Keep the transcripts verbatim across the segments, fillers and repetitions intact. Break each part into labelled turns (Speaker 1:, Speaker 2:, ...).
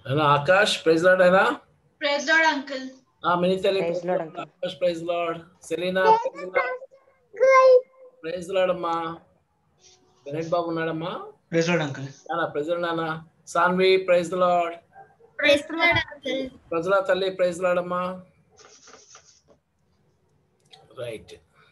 Speaker 1: Hello, Akash. Praise Lord, Anna.
Speaker 2: Praise Lord, Uncle.
Speaker 1: Ah, Minitali.
Speaker 3: Praise Lord, Uncle.
Speaker 1: Akash, praise Lord. Selena, praise Lord. Praise Lord, Amma. Bennett Babu, Nadamma.
Speaker 4: Praise Lord, Uncle.
Speaker 1: Anna, praise Lord, Anna. Sanvi, praise the Lord.
Speaker 2: Praise the Lord, Uncle.
Speaker 1: Praise Lord, Tali, praise Lord, Amma. Right.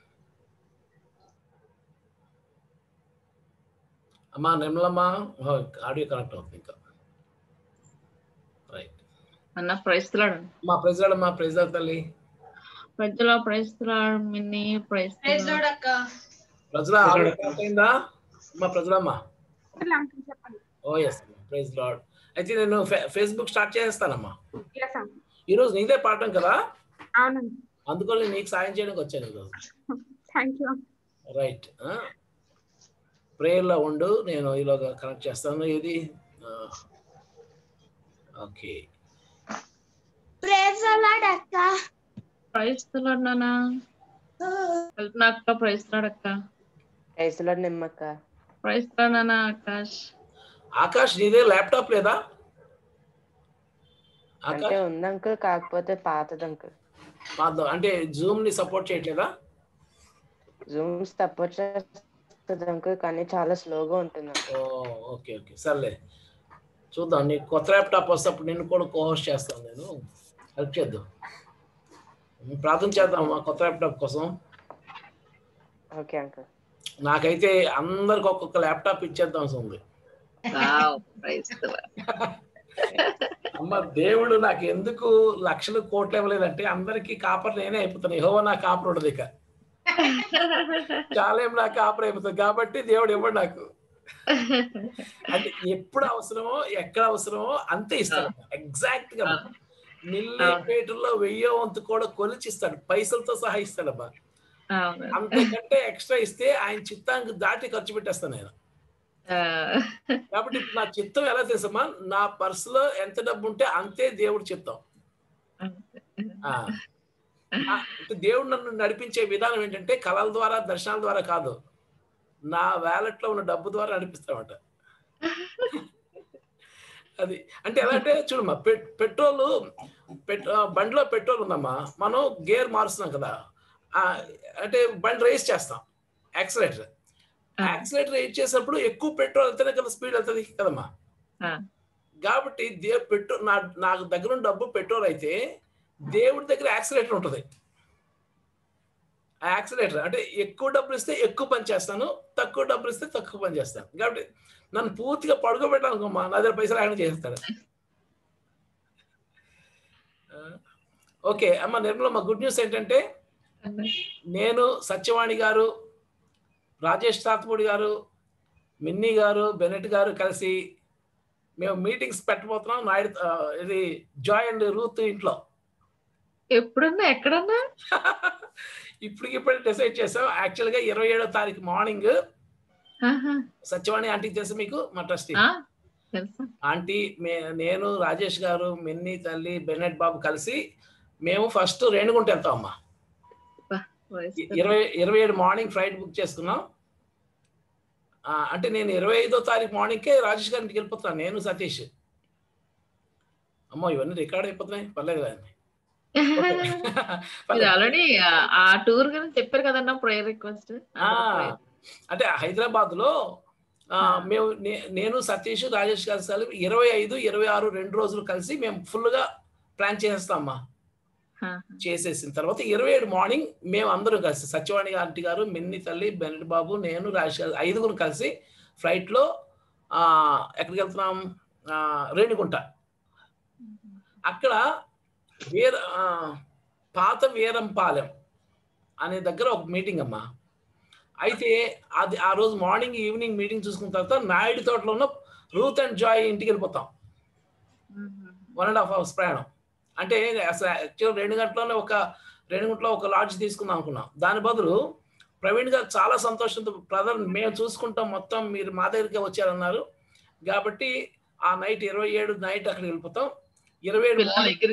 Speaker 1: Amma, Nimlama, oh, audio connect అవుతుంది ఇంకా. Right.
Speaker 5: అన్న praise lord
Speaker 1: అమ్మా praise lord అమ్మా praise lord తల్లి
Speaker 5: praise lord praise lord Minni praise
Speaker 2: Praise Lord, Akka.
Speaker 1: Praise lord audio connect అయిందా అమ్మా praise lord అమ్మా ఓ yes praise lord అయితే నేను ఫేస్బుక్ స్టార్ట్ చేస్తానమ్మా ఈ రోజు నీదే పాఠం కదా
Speaker 6: అవునండి
Speaker 1: అందుకని నీకు సాయం చేయడానికి వచ్చాను ఈరోజు
Speaker 6: థ్యాంక్ యూ
Speaker 1: రైట్ ప్రేయర్లో ఉండు నేను ఈలోగా కనెక్ట్ చేస్తాను ఇది ఓకే
Speaker 6: ప్రైజ్ లార్డ్ అక్క
Speaker 5: ప్రైజ్ లాడ్ నాన్న కల్పన అక్క ప్రైజ్ లాడ్ అక్క
Speaker 3: ప్రైజ్ లార్డ్ నిమ్మక్క
Speaker 5: ప్రైజ్ లాడ్ నాన్న ఆకాష్
Speaker 1: ఆకాష్ నీదే ల్యాప్టాప్ లేదా
Speaker 3: అంటే ఉంది అంకుల్ కాకపోతే పాతది అంకుల్
Speaker 1: పాత అంటే జూమ్ ని సపోర్ట్ చేయట్లేదా
Speaker 3: జూమ్ సపోర్ట్ చేస్తుంది అంకుల్ కానీ చాలా స్లోగా ఉంటుంది
Speaker 1: ఓ ఓకే ఓకే సర్లే చూద్దాం నీకు కొత్త ల్యాప్టాప్ వస్తే అప్పుడు నేను కూడా కోహోస్ట్ చేస్తాను నేను హెల్ప్ చేద్దాం ప్రార్థన చేద్దాం మా కొత్త ల్యాప్టాప్ కోసం
Speaker 3: ఓకే అంకుల్
Speaker 1: నాకైతే అందరికి ఒక్కొక్క ల్యాప్టాప్ ఇచ్చేద్దాం ఉంది అమ్మ దేవుడు నాకు ఎందుకు లక్షలు కోట్లు ఇవ్వలేదంటే అందరికి కాపర్ నేనే అయిపోతాను యెహోవా నా కాపర్ ఉండదు ఇక చాలా ఏం నా కాపర్ అయిపోతుంది కాబట్టి దేవుడు ఇవ్వడు నాకు అంటే ఎప్పుడు అవసరమో ఎక్కడ అవసరమో అంతే ఇస్తాడు ఎగ్జాక్ట్ గా మిల్లీమీటర్లో వెయ్యో వంతు కూడా కొలిచి ఇస్తాడు పైసలతో సహా ఇస్తాడబ్బా అంతకంటే ఎక్స్ట్రా ఇస్తే ఆయన చిత్తానికి దాటి ఖర్చు పెట్టేస్తాను నేను కాబట్టి నా చిత్తం ఎలా తెలుసమ్మా నా పర్సులో ఎంత డబ్బు ఉంటే అంతే దేవుడు చిత్తం అంటే దేవుడు నన్ను నడిపించే విధానం ఏంటంటే కళల ద్వారా దర్శనాల ద్వారా కాదు నా వ్యాలెట్ లో ఉన్న డబ్బు ద్వారా నడిపిస్తామట అది అంటే ఎలా అంటే చూడమ్మా పెట్రోల్ బండిలో పెట్రోల్ ఉందమ్మా మనం గేర్ మారుస్తున్నాం కదా అంటే బండి రేస్ చేస్తాం యాక్సిలేటర్ యాక్సిలేటర్ రేస్ చేసినప్పుడు ఎక్కువ పెట్రోల్ వెళ్తేనే కదా స్పీడ్ వెళ్తుంది కదమ్మా కాబట్టి దే పెట్రోల్ నా నాకు దగ్గర ఉన్న డబ్బు పెట్రోల్ అయితే దేవుడి దగ్గర యాక్సిలేటర్ ఉంటుంది ఆ యాక్సిలేటర్ అంటే ఎక్కువ డబ్బులు ఇస్తే ఎక్కువ పని చేస్తాను తక్కువ డబ్బులు ఇస్తే తక్కువ పని చేస్తాను కాబట్టి నన్ను పూర్తిగా పడుకోబెట్టాలనుకోమ్మా నా దగ్గర పైసలు ఆయన చేస్తాడు ఓకే అమ్మ నిర్మలమ్మ గుడ్ న్యూస్ ఏంటంటే నేను సత్యవాణి గారు రాజేష్ సాత్పూడి గారు మిన్నీ గారు బెనెట్ గారు కలిసి మేము మీటింగ్స్ పెట్టబోతున్నాం నాయుడు ఇది జాయ్ అండ్ రూత్ ఇంట్లో
Speaker 5: ఎప్పుడన్నా ఎక్కడన్నా
Speaker 1: ఇప్పటికి ఇప్పుడు డిసైడ్ చేసాం యాక్చువల్ గా ఇరవై ఏడో తారీఖు మార్నింగ్ సత్యవాణి ఆంటీకి తెలుసు మీకు మా ట్రస్టీ ఆంటీ నేను రాజేష్ గారు మిన్నీ తల్లి బెనెట్ బాబు కలిసి మేము ఫస్ట్ రేణుగుంట వెళ్తాం అమ్మా ఇరవై ఇరవై ఏడు మార్నింగ్ ఫ్లైట్ బుక్ చేసుకున్నాం అంటే నేను ఇరవై ఐదో తారీఖు మార్నింగ్కే రాజేష్ గారి ఇంటికి వెళ్ళిపోతున్నాను నేను సతీష్ అమ్మో ఇవన్నీ రికార్డ్ అయిపోతున్నాయి పర్లేదు కదండి
Speaker 5: ఆల్రెడీ ఆ టూర్ గురించి చెప్పారు కదన్నా ప్రేయర్ రిక్వెస్ట్
Speaker 1: అంటే హైదరాబాద్ లో మేము నేను సతీష్ రాజేష్ గారు కలిసి ఇరవై ఐదు ఇరవై ఆరు రెండు రోజులు కలిసి మేము ఫుల్ గా ప్లాన్ చేసేస్తామమ్మా చేసేసిన తర్వాత ఇరవై ఏడు మార్నింగ్ మేము అందరం కలిసి సత్యవాణి ఆంటీ గారు మిన్ని తల్లి బెనెట్ బాబు నేను రాజేష్ గారు ఐదుగురు కలిసి ఫ్లైట్ లో ఆ ఎక్కడికి వెళ్తున్నాం రేణిగుంట అక్కడ వీర పాత వీరంపాలెం అనే దగ్గర ఒక మీటింగ్ అమ్మా అయితే అది ఆ రోజు మార్నింగ్ ఈవినింగ్ మీటింగ్ చూసుకున్న తర్వాత నాయుడు తోటలో ఉన్న రూత్ అండ్ జాయ్ ఇంటికి వెళ్ళిపోతాం వన్ అండ్ హాఫ్ అవర్స్ ప్రయాణం అంటే యాక్చువల్ రెండు గంటలోనే ఒక రెండు గంటలో ఒక లాడ్జ్ తీసుకుందాం అనుకున్నాం దాని బదులు ప్రవీణ్ గారు చాలా సంతోషంతో బ్రదర్ మేము చూసుకుంటాం మొత్తం మీరు మా దగ్గరికి వచ్చారన్నారు కాబట్టి ఆ నైట్ ఇరవై ఏడు నైట్ అక్కడికి వెళ్ళిపోతాం ఇరవై ఏడు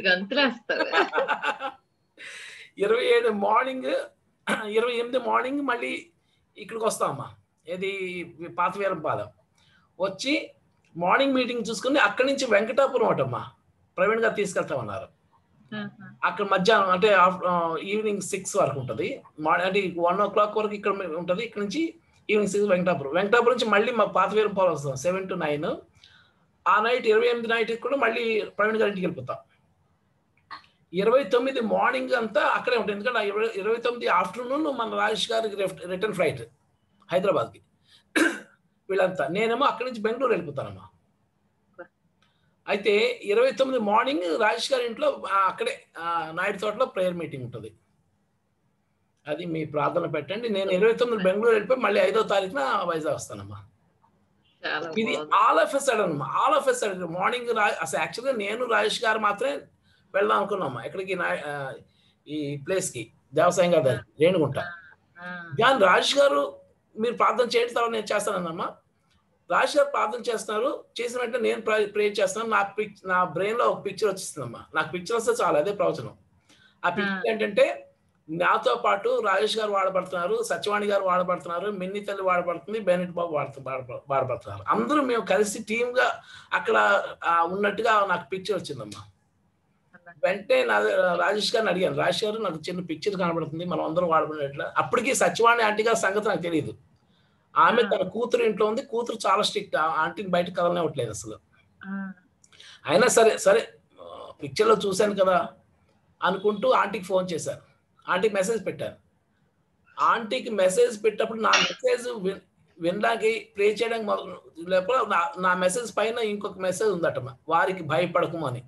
Speaker 1: ఇరవై ఏడు మార్నింగ్ ఇరవై ఎనిమిది మార్నింగ్ మళ్ళీ ఇక్కడికి వస్తామమ్మా ఇది పాత వీరంపాలెం వచ్చి మార్నింగ్ మీటింగ్ చూసుకుని అక్కడి నుంచి వెంకటాపురం అటమ్మా ప్రవీణ్ గారు తీసుకెళ్తామన్నారు. అక్కడ మధ్యాహ్నం అంటే ఈవినింగ్ సిక్స్ వరకు ఉంటుంది. అంటే వన్ ఓ క్లాక్ వరకు ఇక్కడ ఉంటుంది. ఇక్కడ నుంచి ఈవినింగ్ సిక్స్ వెంకటాపురం. వెంకటాపురం నుంచి మళ్ళీ మా పాత వేరు పోవాలి వస్తాం సెవెన్ టు నైన్. ఆ నైట్ ఇరవై ఎనిమిది నైట్ కూడా మళ్ళీ ప్రవీణ్ గారి ఇంటికి వెళ్ళిపోతాం. ఇరవై తొమ్మిది మార్నింగ్ అంతా అక్కడే ఉంటుంది. ఎందుకంటే ఇరవై ఇరవై తొమ్మిది ఆఫ్టర్నూన్ మన రాజేష్ గారికి రిటర్న్ ఫ్లైట్ హైదరాబాద్కి వీళ్ళంతా. నేనేమో అక్కడి నుంచి బెంగళూరు వెళ్ళిపోతానమ్మా. అయితే ఇరవై తొమ్మిది మార్నింగ్ రాజేష్ గారి ఇంట్లో అక్కడే నాయుడు తోటలో ప్రేయర్ మీటింగ్ ఉంటుంది. అది మీ ప్రార్థన పెట్టండి. నేను ఇరవై తొమ్మిది బెంగళూరు వెళ్ళిపోయి మళ్ళీ ఐదో తారీఖున వైజాగ్ వస్తానమ్మా. ఇది ఆల్ ఆఫ్ ఎ సడన్ అమ్మా, all of a sudden morning. అసలు యాక్చువల్గా నేను రాజేష్ గారు మాత్రమే వెళ్దాం అనుకున్నామ్మా ఎక్కడికి, ఈ ప్లేస్కి దేవసాయం గారు రేణుగుంట. కానీ రాజేష్ గారు మీరు ప్రార్థన చేయడం తర్వాత నేను చేస్తానమ్మా. రాజేష్ గారు ప్రార్థన చేస్తున్నారు, చేసిన వెంటనే నేను ప్రే చేస్తున్నాను. నా పిక్ నా బ్రెయిన్లో ఒక పిక్చర్ వచ్చిస్తుందమ్మా. నాకు పిక్చర్ వస్తే చాలు, అదే ప్రవచనం. ఆ పిక్చర్ ఏంటంటే నాతో పాటు రాజేష్ గారు వాడబడుతున్నారు, సత్యవాణి గారు వాడబడుతున్నారు, మిన్ని తల్లి వాడబడుతుంది, బెనెట్ బాబు వాడుతు వాడబడుతున్నారు. అందరూ మేము కలిసి టీమ్గా అక్కడ ఉన్నట్టుగా నాకు పిక్చర్ వచ్చిందమ్మా. వెంటనే నా రాజేష్ గారిని అడిగాను, రాజేష్ గారు నాకు చిన్న పిక్చర్ కనబడుతుంది, మనం అందరం వాడబడినట్లు. అప్పటికి సత్యవాణి ఆంటీ గారి సంగతి నాకు తెలియదు. ఆమె తన కూతురు ఇంట్లో ఉంది, కూతురు చాలా స్ట్రిక్ట్, ఆంటీని బయట కదలనివ్వట్లేదు అసలు. అయినా సరే సరే పిక్చర్లో చూశాను కదా అనుకుంటూ ఆంటీకి ఫోన్ చేశాను, ఆంటీకి మెసేజ్ పెట్టాను. ఆంటీకి మెసేజ్ పెట్టినప్పుడు నా మెసేజ్ విన్ వినడానికి ప్రే చేయడానికి మొదలు లేకపోతే నా మెసేజ్ పైన ఇంకొక మెసేజ్ ఉందట, వారికి భయపడకము అని.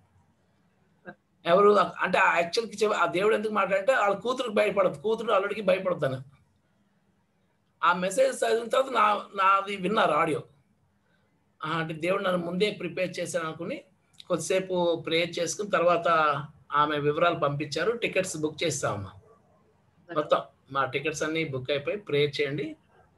Speaker 1: ఎవరు అంటే యాక్చువల్కి ఆ దేవుడు ఎందుకు మాట్లాడంటే వాళ్ళ కూతురుకి భయపడదు, కూతురు అల్లుడికి భయపడతాను. ఆ మెసేజ్ చదివిన తర్వాత నా నాది విన్నారు ఆడియో. అంటే దేవుడు నన్ను ముందే ప్రిపేర్ చేశాను అనుకుని కొద్దిసేపు ప్రేయర్ చేసుకుని తర్వాత ఆమె వివరాలు పంపించారు. టికెట్స్ బుక్ చేస్తామమ్మా. మొత్తం మా టికెట్స్ అన్నీ బుక్ అయిపోయి ప్రేయర్ చేయండి.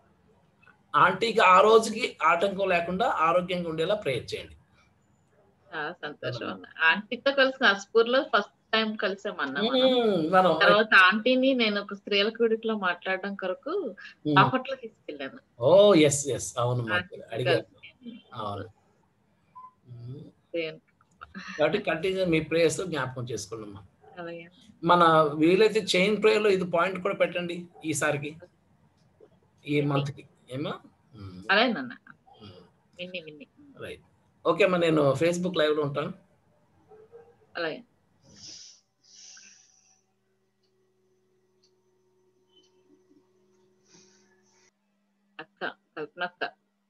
Speaker 1: ఆంటీకి ఆ రోజుకి ఆటంకం లేకుండా ఆరోగ్యంగా ఉండేలా ప్రేయర్ చేయండి.
Speaker 5: చాలా సంతోషం. ఆంటీతో కలిసి నస్పూర్లో ఫస్ట్ టైం కలిసామన్నా. తర్వాత ఆంటీని నేను ఒక స్త్రీల కూడికలో మాట్లాడడం కొరకు బాపట్ల తీసుకెళ్ళాను.
Speaker 1: ఓ ఎస్ ఎస్ అవును అడిగారు. అవును కాబట్టి కంటిన్యూ మీ ప్రేయర్స్ జ్ఞాపకం చేసుకోండి. మన వీలైతే చైన్ ప్రేయర్ లో ఇది పాయింట్ కూడా పెట్టండి ఈసారికి, ఈ మంత్ కి. ఏమా
Speaker 5: అలాగేనన్న. విన్ని విన్ని
Speaker 1: రైట్. ఓకే అమ్మా, నేను ఫేస్బుక్ లైవ్ లో ఉంటాను.
Speaker 5: అలాగే. అక్క కల్పన అక్క.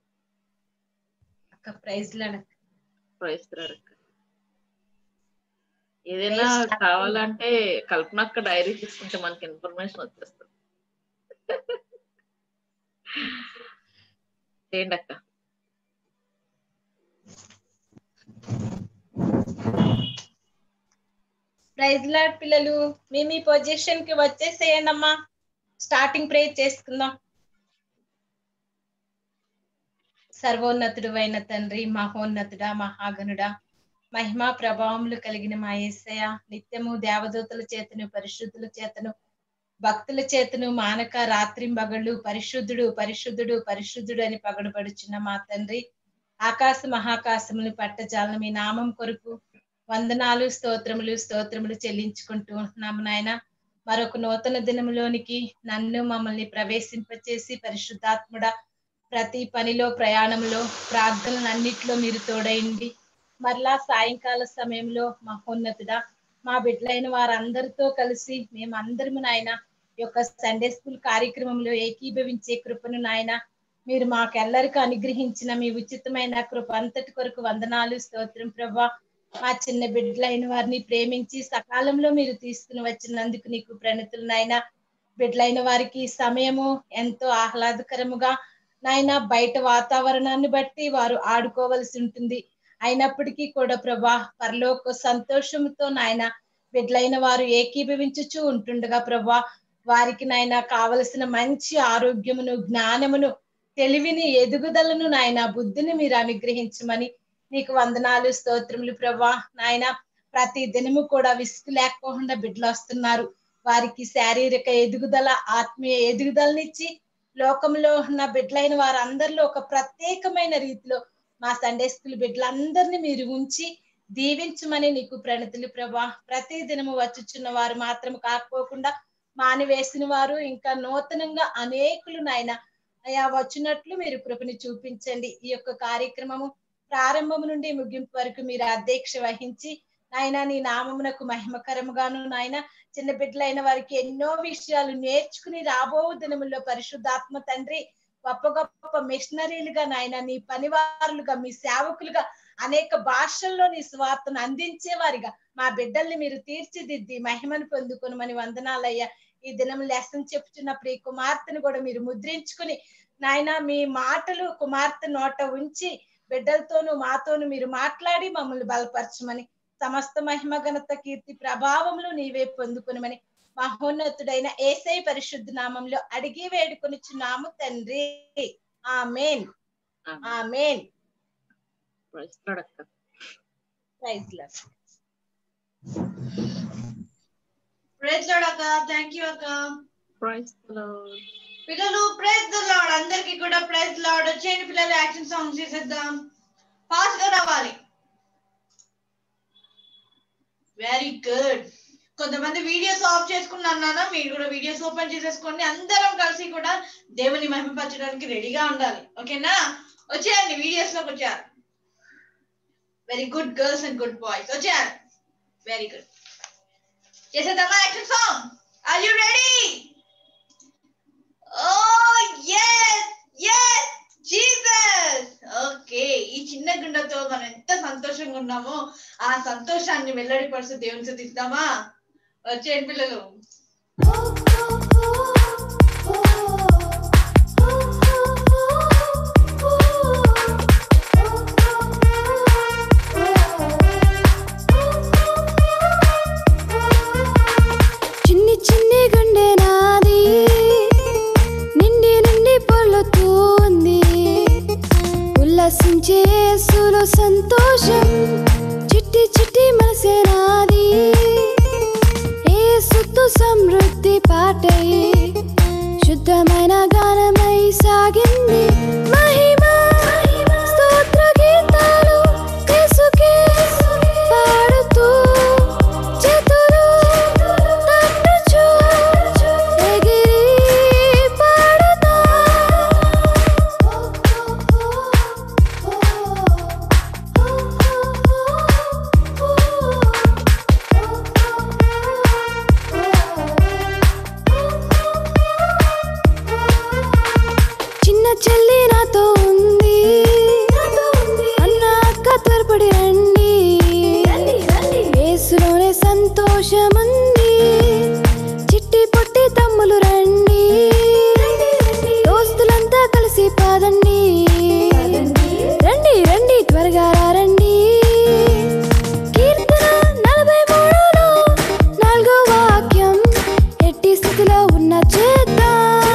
Speaker 2: అక్క ప్రైజ్ లాడ్ అక్క.
Speaker 5: ప్రైజ్ లాడ్ అక్క. ఏదైనా కావాలంటే కల్పన అక్క డైరీ తీసుకుంటే మనకి ఇన్ఫర్మేషన్ వచ్చేస్తుంది. చేయండి అక్క.
Speaker 2: ప్రైజ్ లాడ్ పిల్లలు, మీ మీ పొజిషన్ కి వచ్చేసేయండి అమ్మా. స్టార్టింగ్ ప్రేయర్ చేసుకుందాం. సర్వోన్నతుడు అయిన తండ్రి, మహోన్నతుడా, మహాగణుడా, మహిమా ప్రభావములు కలిగిన మా యేసయ్య, నిత్యము దేవదూతల చేతను, పరిశుద్ధుల చేతను, భక్తుల చేతను మానక రాత్రింబగళ్ళు పరిశుద్ధుడు పరిశుద్ధుడు పరిశుద్ధుడు అని పగడబడుచున్న మా తండ్రి, ఆకాశ మహాకాశములు పట్టజాలను మీ నామం కొరకు వందనాలు స్తోత్రములు స్తోత్రములు చెల్లించుకుంటూ ఉంటున్నాము నాయన. మరొక నూతన దినములోనికి నన్ను మమ్మల్ని ప్రవేశింపచేసి పరిశుద్ధాత్ముడా ప్రతి పనిలో ప్రయాణంలో ప్రార్థనలన్నిట్లో మీరు తోడైంది. మరలా సాయంకాల సమయంలో మహోన్నతుడా మా బిడ్డలైన వారందరితో కలిసి మేమందరము నాయన ఈ యొక్క సండే స్కూల్ కార్యక్రమంలో ఏకీభవించే కృపను నాయన మీరు మాకెల్లరికీ అనుగ్రహించిన మీ ఉచితమైన కృప అంతటి కొరకు వందనాలు స్తోత్రం ప్రభా. మా చిన్న బిడ్డలైన వారిని ప్రేమించి సకాలంలో మీరు తీసుకుని వచ్చినందుకు నీకు ప్రణతులు నాయన. బిడ్డలైన వారికి సమయము ఎంతో ఆహ్లాదకరముగా నాయన, బయట వాతావరణాన్ని బట్టి వారు ఆడుకోవలసి ఉంటుంది. అయినప్పటికీ కూడా ప్రభా పరలోక సంతోషంతో నాయన బిడ్డలైన వారు ఏకీభవించుచూ ఉంటుండగా ప్రభా వారికి నాయన కావలసిన మంచి ఆరోగ్యమును, జ్ఞానమును, తెలివిని, ఎదుగుదలను నాయన బుద్ధిని మీరు అనుగ్రహించమని నీకు వందనాలు స్తోత్రములు ప్రభా. నాయన ప్రతి దినము కూడా విసుగు లేకపోకుండా బిడ్డలు వస్తున్నారు. వారికి శారీరక ఎదుగుదల, ఆత్మీయ ఎదుగుదలనిచ్చి లోకంలో ఉన్న బిడ్డలైన వారందరిలో ఒక ప్రత్యేకమైన రీతిలో మా సండే స్కూల్ బిడ్డలందరినీ మీరు ఉంచి దీవించమని నీకు ప్రణతులు ప్రభా. ప్రతి దినము వచ్చుచున్న వారు మాత్రం కాకపోకుండా మానివేసిన వారు ఇంకా నూతనంగా అనేకులు నాయన అయా వచ్చినట్లు మీరు కృపని చూపించండి. ఈ యొక్క కార్యక్రమము ప్రారంభం నుండి ముగింపు వరకు మీరు అధ్యక్ష వహించి నాయన నీ నామమునకు మహిమకరముగాను నాయన చిన్న బిడ్డలైన వారికి ఎన్నో విషయాలు నేర్చుకుని రాబో దినముల్లో పరిశుద్ధాత్మ తండ్రి గొప్ప గొప్ప మిషనరీలుగా నాయన నీ పనివారులుగా మీ సేవకులుగా అనేక భాషల్లో నీ స్వార్థను అందించే వారిగా మా బిడ్డల్ని మీరు తీర్చిదిద్ది మహిమను పొందుకొనమని వందనాలయ్యా. ఈ దినం లెసన్ చెప్తున్నప్పుడు ఈ కుమార్తెను కూడా మీరు ముద్రించుకుని నాయన మీ మాటలు కుమార్తె నోట ఉంచి బిడ్డలతోనూ మాతోను మీరు మాట్లాడి మమ్మల్ని బలపరచమని సమస్త మహిమ ఘనత కీర్తి ప్రభావములు నీవే పొందుకునమని మహోన్నతుడైన యేసయ్య పరిశుద్ధ నామంలో అడిగి వేడుకొనిచున్నాము తండ్రి. Amen amen.
Speaker 5: ప్రైజ్ లార్డ్ అక్క.
Speaker 2: Praise lord.
Speaker 4: ప్రైజ్ లార్డ్ అక్క. థాంక్యూ అక్క.
Speaker 5: Praise lord.
Speaker 4: పిల్లలు ప్రైజ్ లార్డ్. అందరికి కూడా ప్రైజ్ లార్డ్. వచ్చేయండి పిల్లలు, యాక్షన్ సాంగ్స్ చేసేద్దాం. ఫాస్ట్ గా రావాలి. Very good. కొంతమంది వీడియోస్ ఆఫ్ చేసుకున్నారా? మీరు కూడా వీడియోస్ ఓపెన్ చేసేసుకోండి. అందరం కలిసి కూడా దేవుని మహిమపరచడానికి రెడీగా ఉండాలి. ఓకేనా? వచ్చేయండి, వీడియోస్ లోకి వచ్చారు. Very good girls and good boys వచ్చారు. Very good. చేసేద్దామా action song? Are you ready? Oh yes yes Jesus. Okay, ఈ చిన్న గుండెతో మనం ఎంత సంతోషంగా ఉన్నామో ఆ సంతోషాన్ని వెల్లడిపరుస్తూ దేవుని స్తుతిద్దామా? వచ్చేయండి పిల్లలు.
Speaker 7: చిన్ని చిన్ని గుండె నాది నిండి నిండి పొర్లుతోంది, ఉల్లాసించే యేసులో సంతోషం చిట్టి చిట్టి మనసే నాది. యేసుతో సమృద్ధి పాటై శుద్ధమైన గానమై సాగింది మహిమ స్తోత్ర గీతాలు యేసుకే పాడుతూ చేతులు తట్టుచు ఎగిరి పాడుతా. చిన్న చెల్లి నాతో ఉంది, అన్న అక్క త్వరపడి రండి, యేసులోనే సంతోషముంది. చిట్టి పొట్టి తమ్ములు రండి, దోస్తులంతా కలిసి పాదండి, రండి రండి త్వరగా రండి. కీర్తన నలభై మూడులో నాలుగో వాక్యం, ఎట్టి స్థితిలో ఉన్న చేద్దాం.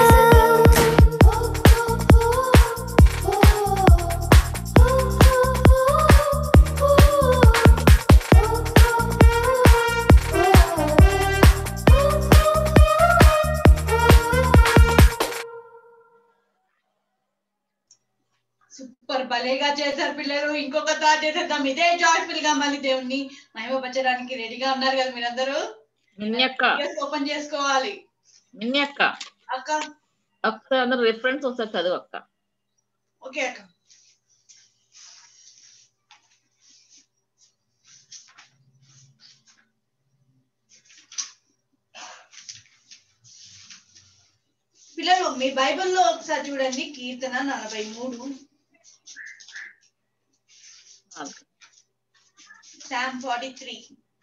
Speaker 4: సూపర్, భలేగా చేశారు పిల్లలు. ఇంకొక థాట్ చేసేద్దాం. ఇదే జాయ్ఫుల్ గా మళ్ళీ దేవుణ్ణి మహిమపరచడానికి రెడీగా ఉన్నారు కదా మీరందరూ?
Speaker 5: మిన్ని అక్క,
Speaker 4: ఓపెన్ చేసుకోవాలి.
Speaker 5: మిన్ని అక్క
Speaker 4: అక్క
Speaker 5: అక్క అందరూ రిఫరెన్స్ ఒకసారి చదువు అక్క.
Speaker 4: ఓకే అక్క. పిల్లలు మీ బైబిల్లో ఒకసారి చూడండి, కీర్తన నలభై మూడు, సామ్ ఫార్టీ త్రీ.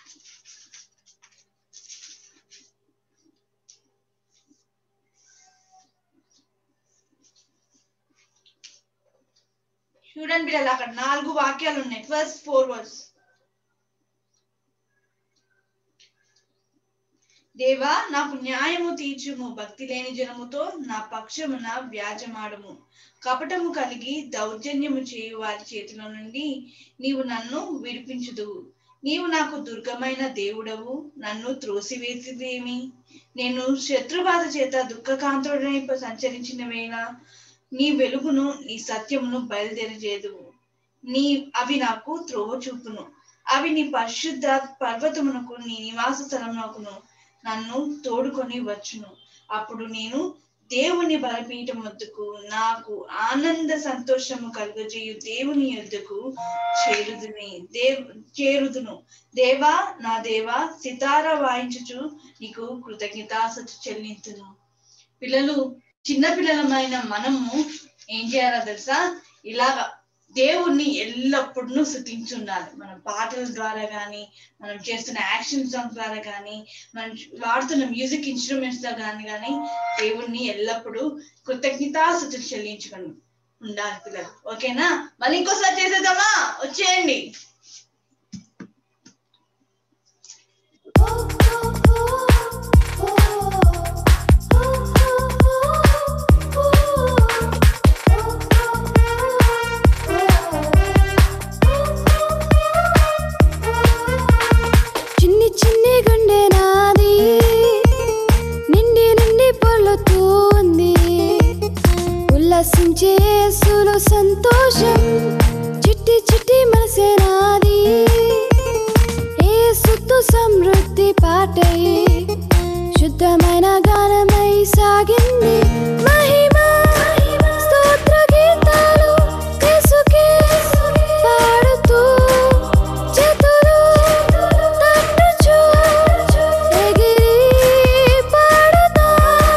Speaker 4: చూడండి పిల్లలు, అక్కడ నాలుగు వాక్యాలు ఉన్నాయి. First four words. దేవా నాకు న్యాయము తీర్చుము, భక్తి లేని జనముతో నా పక్షమున వ్యాజమాడము. కపటము కలిగి దౌర్జన్యము చేయు వారి చేతిలో నుండి నీవు నన్ను విడిపించుదువు. నీవు నాకు దుర్గమైన దేవుడవు, నన్ను త్రోసివేసిదేమి? నేను శత్రుబాధ చేత దుఃఖకాంతుడనై సంచరించిన వేళ నీ వెలుగును నీ సత్యమును బయలుదేరజేదువు. నీ అవి నాకు త్రోవ చూపును. అవి నీ పరిశుద్ధ పర్వతమునకు నీ నివాస స్థలమునకును నన్ను తోడుకొని వచ్చును. అప్పుడు నేను దేవుని బలపీఠం వద్దకు, నాకు ఆనంద సంతోషము కలుగజేయు దేవుని యొద్దకు చేరుదుని దేవ్ చేరుదును. దేవా నా దేవా, సితార వాయించుచు నీకు కృతజ్ఞతాస్తుతి చెల్లింతును. పిల్లలు, చిన్న పిల్లలమైన మనము ఏం చేయాలో తెలుసా? ఇలాగా దేవుణ్ణి ఎల్లప్పుడూ స్తుతించుండాలి. మన పాటల ద్వారా కానీ, మనం చేస్తున్న యాక్షన్ సాంగ్స్ ద్వారా కానీ, మనం వాడుతున్న మ్యూజిక్ ఇన్స్ట్రుమెంట్స్ తో కానీ కానీ దేవుణ్ణి ఎల్లప్పుడూ కృతజ్ఞతాస్తుతులు చెల్లించుకొని ఉండాలి పిల్లలు. ఓకేనా? మళ్ళీ ఇంకోసారి చేసేద్దామా? వచ్చేయండి.
Speaker 7: చిన్ని గుండె నాది నిండి నిండి పొర్లుతూ ఉంది, ఉల్లసించే యేసులో సంతోషం. చిట్టి చిట్టి మనసే నాది, యేసుతో సమృద్ధి పాటై శుద్ధమైన గానమై సాగింది. మహిమ స్తోత్ర గీతాలు యేసుకే పాడుతూ చేతులు తట్టుచు ఎగిరి పాడుతా.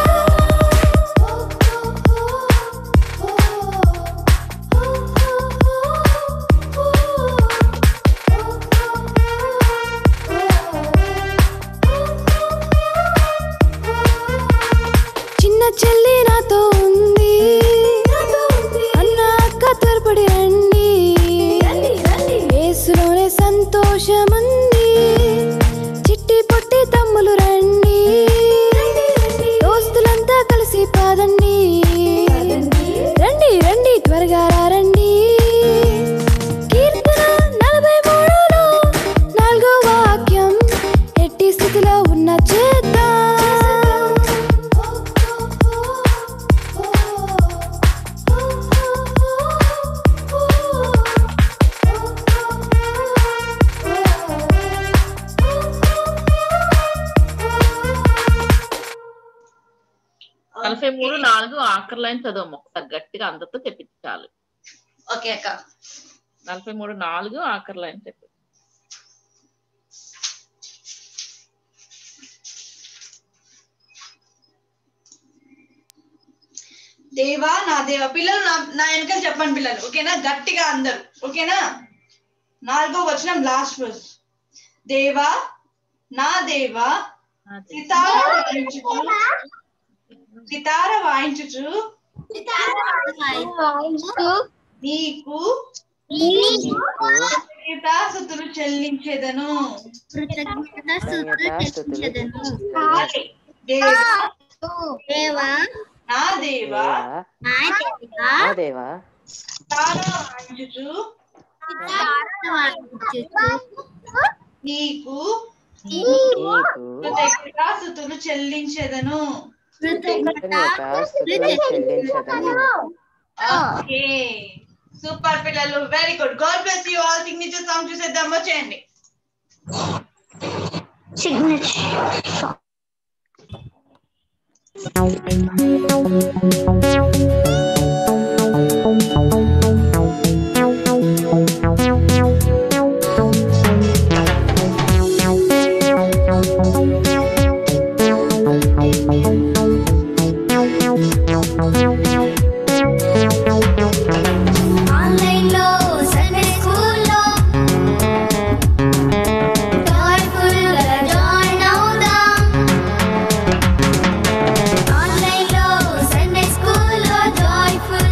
Speaker 7: చిన్న చెల్లి నాతో ఉంది, అన్న అక్క త్వరపడి రండి, యేసులోనే సంతోషముంది. చిట్టి పొట్టి తమ్ములు రండి, దోస్తులంతా కలిసి పాదండి, రండి రండి త్వరగా రండి. కీర్తన నలభై మూడులో నాలుగో వాక్యం, ఎట్టి స్థితిలో ఉన్న చేద్దాం.
Speaker 5: నలభై మూడు నాలుగు ఆఖరి లైన్ చదవము ఒకసారి గట్టిగా, అందరితో చెప్పించాలి.
Speaker 4: ఓకే అక్క.
Speaker 5: నలభై మూడు నాలుగు ఆఖరి లైన్ చెప్పి.
Speaker 4: దేవా నా దేవా. పిల్లలు నా నా వెనకాల చెప్పండి పిల్లలు. ఓకేనా? గట్టిగా అందరు. ఓకేనా? నాలుగో వచనం లాస్ట్ వర్స్. దేవా నా దేవా, సితార వాయించుచు సితార వాయించుచు నీకు కృతజ్ఞతాస్తుతులు చెల్లించెదను. దేవా నా దేవా, సితార వాయించుచు నీకు కృతజ్ఞతాస్తుతులు చెల్లించెదను. ఓకే, సూపర్ పిల్లలు, very good. God bless you all. Signature song చూసేద్దాం, వచ్చేయండి. సిగ్నేచర్
Speaker 7: ఆన్లైన్లో సండే స్కూల్లో జాయ్ఫుల్గా జాయిన్ అవుదాం. ఆన్లైన్లో సండే స్కూల్లో joyful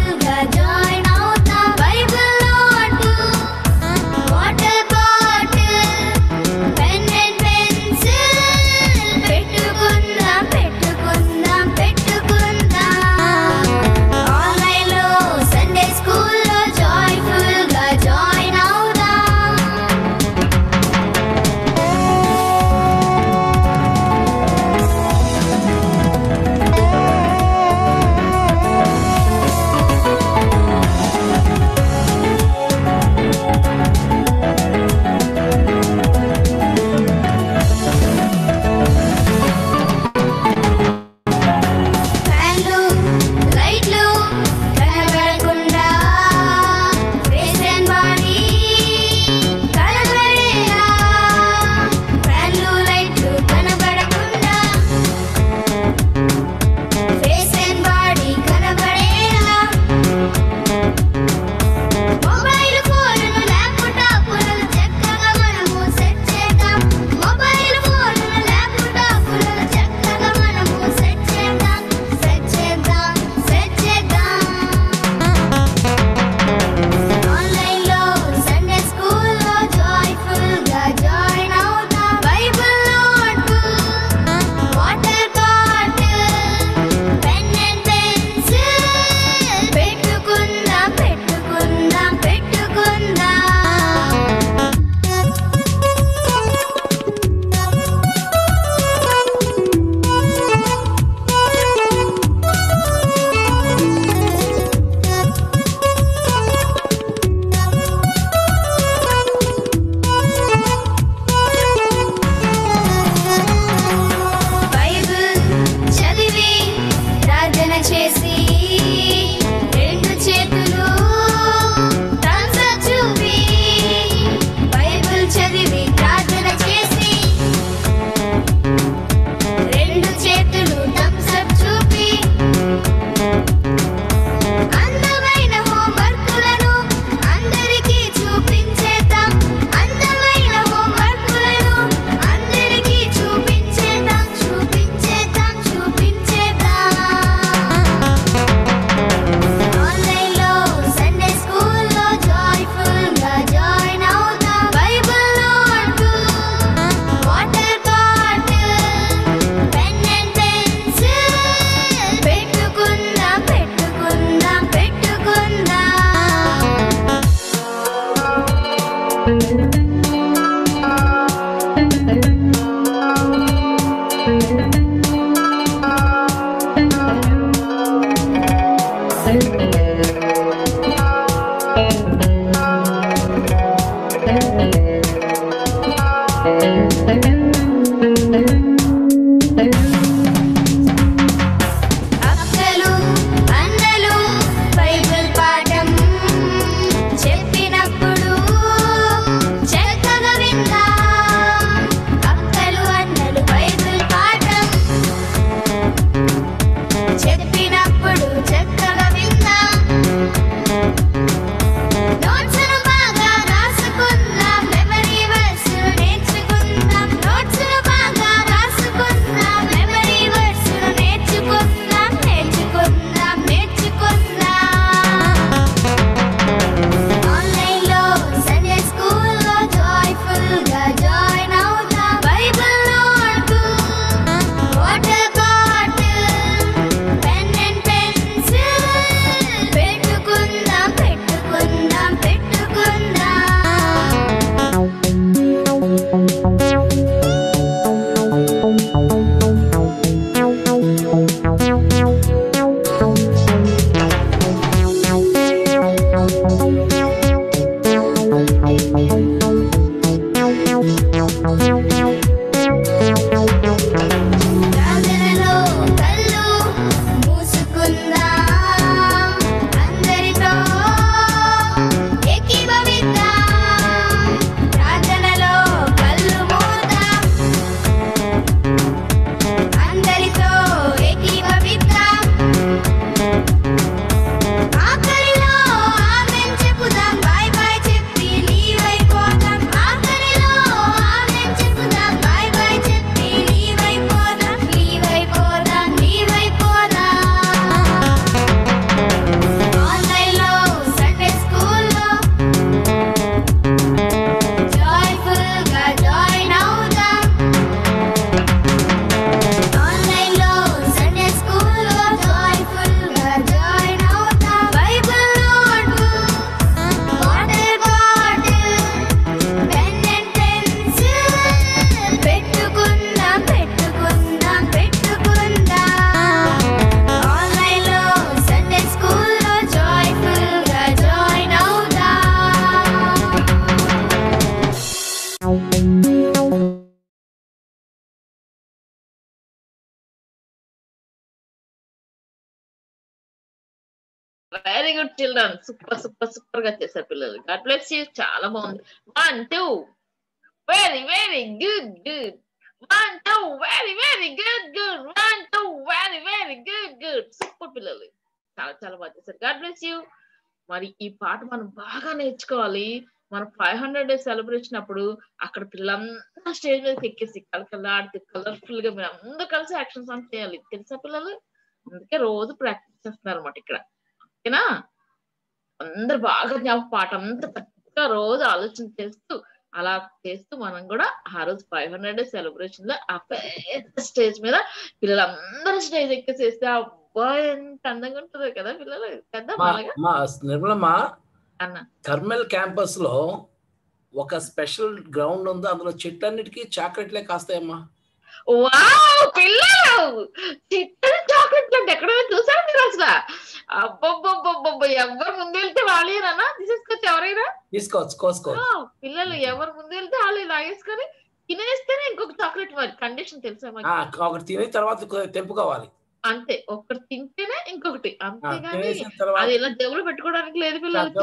Speaker 5: very good children, super super super గా చేశారు పిల్లలు. God bless you. చాలా బాగుంది. One two very very good good. One two very very good good. One two very very good good. Super పిల్లలు, చాలా చాలా బాగా చేశారు. God bless you. మరి ఈ పాట మనం బాగా నేర్చుకోవాలి. మన ఫైవ్ హండ్రెడ్ డేస్ సెలబ్రేషన్ అప్పుడు అక్కడ పిల్లలంతా స్టేజ్ మీద ఎక్కేసి కలకలాడితే కలర్ఫుల్ గా మీరు అందరూ కలిసి యాక్షన్ సాంగ్ చేయాలి, తెలుసా పిల్లలు? అందుకే రోజు ప్రాక్టీస్ చేస్తున్నారు అనమాట ఇక్కడ. ఓకేనా? అందరు బాగా జ్ఞాపక పాట అంతా కరెక్ట్గా రోజు ఆలోచన చేస్తూ అలా చేస్తూ మనం కూడా ఆ రోజు ఫైవ్ హండ్రెడ్ డేస్ సెలబ్రేషన్ లో ఆ పెద్ద స్టేజ్ మీద పిల్లలందరూ స్టేజ్ ఎక్కేసేస్తే అబ్బా ఎంత అందంగా ఉంటుందో కదా పిల్లలు. పెద్ద
Speaker 1: నిర్మలమ్మా, థర్మల్ క్యాంపస్ లో ఒక స్పెషల్ గ్రౌండ్ ఉంది, అందులో చెట్లన్నిటికీ చాక్లెట్లే కాస్తాయమ్మా.
Speaker 5: వావ్ పిల్లలు, చెట్టు చాక్లెట్లు అంటే ఎక్కడైనా చూసారా మీరు అసలు? అబ్బబ్బబ్బబ్బబ్బ, ఎవరు ముందు వెళ్తే వాళ్ళేనా తీసేసుకొచ్చి ఎవరైనా
Speaker 1: తీసుకోవచ్చు కోసుకోవచ్చు.
Speaker 5: పిల్లలు ఎవరు ముందు వెళ్తే వాళ్ళు లాగేసుకొని తినేస్తేనే ఇంకొక చాక్లెట్. మరి కండిషన్ తెలుసా?
Speaker 1: ఒకటి తినే తర్వాత తెంపుకోవాలి
Speaker 5: అంతే, ఒకటి తింటేనే ఇంకొకటి, అంతేగాని అది ఇలా జబ్బులు పెట్టుకోవడానికి లేదు పిల్లలు.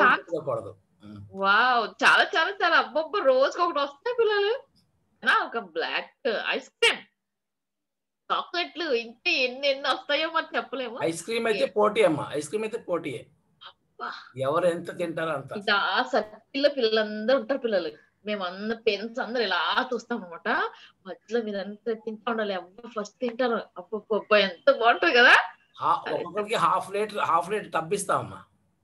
Speaker 5: వావ్, చాలా చాలా చాలా అబ్బబ్బ, రోజుకి ఒకటి వస్తాయి పిల్లలు. ఒక బ్లాక్ ఐస్ క్రీమ్, చాక్లెట్లు ఇంకా ఎన్ని ఎన్ని వస్తాయో మరి చెప్పలేము.
Speaker 1: ఐస్ క్రీమ్ అయితే పోటీ అమ్మా, ఐస్ క్రీమ్ అయితే పోటీ. ఎవరు ఎంత తింటారో అంత.
Speaker 5: ఇదా సర్కిల్లో పిల్లలందరూ ఉంటారు పిల్లలు. మేము అందరు పేరెంట్స్ అందరు ఇలా చూస్తాం అనమాట. మధ్యలో మీరు ఎంత తింటా ఉండాలి, అబ్బా ఫస్ట్ తింటారు. అబ్బా ఎంత బాగుంటుంది కదా.
Speaker 1: ఒక్కొక్కరికి half litre half litre tub ఇస్తామమ్మా.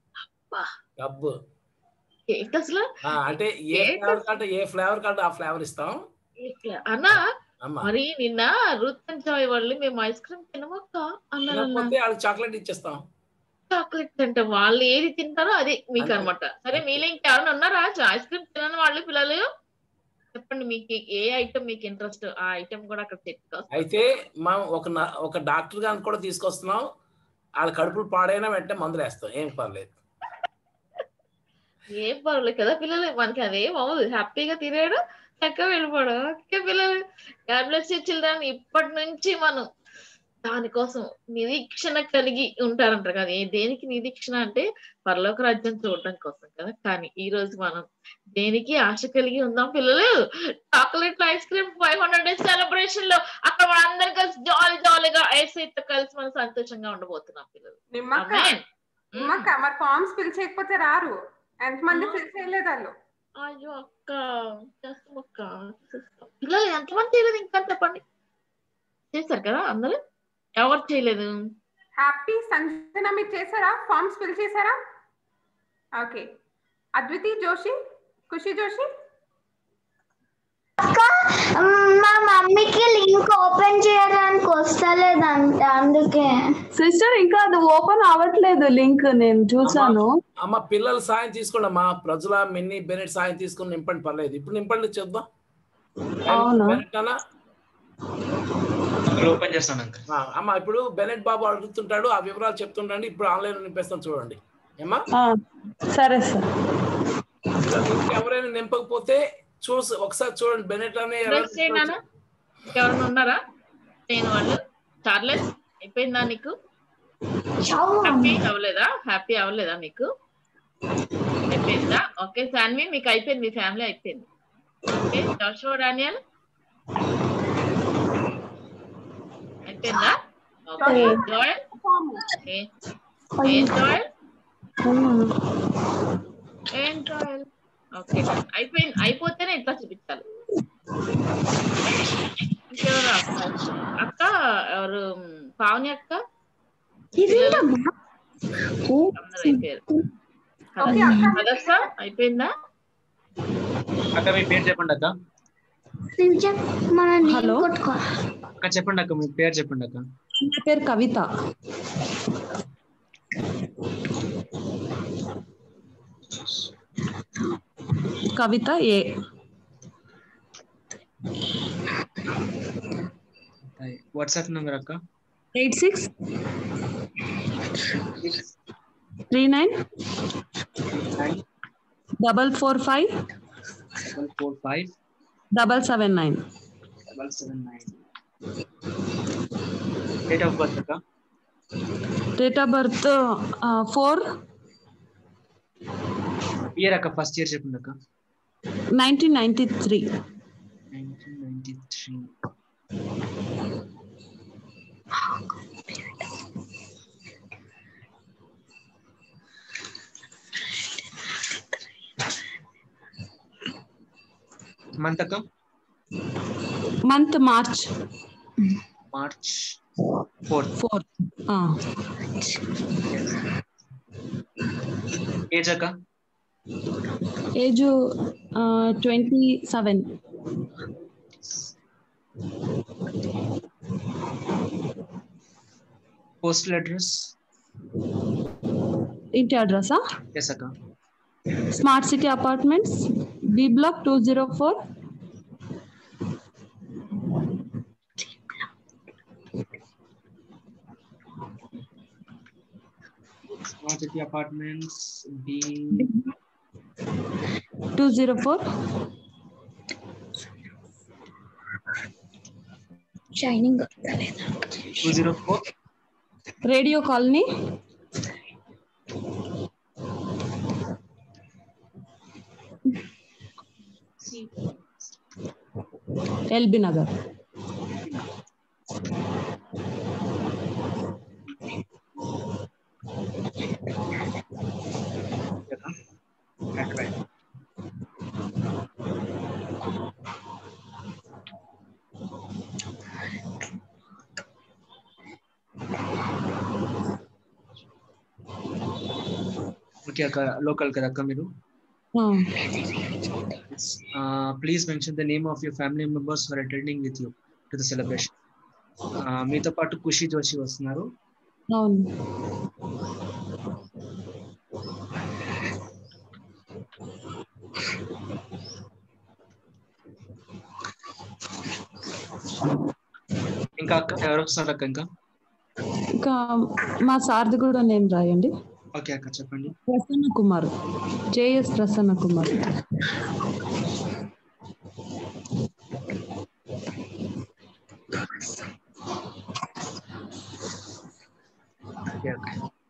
Speaker 1: టబ్
Speaker 5: ఏంటి అసలు?
Speaker 1: అంటే ఏ ఫ్లేవర్ కంటే ఏ ఫ్లేవర్ కంటే ఆ ఫ్లేవర్ ఇస్తాం
Speaker 5: అన్నా. మరి నిన్న రూత్ అండ్ జాయ్ వాళ్ళు మేము ఐస్ క్రీమ్ తినమక్క అన్నారు,
Speaker 1: చాక్లెట్ ఇచ్చేస్తాం.
Speaker 5: చాక్లెట్ అంటే వాళ్ళు ఏది తింటారో అది మీకు అనమాట. సరే మీలో ఇంకెవరైనా ఉన్నారా ఐస్ క్రీమ్ తినని వాళ్ళు పిల్లలు? చెప్పండి, మీకు ఏ ఐటమ్ మీకు ఇంట్రెస్ట్, ఆ ఐటమ్ కూడా అక్కడ తెచ్చుకోవచ్చు.
Speaker 1: అయితే మనం ఒక ఒక డాక్టర్ గారిని కూడా తీసుకొస్తున్నాం. వాళ్ళ కడుపులు పాడైనా వెంటనే మందులు వేస్తాం, ఏం పర్లేదు.
Speaker 5: ఏం పర్లేదు కదా పిల్లలు, మనకి అదేం అవ్వదు. హ్యాపీగా తినేయడం, చక్కగా వెళ్ళిపోవడం. ఓకే పిల్లలు, గాడ్ బ్లెస్ యు చిల్డ్రన్. ఇప్పటి నుంచి మనం దానికోసం నిరీక్షణ కలిగి ఉంటారంటారు కదా. దేనికి నిరీక్షణ అంటే పరలోక రాజ్యం చూడడం కోసం కదా. కానీ ఈ రోజు మనం దేనికి ఆశ కలిగి ఉందాం పిల్లలు? Chocolate ice cream five hundred days celebration లో అక్కడ మన అందరు కలిసి జాలీ జాలీగా ఐసైతో కలిసి మనం సంతోషంగా ఉండబోతున్నాం పిల్లలు.
Speaker 6: మరి ఫార్మ్స్ ఫిల్ చేయకపోతే రారు. ఎంతమంది ఫిల్ చేయలేదు వాళ్ళు?
Speaker 5: అయ్యో అక్క, చేస్తాం అక్క. పిల్లలు ఎంతమంది చేయలేదు ఇంకా చెప్పండి. చేశారు కదా అందరూ? ఎవరు చేయలేదు?
Speaker 6: హ్యాపీ సంజన మీరు చేశారా? ఫార్మ్స్ ఫిల్ చేశారా? ఓకే. అద్వితి జోషి, ఖుషి జోషి.
Speaker 8: మా మమ్మీకి లింక్ ఓపెన్ చేయడానికి వస్తలేదంట, అందుకే.
Speaker 9: సిస్టర్ ఇంకా అది ఓపెన్ అవ్వట్లేదు లింక్, నేను చూసాను.
Speaker 1: అమ్మ పిల్లలు సాయం తీసుకోండి అమ్మా. ప్రజల మిన్ని బెనెట్ సాయం తీసుకుని నింపండి, పర్లేదు. ఇప్పుడు నింపండి చూద్దాం.
Speaker 10: ఓపెన్ చేస్తాను
Speaker 1: అమ్మా. ఇప్పుడు బెనెట్ బాబు అడుగుతుంటాడు, ఆ వివరాలు చెప్తుండండి. ఇప్పుడు ఆన్లైన్ నింపేస్తాం చూడండి ఏమ్మా.
Speaker 9: సరే సార్.
Speaker 1: ఎవరైనా నింపకపోతే చూసి ఒకసారి చూడండి. బెనెట్ అనే
Speaker 5: ఎవరైనా ఉన్నారా? నేను వాళ్ళు చార్లెస్ అయిపోయిందా నీకు? హ్యాపీ అవ్వలేదా? హ్యాపీ అవ్వలేదా నీకు? అయిపోయిందా? ఓకే సాన్వి మీకు అయిపోయింది, మీ ఫ్యామిలీ అయిపోయింది. ఓకే జాషువా డానియల్ అయిపోయిందా? ఓకే జోయల్ ఏం జోయల్ ఏం జోయల్ ఓకే అయిపోయింది. అయిపోతేనే ఇట్లా చూపించాలి. ఇంకెవరు అక్క? ఎవరు? పావని అక్క అందరూ అయిపోయారు. అయిపోయిందా
Speaker 10: అక్క? మీ పేరు చెప్పండి అక్క.
Speaker 9: హలో
Speaker 10: అక్క చెప్పండి అక్క, మీ పేరు చెప్పండి అక్క.
Speaker 9: నా పేరు Kavitha. Kavitha A.
Speaker 10: WhatsApp number అక్క?
Speaker 9: Eight six three nine double four five
Speaker 10: four five
Speaker 9: double seven nine
Speaker 10: double seven nine date of birth అక్క
Speaker 9: date of birth four
Speaker 10: year అక్క ఫస్ట్ ఇయర్ చెప్పండి అక్క
Speaker 9: nineteen ninety three
Speaker 10: nineteen ninety three month అక్క
Speaker 9: month March
Speaker 10: March fourth
Speaker 9: fourth
Speaker 10: age అక్క
Speaker 9: age twenty seven
Speaker 10: postal address
Speaker 9: ఇంటి అడ్రసా
Speaker 10: yes అక్క
Speaker 9: smart city apartments B block two zero four
Speaker 10: smart city apartments B
Speaker 9: two zero four
Speaker 7: shining
Speaker 10: two zero four
Speaker 9: radio colony LB Nagar
Speaker 10: okay అక్క local కదా అక్క మీరు please mention the name of your family members for attending with you to the celebration మీతో పాటు ఖుషి జోషి వస్తున్నారు
Speaker 9: అవును
Speaker 10: ఇంకా అక్క ఎవరు వస్తున్నారు అక్క ఇంకా
Speaker 9: ఇంకా మా సార్ది కూడా నేమ్ రాయండి
Speaker 10: ఓకే అక్క చెప్పండి
Speaker 9: ప్రసన్న కుమార్ జేఎస్ ప్రసన్న కుమార్
Speaker 10: ఓకే అక్క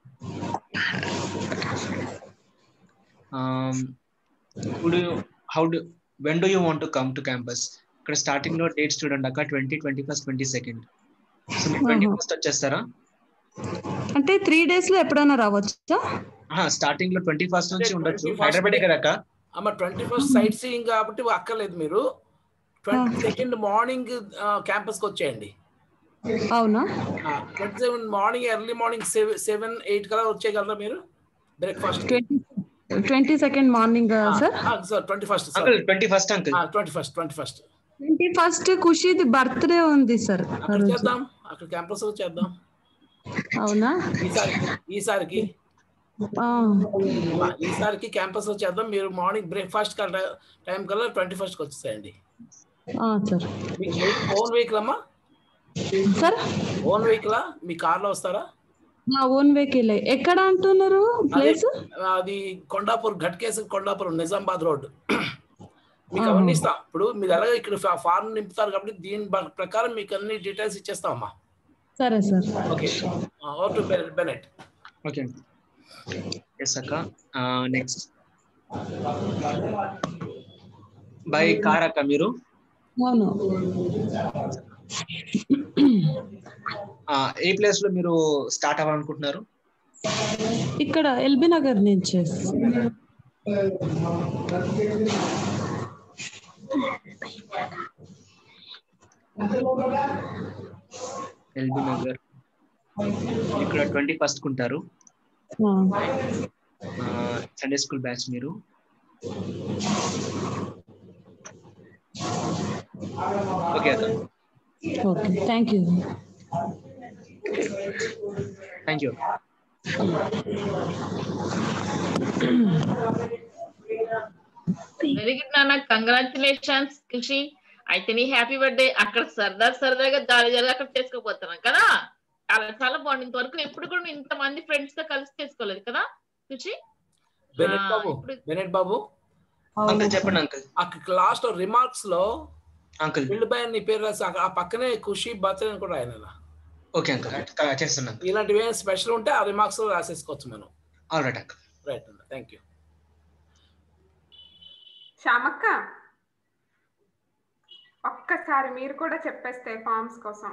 Speaker 10: um would you how do when do you want to come to campus ఇక్కడ స్టార్టింగ్ లో డేట్స్ చూడండి అక్క twenty twenty first twenty second so మీరు ట్వంటీ ఫస్ట్ వచ్చేస్తారా
Speaker 9: అంటే త్రీ డేస్ లో ఎప్పుడైనా రావచ్చా
Speaker 10: స్టార్టింగ్ లో ట్వంటీ ఫస్ట్ నుంచి ఉండొచ్చు హైదరాబాద్ కదా అక్క
Speaker 1: అమ్మ ట్వంటీ ఫస్ట్ సైట్ సీయింగ్ కాబట్టి అక్కర్లేదు మీరు ట్వంటీ సెకండ్ మార్నింగ్ క్యాంపస్ కి వచ్చేయండి
Speaker 9: అవునా
Speaker 1: twenty seven morning early morning seven eight కల్లా వచ్చేయగలరా మీరు breakfast
Speaker 9: twenty second morning sir
Speaker 1: sir twenty first
Speaker 10: uncle twenty first uncle
Speaker 1: twenty first twenty first
Speaker 9: twenty first ఖుషిది బర్త్డే ఉంది సార్
Speaker 1: చేద్దాం అక్కడ క్యాంపస్ లో చేద్దాం
Speaker 9: అవునా
Speaker 1: ఈసారి ఈసారికి ఈసారికి క్యాంపస్ లో చేద్దాం మీరు మార్నింగ్ బ్రేక్ఫాస్ట్ టైం కల్లా ట్వంటీ ఫస్ట్ కి వచ్చేసేయండి
Speaker 9: సార్
Speaker 1: ఓన్ వెహికల్ అమ్మా
Speaker 9: సార్
Speaker 1: ఓన్ వెహికల్ మీ కార్ లో వస్తారా
Speaker 9: ఓన్ వెహికల్ ఎక్కడ అంటున్నారు ప్లేస్
Speaker 1: అది కొండాపూర్ ఘట్కేస్ కొండాపూర్ నిజామాబాద్ రోడ్ మీకు అవన్నీ ఇస్తాం ఇప్పుడు మీరు ఎలాగ ఇక్కడ ఫార్మ్ నింపుతారు కాబట్టి దీని ప్రకారం మీకు అన్ని డీటెయిల్స్ ఇచ్చేస్తామమ్మా
Speaker 9: సరే sir
Speaker 1: okay over to Bennett
Speaker 10: okay yes అక్క నెక్స్ట్ బై కార్ అక్క మీరు
Speaker 9: అవును
Speaker 10: ఏ ప్లేస్ లో మీరు స్టార్ట్ అవ్వాలనుకుంటున్నారు
Speaker 9: ఇక్కడ ఎల్బీ నగర్ నుంచి
Speaker 10: ఎల్బీ నగర్ ఇక్కడ ట్వంటీ ఫస్ట్ కుంటారు సండే స్కూల్ బ్యాచ్ మీరు ఓకే అక్క
Speaker 9: okay thank you
Speaker 10: thank you
Speaker 5: very good నాన్న కంగ్రాచులేషన్స్ ఖుషి అయితే నీ హ్యాపీ బర్త్డే అక్కడ సరదా సరదాగా జాలి జాలి అక్కడ చేసుకోపోతున్నాం కదా చాలా చాలా బాగుంది ఇంతవరకు ఎప్పుడు కూడా ఇంత మంది ఫ్రెండ్స్ తో కలిసి చేసుకోలేదు కదా ఖుషి
Speaker 1: బెనెట్ బాబు బెనెట్ బాబు
Speaker 10: అంకుల్ చెప్పండి అంకుల్.
Speaker 1: అక్కడ లాస్ట్ రిమార్క్స్ లో
Speaker 10: అంకుల్
Speaker 1: బిల్డ్ బై నీ పేరు రాసి ఆ పక్కనే ఖుషి బర్త్డే అని కూడా ఆయన.
Speaker 10: ఓకే అంకుల్ చేస్తున్నాను.
Speaker 1: ఇలాంటివి ఏమైనా స్పెషల్ ఉంటే ఆ రిమార్క్స్ లో రాసేసుకోవచ్చు మనం.
Speaker 10: Alright uncle.
Speaker 1: రైట్ అండి, థ్యాంక్ యూ.
Speaker 6: శ్యామక్క ఒక్కసారి మీరు కూడా చెప్పేస్తే ఫార్మ్స్ కోసం.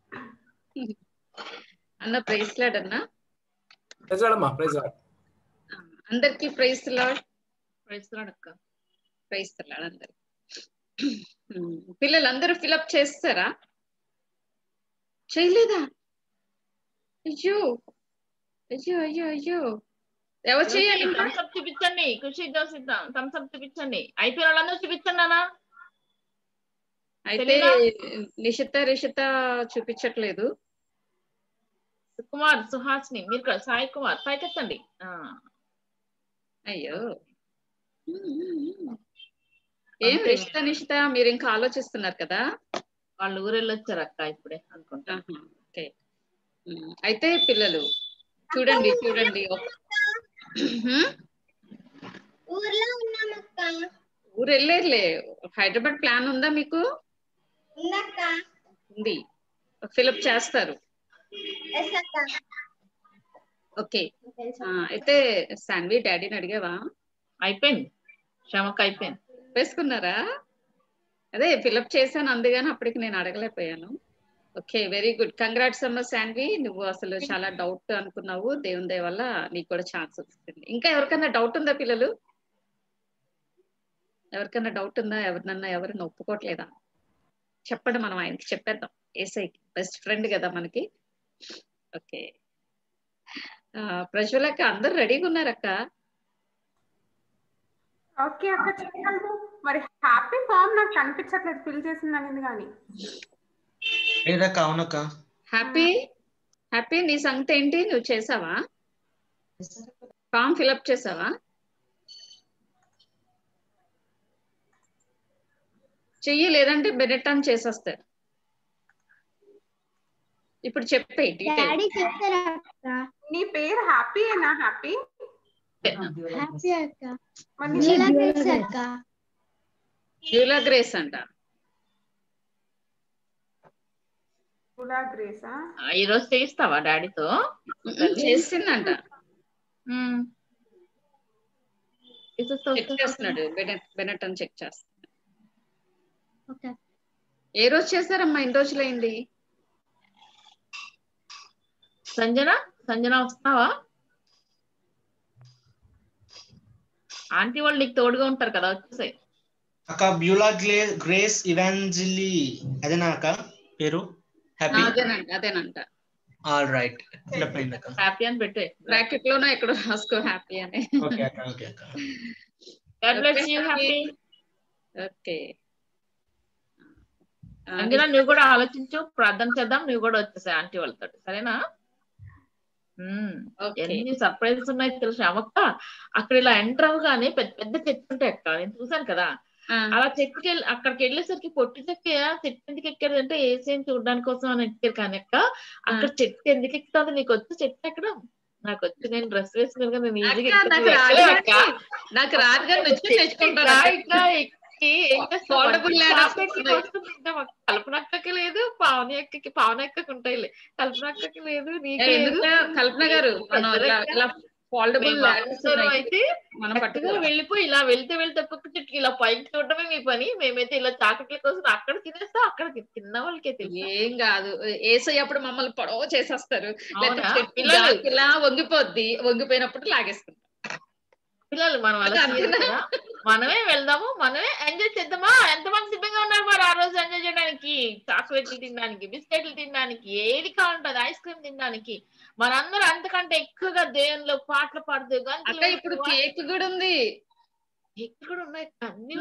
Speaker 5: అన్న ప్రైజ్ లార్డ్ అన్న.
Speaker 1: ప్రైజ్ లార్డ్ అమ్మా. ప్రైజ్ లార్డ్
Speaker 5: అందరికి. Praise lord. ప్రైజ్ లార్డ్ అక్క. ప్రైజ్ లార్డ్ అందరికి. పిల్లలందరూ ఫిలప్ చేస్తారా? చేయలేదా? అయ్యో అయ్యో అయ్యో అయ్యో. ఎవరు చేయండి?
Speaker 11: థమ్స్అప్ చూపించండి. ఖుషి చూపిద్దాం. థమ్స్అప్ చూపించండి. అయిపోయిన వాళ్ళందరూ చూపించండి అన్న.
Speaker 5: అయితే నిషిత రిషిత చూపించట్లేదు.
Speaker 11: సుకుమార్, సుహాస్ని, మీరు సాయి కుమార్ పైకెత్తండి.
Speaker 5: అయ్యో ఏం రిషిత నిషిత మీరు ఇంకా ఆలోచిస్తున్నారు కదా?
Speaker 11: వాళ్ళు ఊరెళ్ళొచ్చారు అక్క ఇప్పుడే అనుకుంటా.
Speaker 5: ఓకే, అయితే పిల్లలు చూడండి చూడండి.
Speaker 8: ఊర్లో ఉన్నామక్క.
Speaker 5: ఊరు వెళ్ళేదిలే. హైదరాబాద్ ప్లాన్ ఉందా మీకు? ఉంది. ఫిలప్ చేస్తారు. ఓకే, అయితే సాన్వి డాడీని అడిగావా?
Speaker 11: అయిపోయింది. శ్యామక్క అయిపోయింది.
Speaker 5: వేసుకున్నారా? అదే ఫిలప్ చేశాను అందుగాని అప్పటికి నేను అడగలేకపోయాను. Okay, very good. కంగ్రాట్స్ అమ్మ శాన్వి. నువ్వు అసలు చాలా డౌట్ అనుకున్నావు, దేవుని దయ వల్ల నీకు కూడా ఛాన్స్ వస్తుంది. ఇంకా ఎవరికైనా డౌట్ ఉందా పిల్లలు? ఎవరికైనా డౌట్ ఉందా? ఎవరినన్నా ఎవరిని ఒప్పుకోవట్లేదా? చెప్పండి, మనం ఆయనకి చెప్పేద్దాం. ఏసైకి బెస్ట్ ఫ్రెండ్ కదా మనకి. ఓకే, ప్రజ్వలక్క అందరు రెడీగా ఉన్నారక్క?
Speaker 6: ఓకే అక్క చెప్పండి. మరి హ్యాపీ ఫామ్ నాకు కనిపించట్లేదు ఫిల్ చేసిందని. కానీ
Speaker 10: అవునక్క.
Speaker 5: హ్యాపీ హ్యాపీ నీ సంగతి ఏంటి? నువ్వు చేసావా? ఫామ్ ఫిలప్ చేసావా? చెయ్యి, లేదంటే బెనెట్ చేసేస్తారు. ఇప్పుడు చెప్పే
Speaker 6: నీ పేరు హ్యాపీయేనా? హ్యాపీ
Speaker 8: హ్యాపీ అక్క.
Speaker 5: యూలా గ్రేస్ అంట.
Speaker 6: యూలా గ్రేసా?
Speaker 11: ఈ రోజు చేయిస్తావా డాడీతో?
Speaker 5: చేసిందంట.
Speaker 11: చెక్
Speaker 5: చేస్తున్నాడు. బెనెట్ బెనెట్ అని చెక్ చేస్తున్నాడు. ఏ రోజు చేశారమ్మా? ఎన్ని రోజులైంది?
Speaker 11: సంజన, సంజన వస్తున్నావా? ఆంటీ వాళ్ళు నీకు తోడుగా ఉంటారు కదా, వచ్చేసాయి.
Speaker 10: అక్క బ్యూలా గ్రేస్ ఇవాంజలి అదేనా అక్క పేరు? హ్యాపీ
Speaker 5: అదేనంట అదేనంట.
Speaker 10: ఆల్ రైట్, ఫిలప్ అయింది అక్క.
Speaker 11: హ్యాపీ అని పెట్టే
Speaker 5: బ్రాకెట్ లోనే ఎక్కడ రాసుకో హ్యాపీ అని.
Speaker 10: ఓకే అక్క. ఓకే అక్క.
Speaker 11: God bless you happy.
Speaker 5: Okay
Speaker 11: Sanjana, నువ్వు కూడా ఆలోచించు, ప్రార్థన చేద్దాం. నువ్వు కూడా వచ్చేసాయి ఆంటీ వాళ్ళతో, సరేనా? ఎన్ని సర్ప్రైజెస్ ఉన్నాయి తెలుసు అమ్మక్క. అక్కడ ఇలా ఎంటర్ అవగానే పెద్ద పెద్ద చెట్లు ఉంటాయి అక్క, నేను చూసాను కదా. అలా చెట్టుకి వెళ్ళి అక్కడికి వెళ్ళేసరికి పొట్టి చెక్క చెట్టు ఎందుకు ఎక్కాడు అంటే ఏసేం చూడడానికి కోసం అని ఎక్కారు. కానీ అక్క అక్కడ చెట్టు ఎందుకు ఎక్కుతుంది? నీకు వచ్చి చెట్టు ఎక్కడం? నాకు వచ్చి నేను డ్రెస్ వేసుకుని నేను ఈజీగా
Speaker 5: నాకు రాదుగా
Speaker 11: కల్పనక్కకి లేదు, పావని అక్కకి పావని అక్కకి ఉంటాయిలే, కల్పనక్కకి లేదు.
Speaker 5: కల్పన గారు
Speaker 11: అయితే మనం పట్టుగా వెళ్ళిపోయి ఇలా వెళ్తే వెళ్తే ఒక్కొక్క చెట్టుకి ఇలా పైకి చూడటమే మీ పని. మేమైతే ఇలా చాకట్ల కోసం అక్కడ తినేస్తా, అక్కడ తిన్న వాళ్ళకే తెలియదు.
Speaker 5: ఏం కాదు, ఏసై అప్పుడు మమ్మల్ని పొడవ చేసేస్తారు. ఇలా వంగిపోద్ది, వంగిపోయినప్పుడు లాగేసుకుంటాం.
Speaker 11: పిల్లలు మనం అలా మనమే వెళ్దాము, మనమే ఎంజాయ్ చేద్దామా? ఎంతమంది సిద్ధంగా ఉన్నారు మరి ఆ రోజు ఎంజాయ్ చేయడానికి? చాక్లెట్లు తినడానికి, బిస్కెట్లు తినడానికి, ఏది కావాలంటే ఐస్ క్రీమ్ తినడానికి. మనందరూ అంతకంటే ఎక్కువగా దేవునిలో పాటలు పాడుతూ
Speaker 5: అంటే ఇప్పుడు కేక్ కూడా ఉంది.
Speaker 11: కేక్ కూడా ఉన్నాయి, అన్ని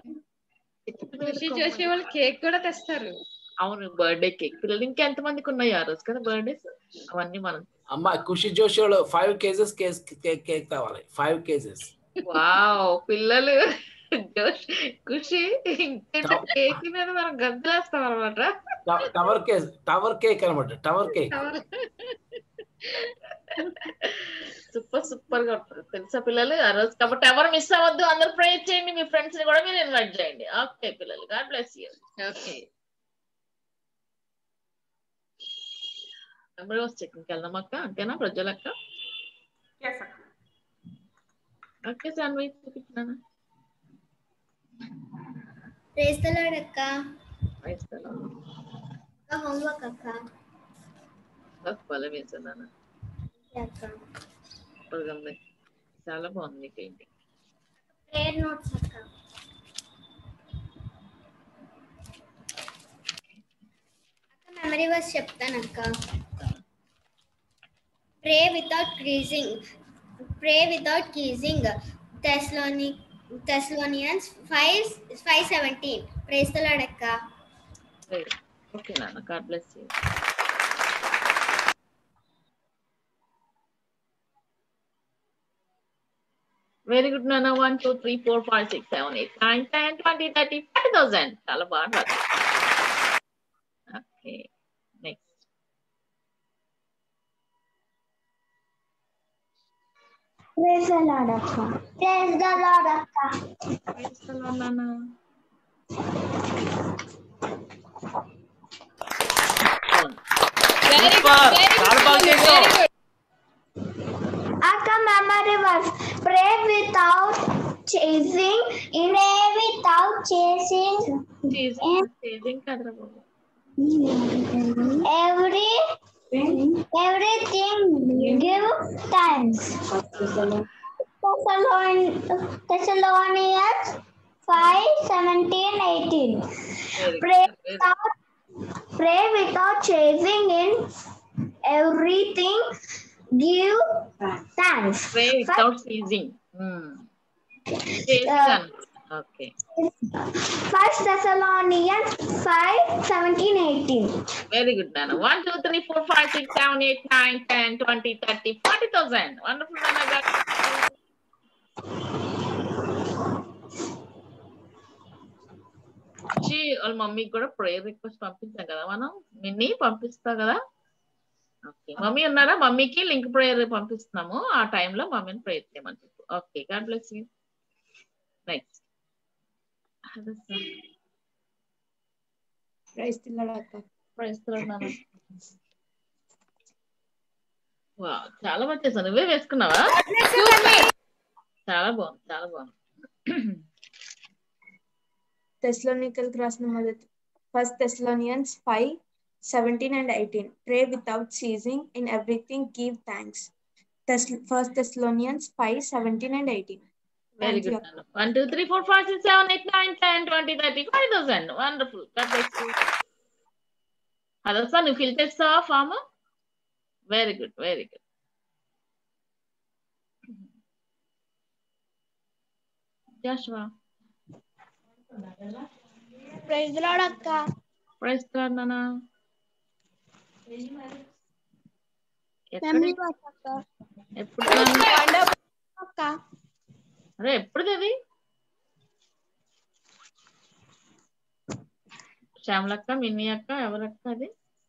Speaker 5: చేసే వాళ్ళు కేక్ కూడా తెస్తారు.
Speaker 11: అవును, బర్త్డే కేక్. పిల్లలు ఇంకా ఎంత మందికి ఉన్నాయి ఆ రోజు కదా బర్త్డేస్? అవన్నీ మనం
Speaker 1: అమ్మా ఖుషి జోషి వాళ్ళు ఫైవ్ కేజెస్ కేక్ కేక్ కావాలి. Five KGs.
Speaker 11: వావ్, పిల్లలు ఖుషి కేక్ మీద మనం గంతులేస్తాం అనమాట.
Speaker 1: టవర్ కేక్, టవర్ కేక్ అనమాట. టవర్ కేక్
Speaker 11: సూపర్ సూపర్ గా ఉంటుంది తెలుసా పిల్లలు ఆ రోజు. కాబట్టి ఎవరు మిస్ అవ్వద్దు, అందరు ప్రే చేయండి, మీ ఫ్రెండ్స్ ని కూడా మీరు ఇన్వైట్ చేయండి. ఓకే పిల్లలు, God bless you. Okay memory verse checking వెళ్దాం అక్క, అంతేనా ప్రజలక్క? ఓకే సాన్వి చూపించాను.
Speaker 8: ప్రైజ్ ది లార్డ్ అక్క.
Speaker 11: Praise the lord.
Speaker 8: అక్క హోంవర్క్ అక్క.
Speaker 11: ఫాలో చేస్తున్నాను
Speaker 8: అక్క.
Speaker 11: సూపర్గా ఉంది, చాలా బాగుంది మీ పెయింటింగ్.
Speaker 8: ప్రేయర్ నోట్స్ అక్క. అక్క మెమరీ వర్స్ చెప్తాను అక్క. Pray without ceasing, pray without ceasing. థెస్సలోని Thessalonians five five seventeen. Praise the lord అక్క.
Speaker 11: ఓకే నాన్న, God bless you. Very good నాన్న. One two three four five six seven eight nine ten twenty thirty forty thousand. చాలా బాగా. Okay next.
Speaker 8: Praise the lord అక్క. Praise the lord అక్క.
Speaker 11: Praise the lord నాన్న.
Speaker 1: Very good, చాలా బాగా చేసావు
Speaker 8: అక్క. Memory verse pray without ceasing, pray without chasing
Speaker 11: ceasing కదరా బాబు.
Speaker 8: every everything give thanks. Thessalonians five seventeen eighteen. Pray without pray without chasing in everything give thanks.
Speaker 11: Pray without ceasing. Hmm.
Speaker 8: Uh,
Speaker 11: okay.
Speaker 8: First Thessalonians five seventeen eighteen.
Speaker 11: Very good, Nana. One, two, three, four, five, six, seven, eight, nine, ten, twenty, thirty, forty thousand. Wonderful, Nana. వాళ్ళ మమ్మీకి కూడా prayer request పంపించాం కదా మనం. మిన్ని పంపిస్తా కదా. Okay, mummy ఉన్నారా? మమ్మీకి లింక్ ప్రేయర్ పంపిస్తున్నాము. ఆ టైంలో మమ్మీని ప్రేయర్ చేయమని చెప్పు. Okay, God bless you. Next.
Speaker 12: Praise the lord అక్క.
Speaker 11: ప్రైజ్ ది లార్డ్ నాన్న. వావ్, చాలా బాగా చేశాను. నువ్వే వేసుకున్నావా? చాలా బాగుంది, చాలా బాగుంది.
Speaker 12: Thessalonians రాసిన మొదటి first Thessalonians five seventeen and eighteen. Pray without ceasing, in everything give thanks. First Thessalonians five seventeen and eighteen.
Speaker 11: Very good. One, two, three, four, five, six, seven, eight, nine, ten, twenty, thirty, forty thousand. Wonderful. God bless you. Adasa, you fill this off, Amma? Very good, very good. Joshua.
Speaker 8: Praise the Lord, Akka.
Speaker 11: Praise the Lord, Nana.
Speaker 8: Memory verse, Akka.
Speaker 11: ఎప్పుడు
Speaker 8: అక్క?
Speaker 11: అరే ఎప్పుడు అది? శ్యామలక్క, మిన్ని అక్క, ఎవరక్క అది?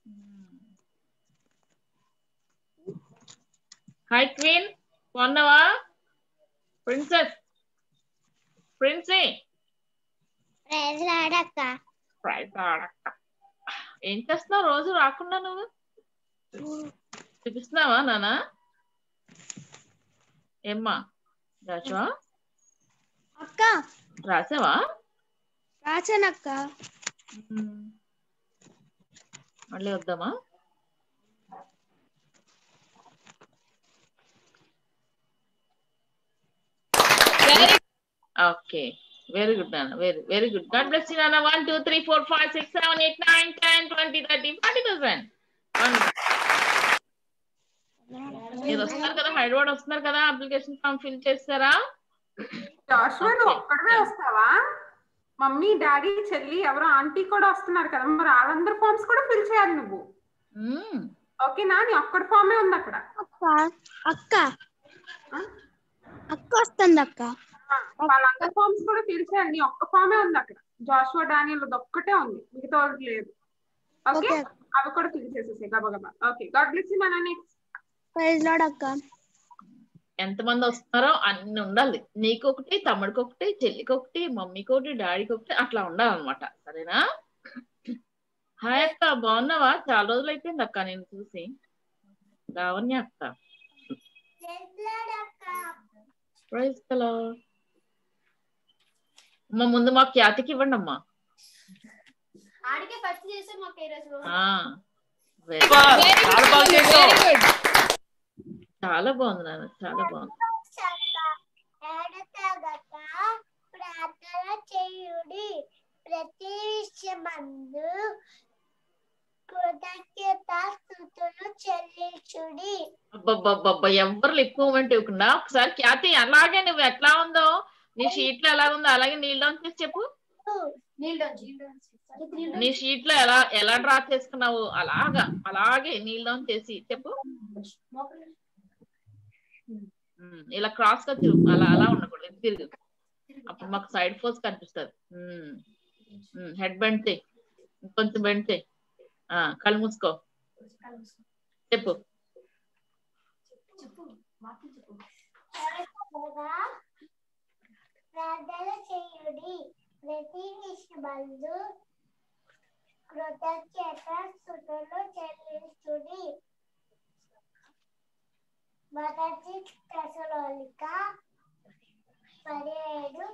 Speaker 11: Hi queen, బాగున్నావా? Princess ప్రిన్సీ.
Speaker 8: ప్రైజ్ ది లార్డ్ అక్క.
Speaker 11: ప్రైజ్ ది లార్డ్ అక్క. ఏం చేస్తున్నావు రోజు రాకుండా నువ్వు? చూపిస్తున్నావా నానా? ఏమ్మా రాసావా?
Speaker 8: అక్క
Speaker 11: రాసావా?
Speaker 8: రాసానక్క.
Speaker 11: మళ్ళీ వద్దామా? ఓకే, వెరీ గుడ్ నాన్న. Very very good. God bless you నాన్న. One two three four five six seven eight nine ten twenty thirty forty thousand. మీరు వస్తున్నారు కదా, హైదరాబాద్ వస్తున్నారు కదా, అప్లికేషన్ ఫామ్ ఫిల్ చేస్తారా?
Speaker 6: జాషువా నువ్వు ఒక్కడే వస్తావా? మమ్మీ, డాడీ, చెల్లి, ఎవరో ఆంటీ కూడా వస్తున్నారు కదా, మరి వాళ్ళందరి ఫామ్స్ కూడా ఫిల్ చేయాలి నువ్వు. ఓకేనా? నీ ఒక్కడి ఫామే ఉంది అక్కడ.
Speaker 8: అక్క అక్క వస్తుంది అక్క.
Speaker 6: వాళ్ళందరి ఫామ్స్ కూడా ఫిల్ చేయాలి. నీ ఒక్క ఫామే ఉంది అక్కడ. జాషువా, డానియల్ ఒక్కటే ఉంది, మిగతా లేదు. ఓకే, అవి కూడా ఫిల్ చేసేసాయి గబగబా. ఓకే, గాడ్ బ్లెస్ యూ నాన్న. నెక్స్ట్
Speaker 8: ప్రైజ్ లార్డ్ అక్క.
Speaker 11: ఎంతమంది వస్తున్నారో అన్ని ఉండాలి. నీకు ఒకటి, తమ్ముడికి ఒకటి, చెల్లికి ఒకటి, మమ్మీకి ఒకటి, డాడీకి ఒకటి, అట్లా ఉండాలన్నమాట. సరేనా? హాయ్ అక్క, బాగున్నావా? చాలా రోజులు అయిపోయింది అక్క నేను చూసి. లావణ్య అక్క. Praise the lord. అమ్మ ముందు మా ఖ్యాతికి ఇవ్వండి అమ్మా.
Speaker 8: ఆడికే ఫస్ట్ చేసే మాకు ఈ రోజు.
Speaker 11: చాలా బాగుంది నాన్న, చాలా బాగుంది.
Speaker 8: ప్రార్థన చేయుడి, ప్రతి విషయమందు కృతజ్ఞతాస్తుతులు చెల్లించుడి.
Speaker 11: అబ్బబ్బబ్బబ్బా, ఎవరు లిప్ మూమెంట్ ఇవ్వకుండా ఒకసారి ఖ్యాతి అలాగే నువ్వు ఎట్లా ఉందో నీ షీట్ లో ఎలా ఉందో అలాగే నీల్ డౌన్ చేసి చెప్పు. నీ షీట్ లో ఎలా ఎలా డ్రా చేసుకున్నావు అలాగా అలాగే నీల్ డౌన్ చేసి చెప్పు. ఇలా క్రాస్ గా తిరుగు, అలా అలా ఉండకూడదు, తిరుగు. అప్పుడు మాకు సైడ్ ఫోర్స్ కనిపిస్తుంది. హెడ్ బెండ్ చేయి, ఇంకొంచెం బెండ్ చేయి. కళ్ళు మూసుకో, చెప్పు.
Speaker 8: ప్రార్థన చేయుడి, ప్రతి విషయమందు కృతజ్ఞతాస్తుతులు చెల్లించుడి. మొదటి తెసలోనిక పదిహేడు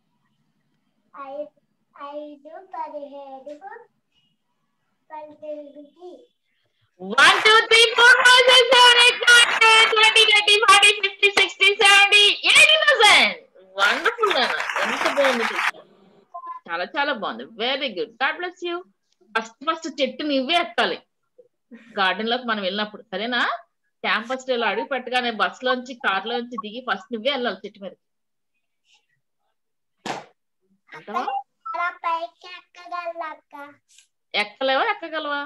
Speaker 8: ఐదు పదిహేడు పద్దెనిమిది.
Speaker 11: One, two, three, four, five, six, seven, eight, nine, ten, twenty, thirty, forty, fifty, sixty, seventy, eighty thousand. Wonderful, Nana. ఎంత బాగుంది, చాలా చాలా బాగుంది. Very good. God bless you. First first చెట్టు నువ్వే ఎక్కాలి గార్డెన్ లోకి మనం వెళ్ళినప్పుడు, సరేనా? క్యాంపస్ లో అడుగు పెట్టగానే బస్ లోంచి కార్ లోంచి దిగి ఫస్ట్ నువ్వే వెళ్ళాలి చెట్టు మీద. ఎక్కలేవా? ఎక్కగలవా?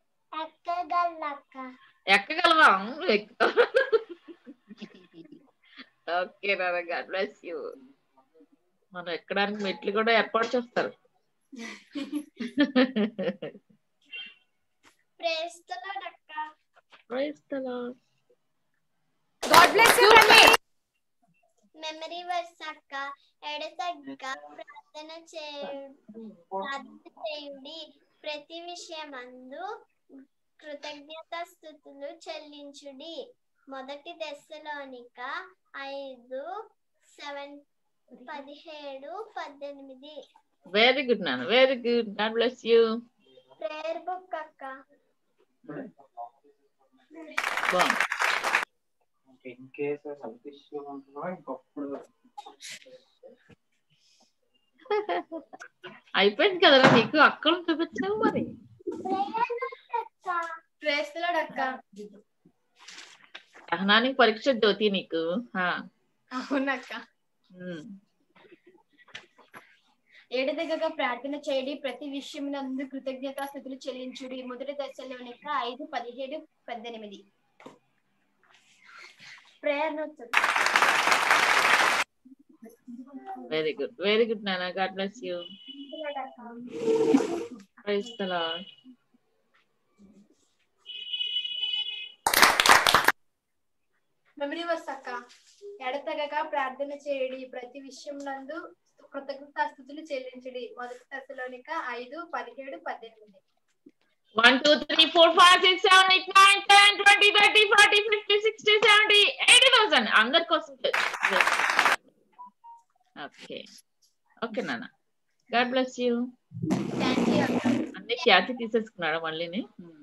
Speaker 11: ఎక్కగలవా? ఓకే నాన్న, గాడ్ బ్లెస్ యూ. మనం ఎక్కడానికి మెట్లు కూడా ఏర్పాటు చేస్తారు.
Speaker 8: ప్రైజ్ ది లార్డ్ అక్క.
Speaker 11: Praise the lord.
Speaker 8: God bless you mummy. Memory verse అక్క. ఎడతెగక ప్రార్థన చేయుడి, ప్రార్థన చేయుడి, ప్రతి విషయమందు కృతజ్ఞతాస్తుతులు చెల్లించుడి. మొదటి తెస్సలోనిక ఐదు సెవెన్ పదిహేడు పద్దెనిమిది.
Speaker 11: వెరీ గుడ్ నాన్న, very good. God bless you.
Speaker 8: Prayer book అక్క.
Speaker 11: అయిపోయింది కదరా నీకు, అక్కలు చూపించావు మరి.
Speaker 8: ప్రైజ్ ది లార్డ్ అక్క.
Speaker 11: సహనానికి పరీక్ష జ్యోతి నీకు.
Speaker 8: అవునక్క. ఎడతెగక ప్రార్థన చేయడి, ప్రతి విషయం నందు కృతజ్ఞతాస్తుతులు చెల్లించుడి. మొదటి తెస్సలోనిక ఐదు పదిహేడు పద్దెనిమిది. Prayer notes.
Speaker 11: Very good, very good నాన్న. God bless you. Praise the lord.
Speaker 8: Memory verse అక్క. ఎడతెగక ప్రార్థన చేయడి, ప్రతి విషయం నందు కృతజ్ఞతాస్తుతులు చెల్లించుడి. మొదటి తెస్సలోనిక ఐదు పదిహేడు పద్దెనిమిది.
Speaker 11: One, two, three, four, five, six, seven, eight, nine, ten, twenty, thirty, forty, fifty, sixty, seventy, eighty thousand. అందరి కోసం. ఓకే ఓకే నాన్న, గాడ్ బ్లెస్ యూ. అన్ని ఖ్యాతి తీసేసుకున్నాడు మళ్ళీని.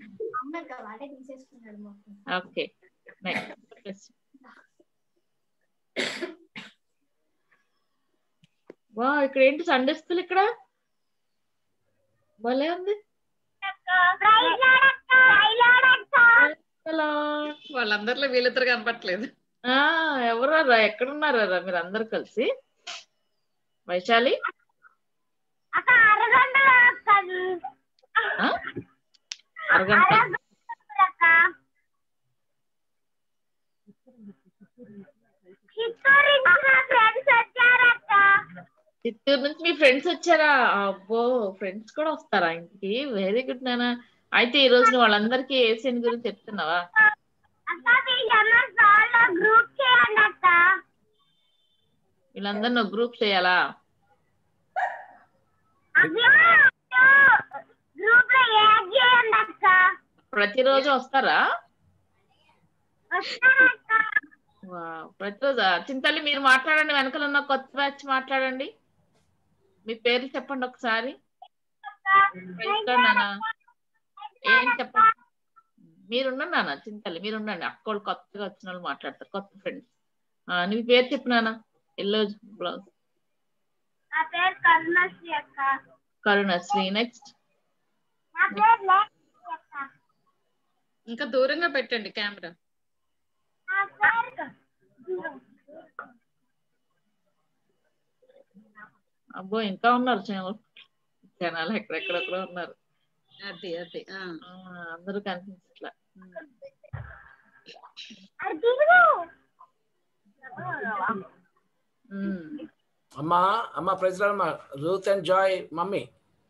Speaker 11: Okay next. వా, ఇక్కడ ఏంటి సండే స్కూల్? ఇక్కడ భలే ఉంది.
Speaker 5: వాళ్ళందరిలో వీళ్ళిద్దరు కనపట్లేదు.
Speaker 11: ఆ ఎవరారా, ఎక్కడున్నారా మీరు అందరు కలిసి? వైశాలి అరగంట. చిత్తూరు నుంచి మీ ఫ్రెండ్స్ వచ్చారా? అబ్బో, ఫ్రెండ్స్ కూడా వస్తారా ఇంటికి? వెరీ గుడ్ నాన్న. అయితే ఈ రోజు వాళ్ళందరికీ ఏసియన్ గురించి చెప్తున్నావా? వీళ్ళందరినీ గ్రూప్ చేయాలా? ప్రతిరోజు వస్తారా? ప్రతిరోజు చింతల్లి మీరు మాట్లాడండి, వెనకాల ఉన్న కొత్త బ్యాచ్ మాట్లాడండి. మీ పేర్లు చెప్పండి ఒకసారి. ఏం చెప్పండి. మీరుండండి నాన్న, చింతల్లి మీరుండండి. అక్కడ కొత్తగా వచ్చిన వాళ్ళు మాట్లాడతారు, కొత్త ఫ్రెండ్స్. నీ పేరు చెప్పు నాన్న. Yellow blouse. కరుణశ్రీ. నెక్స్ట్.
Speaker 13: ఇంకా దూరంగా పెట్టండి కెమెరా.
Speaker 11: అబ్బో ఇంకా ఉన్నారు జనాలు, ఎక్కడెక్కడెక్కడ ఉన్నారు.
Speaker 13: అది అది
Speaker 11: అందరూ కనిపించట్లా.
Speaker 1: అమ్మా అమ్మా ప్రైజ్ లార్డ్ అమ్మా. Ruth and Joy mummy.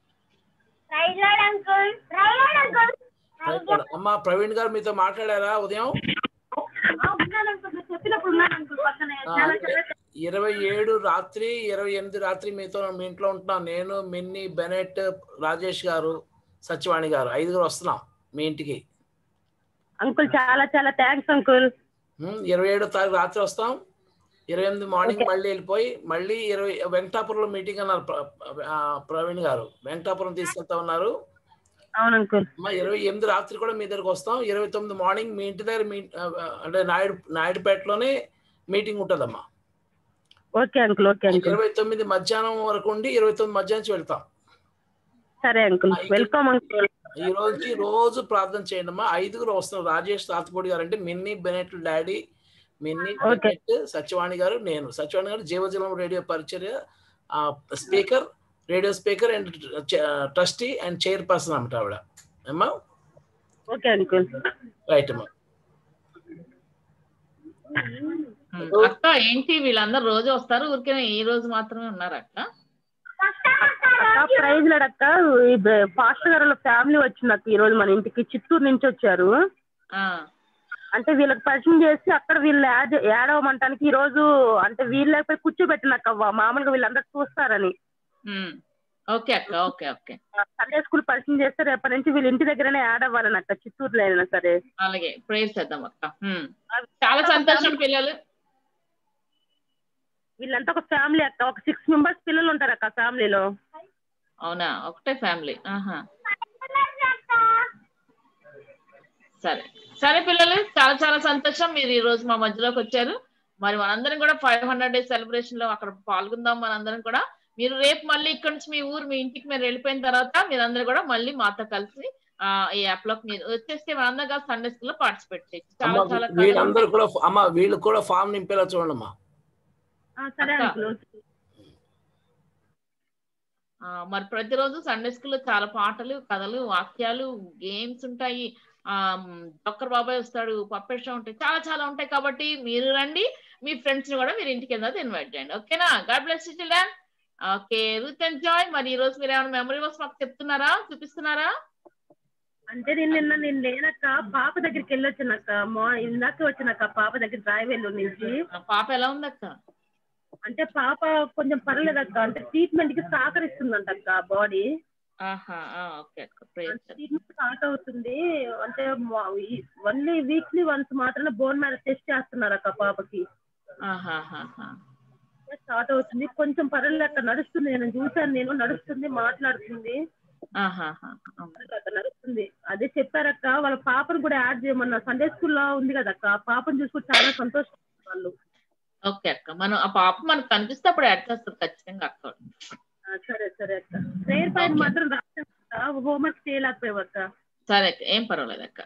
Speaker 1: అమ్మా ప్రవీణ్ గారు మీతో మాట్లాడారా ఉదయం? ఇరవై ఏడు రాత్రి ఇరవై ఎనిమిది రాత్రి మీతో మీ ఇంట్లో ఉంటున్నాం. నేను, మిన్ని, బెనెట్, రాజేష్ గారు, సత్యవాణి గారు, ఐదుగురు వస్తున్నాం మీ ఇంటికి.
Speaker 14: అంకుల్ చాలా చాలా థ్యాంక్స్ అంకుల్.
Speaker 1: ఇరవై ఏడో తారీఖు రాత్రి వస్తాం. ఇరవై ఎనిమిది మార్నింగ్ మళ్ళీ వెళ్ళిపోయి మళ్ళీ ఇరవై వెంకటాపురంలో మీటింగ్ అన్నారు ప్రవీణ్ గారు. వెంకటాపురం తీసుకెళ్తా ఉన్నారు.
Speaker 14: అవును అంకుల్.
Speaker 1: ఇరవై ఎనిమిది రాత్రి కూడా మీ దగ్గరకు వస్తాం. ఇరవై తొమ్మిది మార్నింగ్ మీ ఇంటి దగ్గర మీ అంటే నాయుడు నాయుడుపేటలోనే మీటింగ్ ఉంటుందమ్మా.
Speaker 14: Okay uncle. Okay uncle.
Speaker 1: ఇరవై తొమ్మిది మధ్యాహ్నం వరకు ఉండి ఇరవై తొమ్మిది మధ్యాహ్నం నుంచి వెళ్తాం.
Speaker 14: సరే అంకుల్, వెల్కమ్ అంకుల్.
Speaker 1: ఈ రోజుకి రోజు ప్రార్థన చేయండి అమ్మా. ఐదుగురు వస్తున్నారు. రాజేష్ తాతపూడి గారు అంటే Minni, Bennett daddy, Minni, Bennett, Satyavani garu, నేను. సత్యవాణి గారు జీవజలం రేడియో పరిచర్య speaker, radio speaker and trustee and chair person అన్నమాట ఆవిడ. అమ్మా
Speaker 14: ఓకే అంకుల్.
Speaker 1: రైట్ అమ్మా.
Speaker 11: అక్క ఏంటి వీళ్ళందరూ రోజు వస్తారు, ఊరికే ఈ రోజు మాత్రమే ఉన్నారు అక్క?
Speaker 14: ప్రైజ్ లాడక్క, పాస్టర్ గారు ఫ్యామిలీ వచ్చిందక్క ఈ రోజు మన ఇంటికి. చిత్తూరు నుంచి వచ్చారు. అంటే వీళ్ళకి పరిచయం చేసి అక్కడ వీళ్ళు యాడ్ యాడ్ అవ్వమంటానికి ఈ రోజు అంటే వీళ్ళపై కూర్చోబెట్టినక్క, మామూలుగా వీళ్ళందరూ చూస్తారని.
Speaker 11: ఓకే అక్క. Okay okay.
Speaker 14: సండే స్కూల్ పరిచయం చేస్తే రేపటి నుంచి వీళ్ళ ఇంటి దగ్గరనే యాడ్ అవ్వాలని అక్క, చిత్తూరులో అయినా సరే.
Speaker 11: అలాగే ప్రేయర్ చేద్దాం అక్క. చాలా సంతోషం పిల్లలు.
Speaker 14: వీళ్ళంతా ఒక ఫ్యామిలీ అక్క. ఒక సిక్స్ మెంబర్స్ పిల్లలు ఉంటారు అక్క ఫ్యామిలీలో.
Speaker 11: అవునా? ఒకటే ఫ్యామిలీ. ఆహా సరే సరే పిల్లలు, చాలా చాలా సంతోషం మీరు ఈ రోజు మా మధ్యలోకి వచ్చారు. మరి మనందరం కూడా ఫైవ్ హండ్రెడ్ డేస్ సెలబ్రేషన్ లో అక్కడ పాల్గొందాం మనందరం కూడా. మీరు రేపు మళ్ళీ ఇక్కడ నుంచి మీ ఊరు మీ ఇంటికి మీరు వెళ్ళిపోయిన తర్వాత మీరందరూ కూడా మళ్ళీ మాతో కలిసి ఆ ఈ యాప్ లోకి మీరు వచ్చేస్తే మనందరం కలిసి సండే స్కూల్ లో పార్టిసిపేట్ చేయొచ్చు. చాలా చాలా
Speaker 1: వీళ్ళందరూ కూడా అమ్మ వీళ్ళు కూడా ఫామ్ నింపేలా చూడండి అమ్మా.
Speaker 11: మరి ప్రతిరోజు సండే స్కూల్లో చాలా పాటలు, కథలు, వాక్యాలు, గేమ్స్ ఉంటాయి. ఆ డాక్టర్ బాబాయ్ వస్తాడు, పప్పెట్ షో ఉంటాయి, చాలా చాలా ఉంటాయి. కాబట్టి మీరు రండి, మీ ఫ్రెండ్స్ ని కూడా మీరు ఇంటికి వెళ్ళి ఇన్వైట్ చేయండి. ఓకేనా? God bless you children. Okay Ruth and Joy, మరి ఈ రోజు మీరు ఏమైనా మెమరీ వర్స్ మాకు చెప్తున్నారా, చూపిస్తున్నారా?
Speaker 14: అంటే నేను నిన్న నేను లేనక్క పాప దగ్గరికి వెళ్ళొచ్చానక్క. మా ఇందాక వచ్చినక్క పాప దగ్గర డ్రైవేలూరు నుంచి.
Speaker 11: పాప ఎలా ఉందక్క?
Speaker 14: అంటే పాప కొంచెం పర్లేదక్క. అంటే ట్రీట్మెంట్ కి సహకరిస్తుందంట అక్క బాడీ. ట్రీట్మెంట్ స్టార్ట్ అవుతుంది. అంటే ఓన్లీ వీక్లీ వన్స్ మాత్రమే బోన్ మ్యారో టెస్ట్ చేస్తున్నారు అక్క పాపకి. స్టార్ట్ అవుతుంది. కొంచెం పర్లేదక్క, నడుస్తుంది. నేను చూసాను, నేను నడుస్తుంది, మాట్లాడుతుంది, నడుస్తుంది. అదే చెప్పారక్క. వాళ్ళ పాపను కూడా యాడ్ చేయమన్నా. సండే స్కూల్లో ఉంది కదక్క, పాపను చూసుకుని చాలా సంతోషం వాళ్ళు.
Speaker 11: ఓకే అక్క, మనం ఆ పాప మనకు కనిపిస్తే అప్పుడు యాడ్ చేస్తారు ఖచ్చితంగా అక్క.
Speaker 14: సరే సరే అక్క. ప్రేయర్ పాయింట్ మాత్రం రాస్తాను, హోంవర్క్ చేయలేకపోయావక్క.
Speaker 11: సరే అక్క, ఏం పర్వాలేదు అక్క.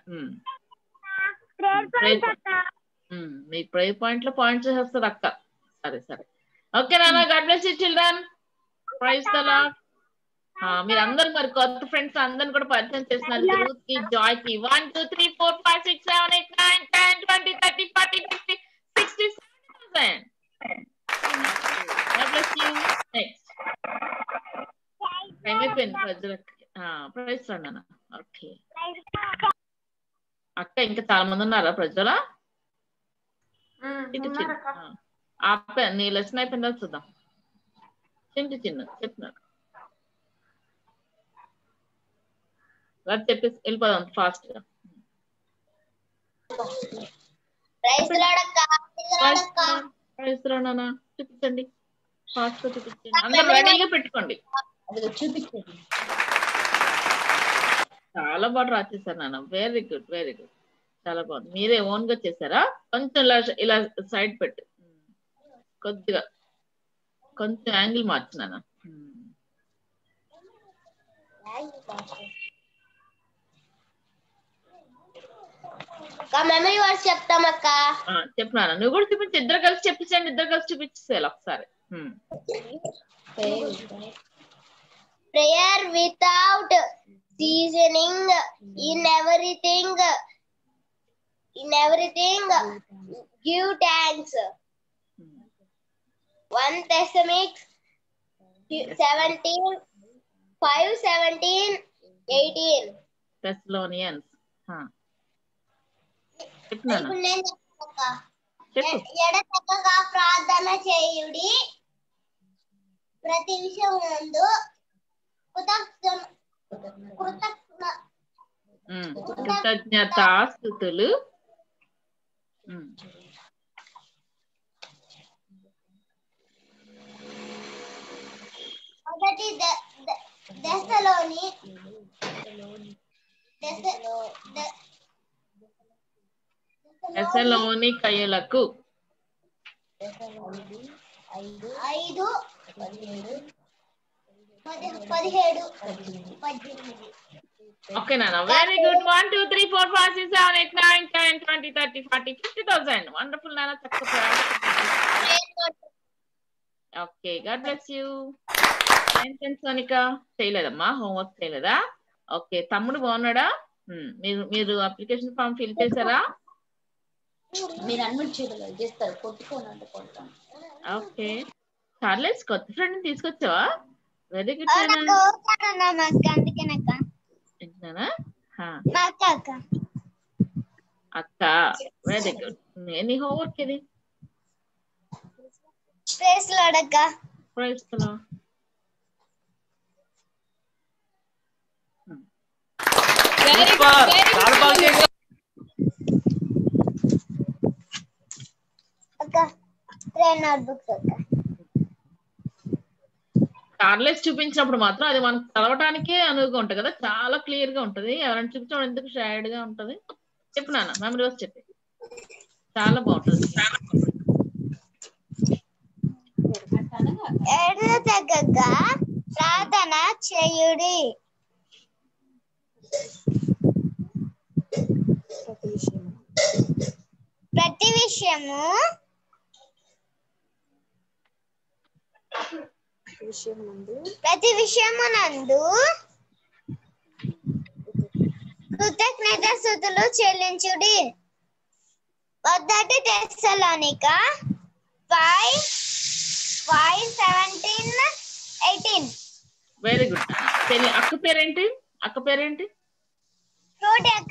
Speaker 11: మీ ప్రేయర్ పాయింట్ లో పాయింట్ చేసేస్తారు అక్క. సరే సరే ఓకే నాన్న. God bless you children. Praise the Lord. మీరందరూ మరి కొత్త ఫ్రెండ్స్ అందరిని కూడా పరిచయం చేస్తున్నారు. రూత్ కి, జాయ్ కి. One two three four five six seven eight nine ten twenty thirty forty fifty sixty seven. Next time అయిపోయింది ప్రజలకి. ప్రైజ్ రండి అన్న. ఓకే అక్క, ఇంకా చాలా మంది ఉన్నారా ప్రజల? చిన్న చిన్న ఆపే నీ లెసన్ అయిపోయిందా చూద్దాం. చిన్న చిన్న చెప్తున్నాడు చెప్పేసి వెళ్ళిపోదాం ఫాస్ట్ గా. చూపించండి ఫాస్ట్ గా చూపించండి. అందరు రెడీగా పెట్టుకోండి. చూపించండి. చాలా బాగా రాసేసారు నాన్న. వెరీ గుడ్ వెరీ గుడ్ చాలా బాగుంది. మీరే ఓన్ గా చేశారా? కొంచెం ఇలా ఇలా సైడ్ పెట్టు, కొద్దిగా కొంచెం యాంగిల్ మార్చినానా.
Speaker 8: చెప్తామక్క
Speaker 11: చెప్పినాను. నువ్వు కూడా చూపించి ఇద్దరు కలిసి చెప్పించండి. ఇద్దరు కలిసి చూపించేసేయాలి ఒకసారి.
Speaker 8: Prayer without seasoning in everything in everything give thanks. One Thessalonians seventeen five seventeen eighteen.
Speaker 11: Thessalonians
Speaker 8: ఎడతెగక ప్రార్థన చేయుడి, ప్రతి విషయం నందు
Speaker 11: కృతజ్ఞతాస్తుతులు
Speaker 8: మొదటి దశలోని
Speaker 11: తెస్సలోనికయులకు
Speaker 8: ఐదు పదిహేడు పద్దెనిమిది.
Speaker 11: ఓకే నాన్న very good. One two three four five six seven eight nine ten twenty thirty forty fifty thousand. Wonderful నాన్న. చక్కగా okay God bless you. Sonika చేయలేదమ్మా, హోంవర్క్ చేయలేదా? ఓకే తమ్ముడు బాగున్నాడా? మీరు మీరు అప్లికేషన్ ఫామ్ ఫిల్ చేశారా?
Speaker 8: మీరు అడ్మిట్ చేస్తారు కొట్టుకోనంటే కొడతాను.
Speaker 11: ఓకే చార్లెస్ కొత్త ఫ్రెండ్ తీసుకొచ్చావా? Very good. అక్క వెరీ గుడ్. ఎనీ హోంవర్క్ ఇది?
Speaker 8: ప్రైజ్ లార్డ్ అక్క.
Speaker 11: Praise Lord. చార్లెస్ చూపించినప్పుడు మాత్రం అది మనకు చదవటానికే అనువుగా ఉంటది కదా, చాలా క్లియర్ గా ఉంటది. ఎవరైనా చూపించడం ఎందుకు షైడ్ గా ఉంటది? చెప్పు నాన్న, మెమరీ వర్స్ చెప్పి. చాలా బాగుంటది.
Speaker 8: ఎడతెగక ప్రార్థన చేయుడి, ప్రతి విషయము ప్రతి విషయమునందు కృతజ్ఞతాస్తుతులు చెల్లించుడి. మొదటి తెస్సలోనిక five five seventeen eighteen.
Speaker 11: Very good. అక్క పేరేంటి? అక్క పేరేంటి?
Speaker 8: ఫ్రూటీ అక్క.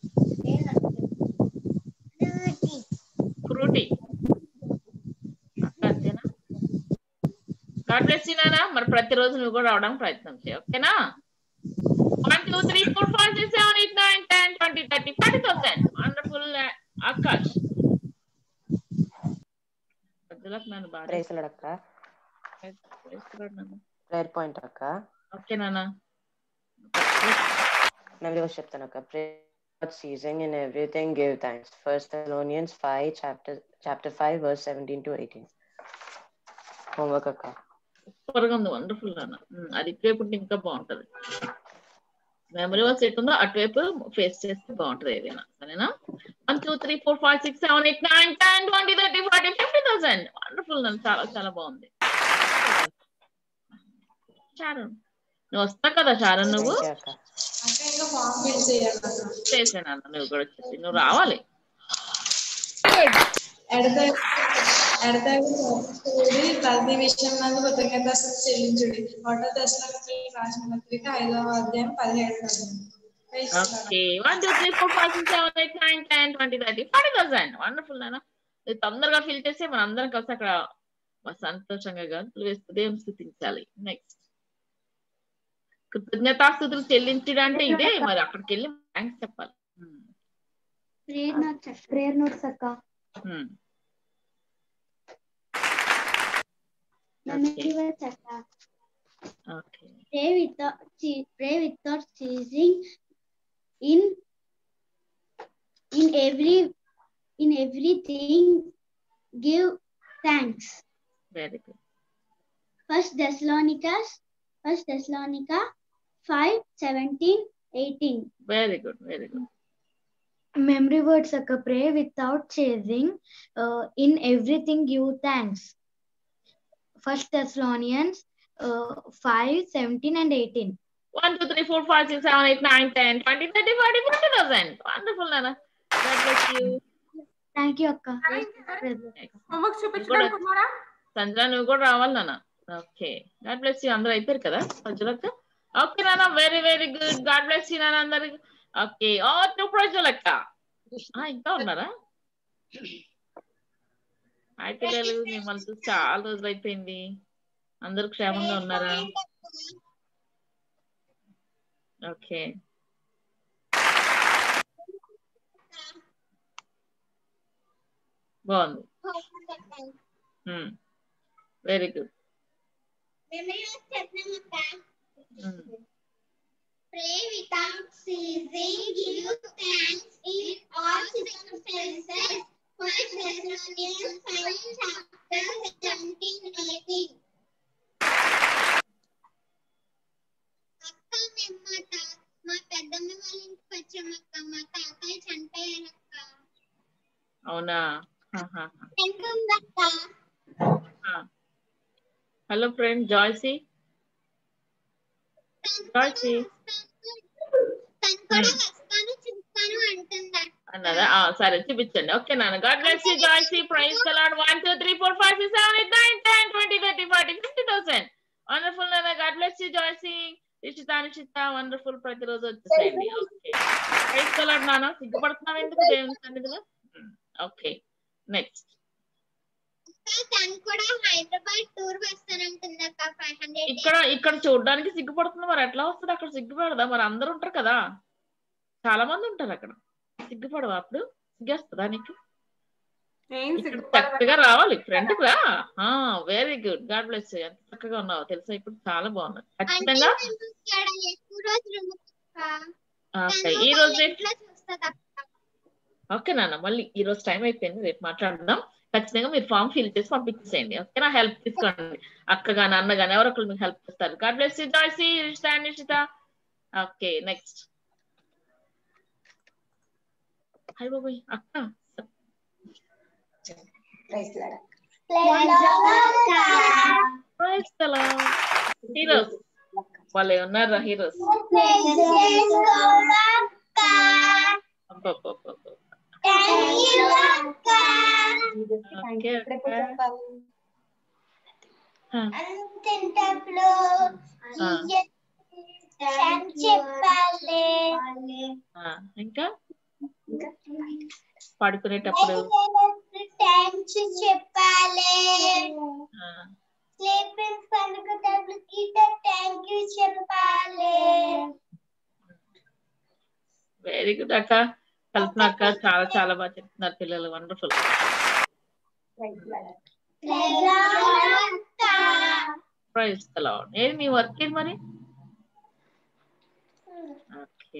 Speaker 11: ఫ్రూటీ అక్క అంతేనా? గాడ్ బ్లెస్ యూ నాన్న. మరి ప్రతిరోజు నువ్వు కూడా రావడానికి ప్రయత్నం చేయి. ఓకేనా? One two three four five six seven eight nine ten twenty thirty forty thousand. Wonderful Akash. నన్ను బాగా
Speaker 3: ప్రేయర్ పాయింట్ అక్క.
Speaker 11: ఓకే నాన్న
Speaker 3: చెప్తాను అక్క. Ceasing in everything give thanks. First Thessalonians five chapter chapter five verse seventeen to eighteen. Homework akka.
Speaker 11: Super గా ఉంది. Wonderful నాన్న. అది ఇటువైపు ఉంటే ఇంకా బాగుంటది. మెమరీ వర్స్ ఎట్టుందో అటువైపు ఫేస్ చేస్తే బాగుంటది ఏదైనా. సరేనా? One two three four five six seven eight nine ten twenty thirty forty fifty thousand. Wonderful నాన్న. చాలా చాలా బాగుంది. షారన్ నువ్వు వస్తా కదా షారన్? నువ్వు చేసాను నువ్వు కూడా వచ్చేసి నువ్వు రావాలి.
Speaker 15: ప్రతి విషయం నందు కృతజ్ఞతాస్తుతులు చెల్లించుడి. ఒకటో దశలోనికయులకు రాసిన పత్రిక ఐదవ అధ్యాయం పదిహేడు.
Speaker 11: Okay one two three four five six seven eight nine ten twenty thirty forty thousand. Wonderful నాన్న. తొందరగా ఫిల్ చేస్తే మన అందరం కలిసి అక్కడ సంతోషంగా గంతులు వేస్తూ దేవుని స్థుతించాలి. నెక్స్ట్ కృతజ్ఞతాస్తుతులు చెల్లించడం అంటే ఇదే, మరి అక్కడికి వెళ్ళి థ్యాంక్స్ చెప్పాలి.
Speaker 8: ప్రేయర్ నోట్స్ ప్రేయర్ నోట్స్ అక్క. మెమరీ వర్డ్స్ అక్క.
Speaker 11: Okay.
Speaker 8: Pray without pray without ceasing in in every in everything give thanks.
Speaker 11: Very good.
Speaker 8: First Thessalonians First Thessalonica five seventeen eighteen.
Speaker 11: Very good, very good.
Speaker 8: Memory words akka. Pray without ceasing, uh, in everything give thanks. First Thessalonians uh, five seventeen and eighteen.
Speaker 11: one two three four five six seven eight nine ten twenty thirty forty fifty thousand. Wonderful, Nana. God bless you.
Speaker 8: Thank you akka.
Speaker 6: homework చూపించడానికి
Speaker 11: సంజన నువ్వు కూడా రావాలి నాన్న. Okay, God bless you. అందరూ అయిపోయారు కదా ప్రజలక్క? Okay నాన్న, very very good. God bless you నాన్న అందరికి. ఓకే, ఓ టూ ప్రజలక్క ఇంకా ఉన్నారా? హాయ్ పిల్లలు, మిమ్మల్ని చూసి చాలా రోజులు అయిపోయింది. అందరూ క్షేమంగా ఉన్నారా? ఓకే, బాగుంది. Very good.
Speaker 8: Pray without ceasing, give thanks in all circumstances. First Thessalonians five chapter seventeen eighteen. అక్క మేము మా తా మా పెద్దమ్మ వాళ్ళ ఇంటికి వచ్చామక్క. మా తాతయ్య చనిపోయారక్క.
Speaker 11: అవునా?
Speaker 8: ఎంతుందక్క?
Speaker 11: Hello friend జాయ్సీ. జాయ్సీ అన్నదా? సరే చూపించండి. ఓకే నాన్న. God bless you Joycee. Praise the Lord. One two three four five six seven eight nine ten twenty thirty forty fifty thousand. Wonderful నాన్న. God bless you Joycee. Nishitha Nishitha wonderful. ప్రతిరోజు వచ్చేసేయండి. ఓకే, ప్రైజ్ ది లార్డ్ నాన్న. సిగ్గుపడుతున్నావు ఎందుకు దేవుని సన్నిధిలో? Okay, next. ఇక్కడ ఇక్కడ చూడడానికి సిగ్గుపడుతుంది, మరి ఎట్లా వస్తుంది? అక్కడ సిగ్గుపడదా? మరి అందరు ఉంటారు కదా, చాలా మంది ఉంటారు అక్కడ. సిగ్గుపడవా? అప్పుడు సిగ్గేస్తుందా నీకు? చక్కగా రావాలి ఫ్రెండ్ రా. Very good. God bless you. ఎంత చక్కగా ఉన్నావో తెలుసా? ఇప్పుడు చాలా బాగున్నాయి. ఖచ్చితంగా ఈ రోజు ఓకే నాన్న. మళ్ళీ ఈ రోజు టైం అయిపోయింది, రేపు మాట్లాడుదాం. ఖచ్చితంగా మీరు ఫామ్ ఫిల్ చేసి పంపించేసేయండి. ఓకేనా? హెల్ప్ తీసుకోండి. అక్క గాని అన్న గాని ఎవరో ఒకరు మీకు హెల్ప్ చేస్తారు. God bless you Joycee, Nishitha Nishitha. Okay, next. Hi బాబాయ్ అక్క. హీరోస్ వాళ్ళే ఉన్నారా? హీరోస్ ఇంకా పడుకునేటప్పుడు
Speaker 8: చెప్పాలి.
Speaker 11: వెరీ గుడ్ అక్క. కల్పన అక్క చాలా చాలా బాగా చెప్తున్నారు పిల్లలు. వండర్ఫుల్. Praise the Lord. ఏది మీ వర్క్ ఏంటి మరి? ఓకే,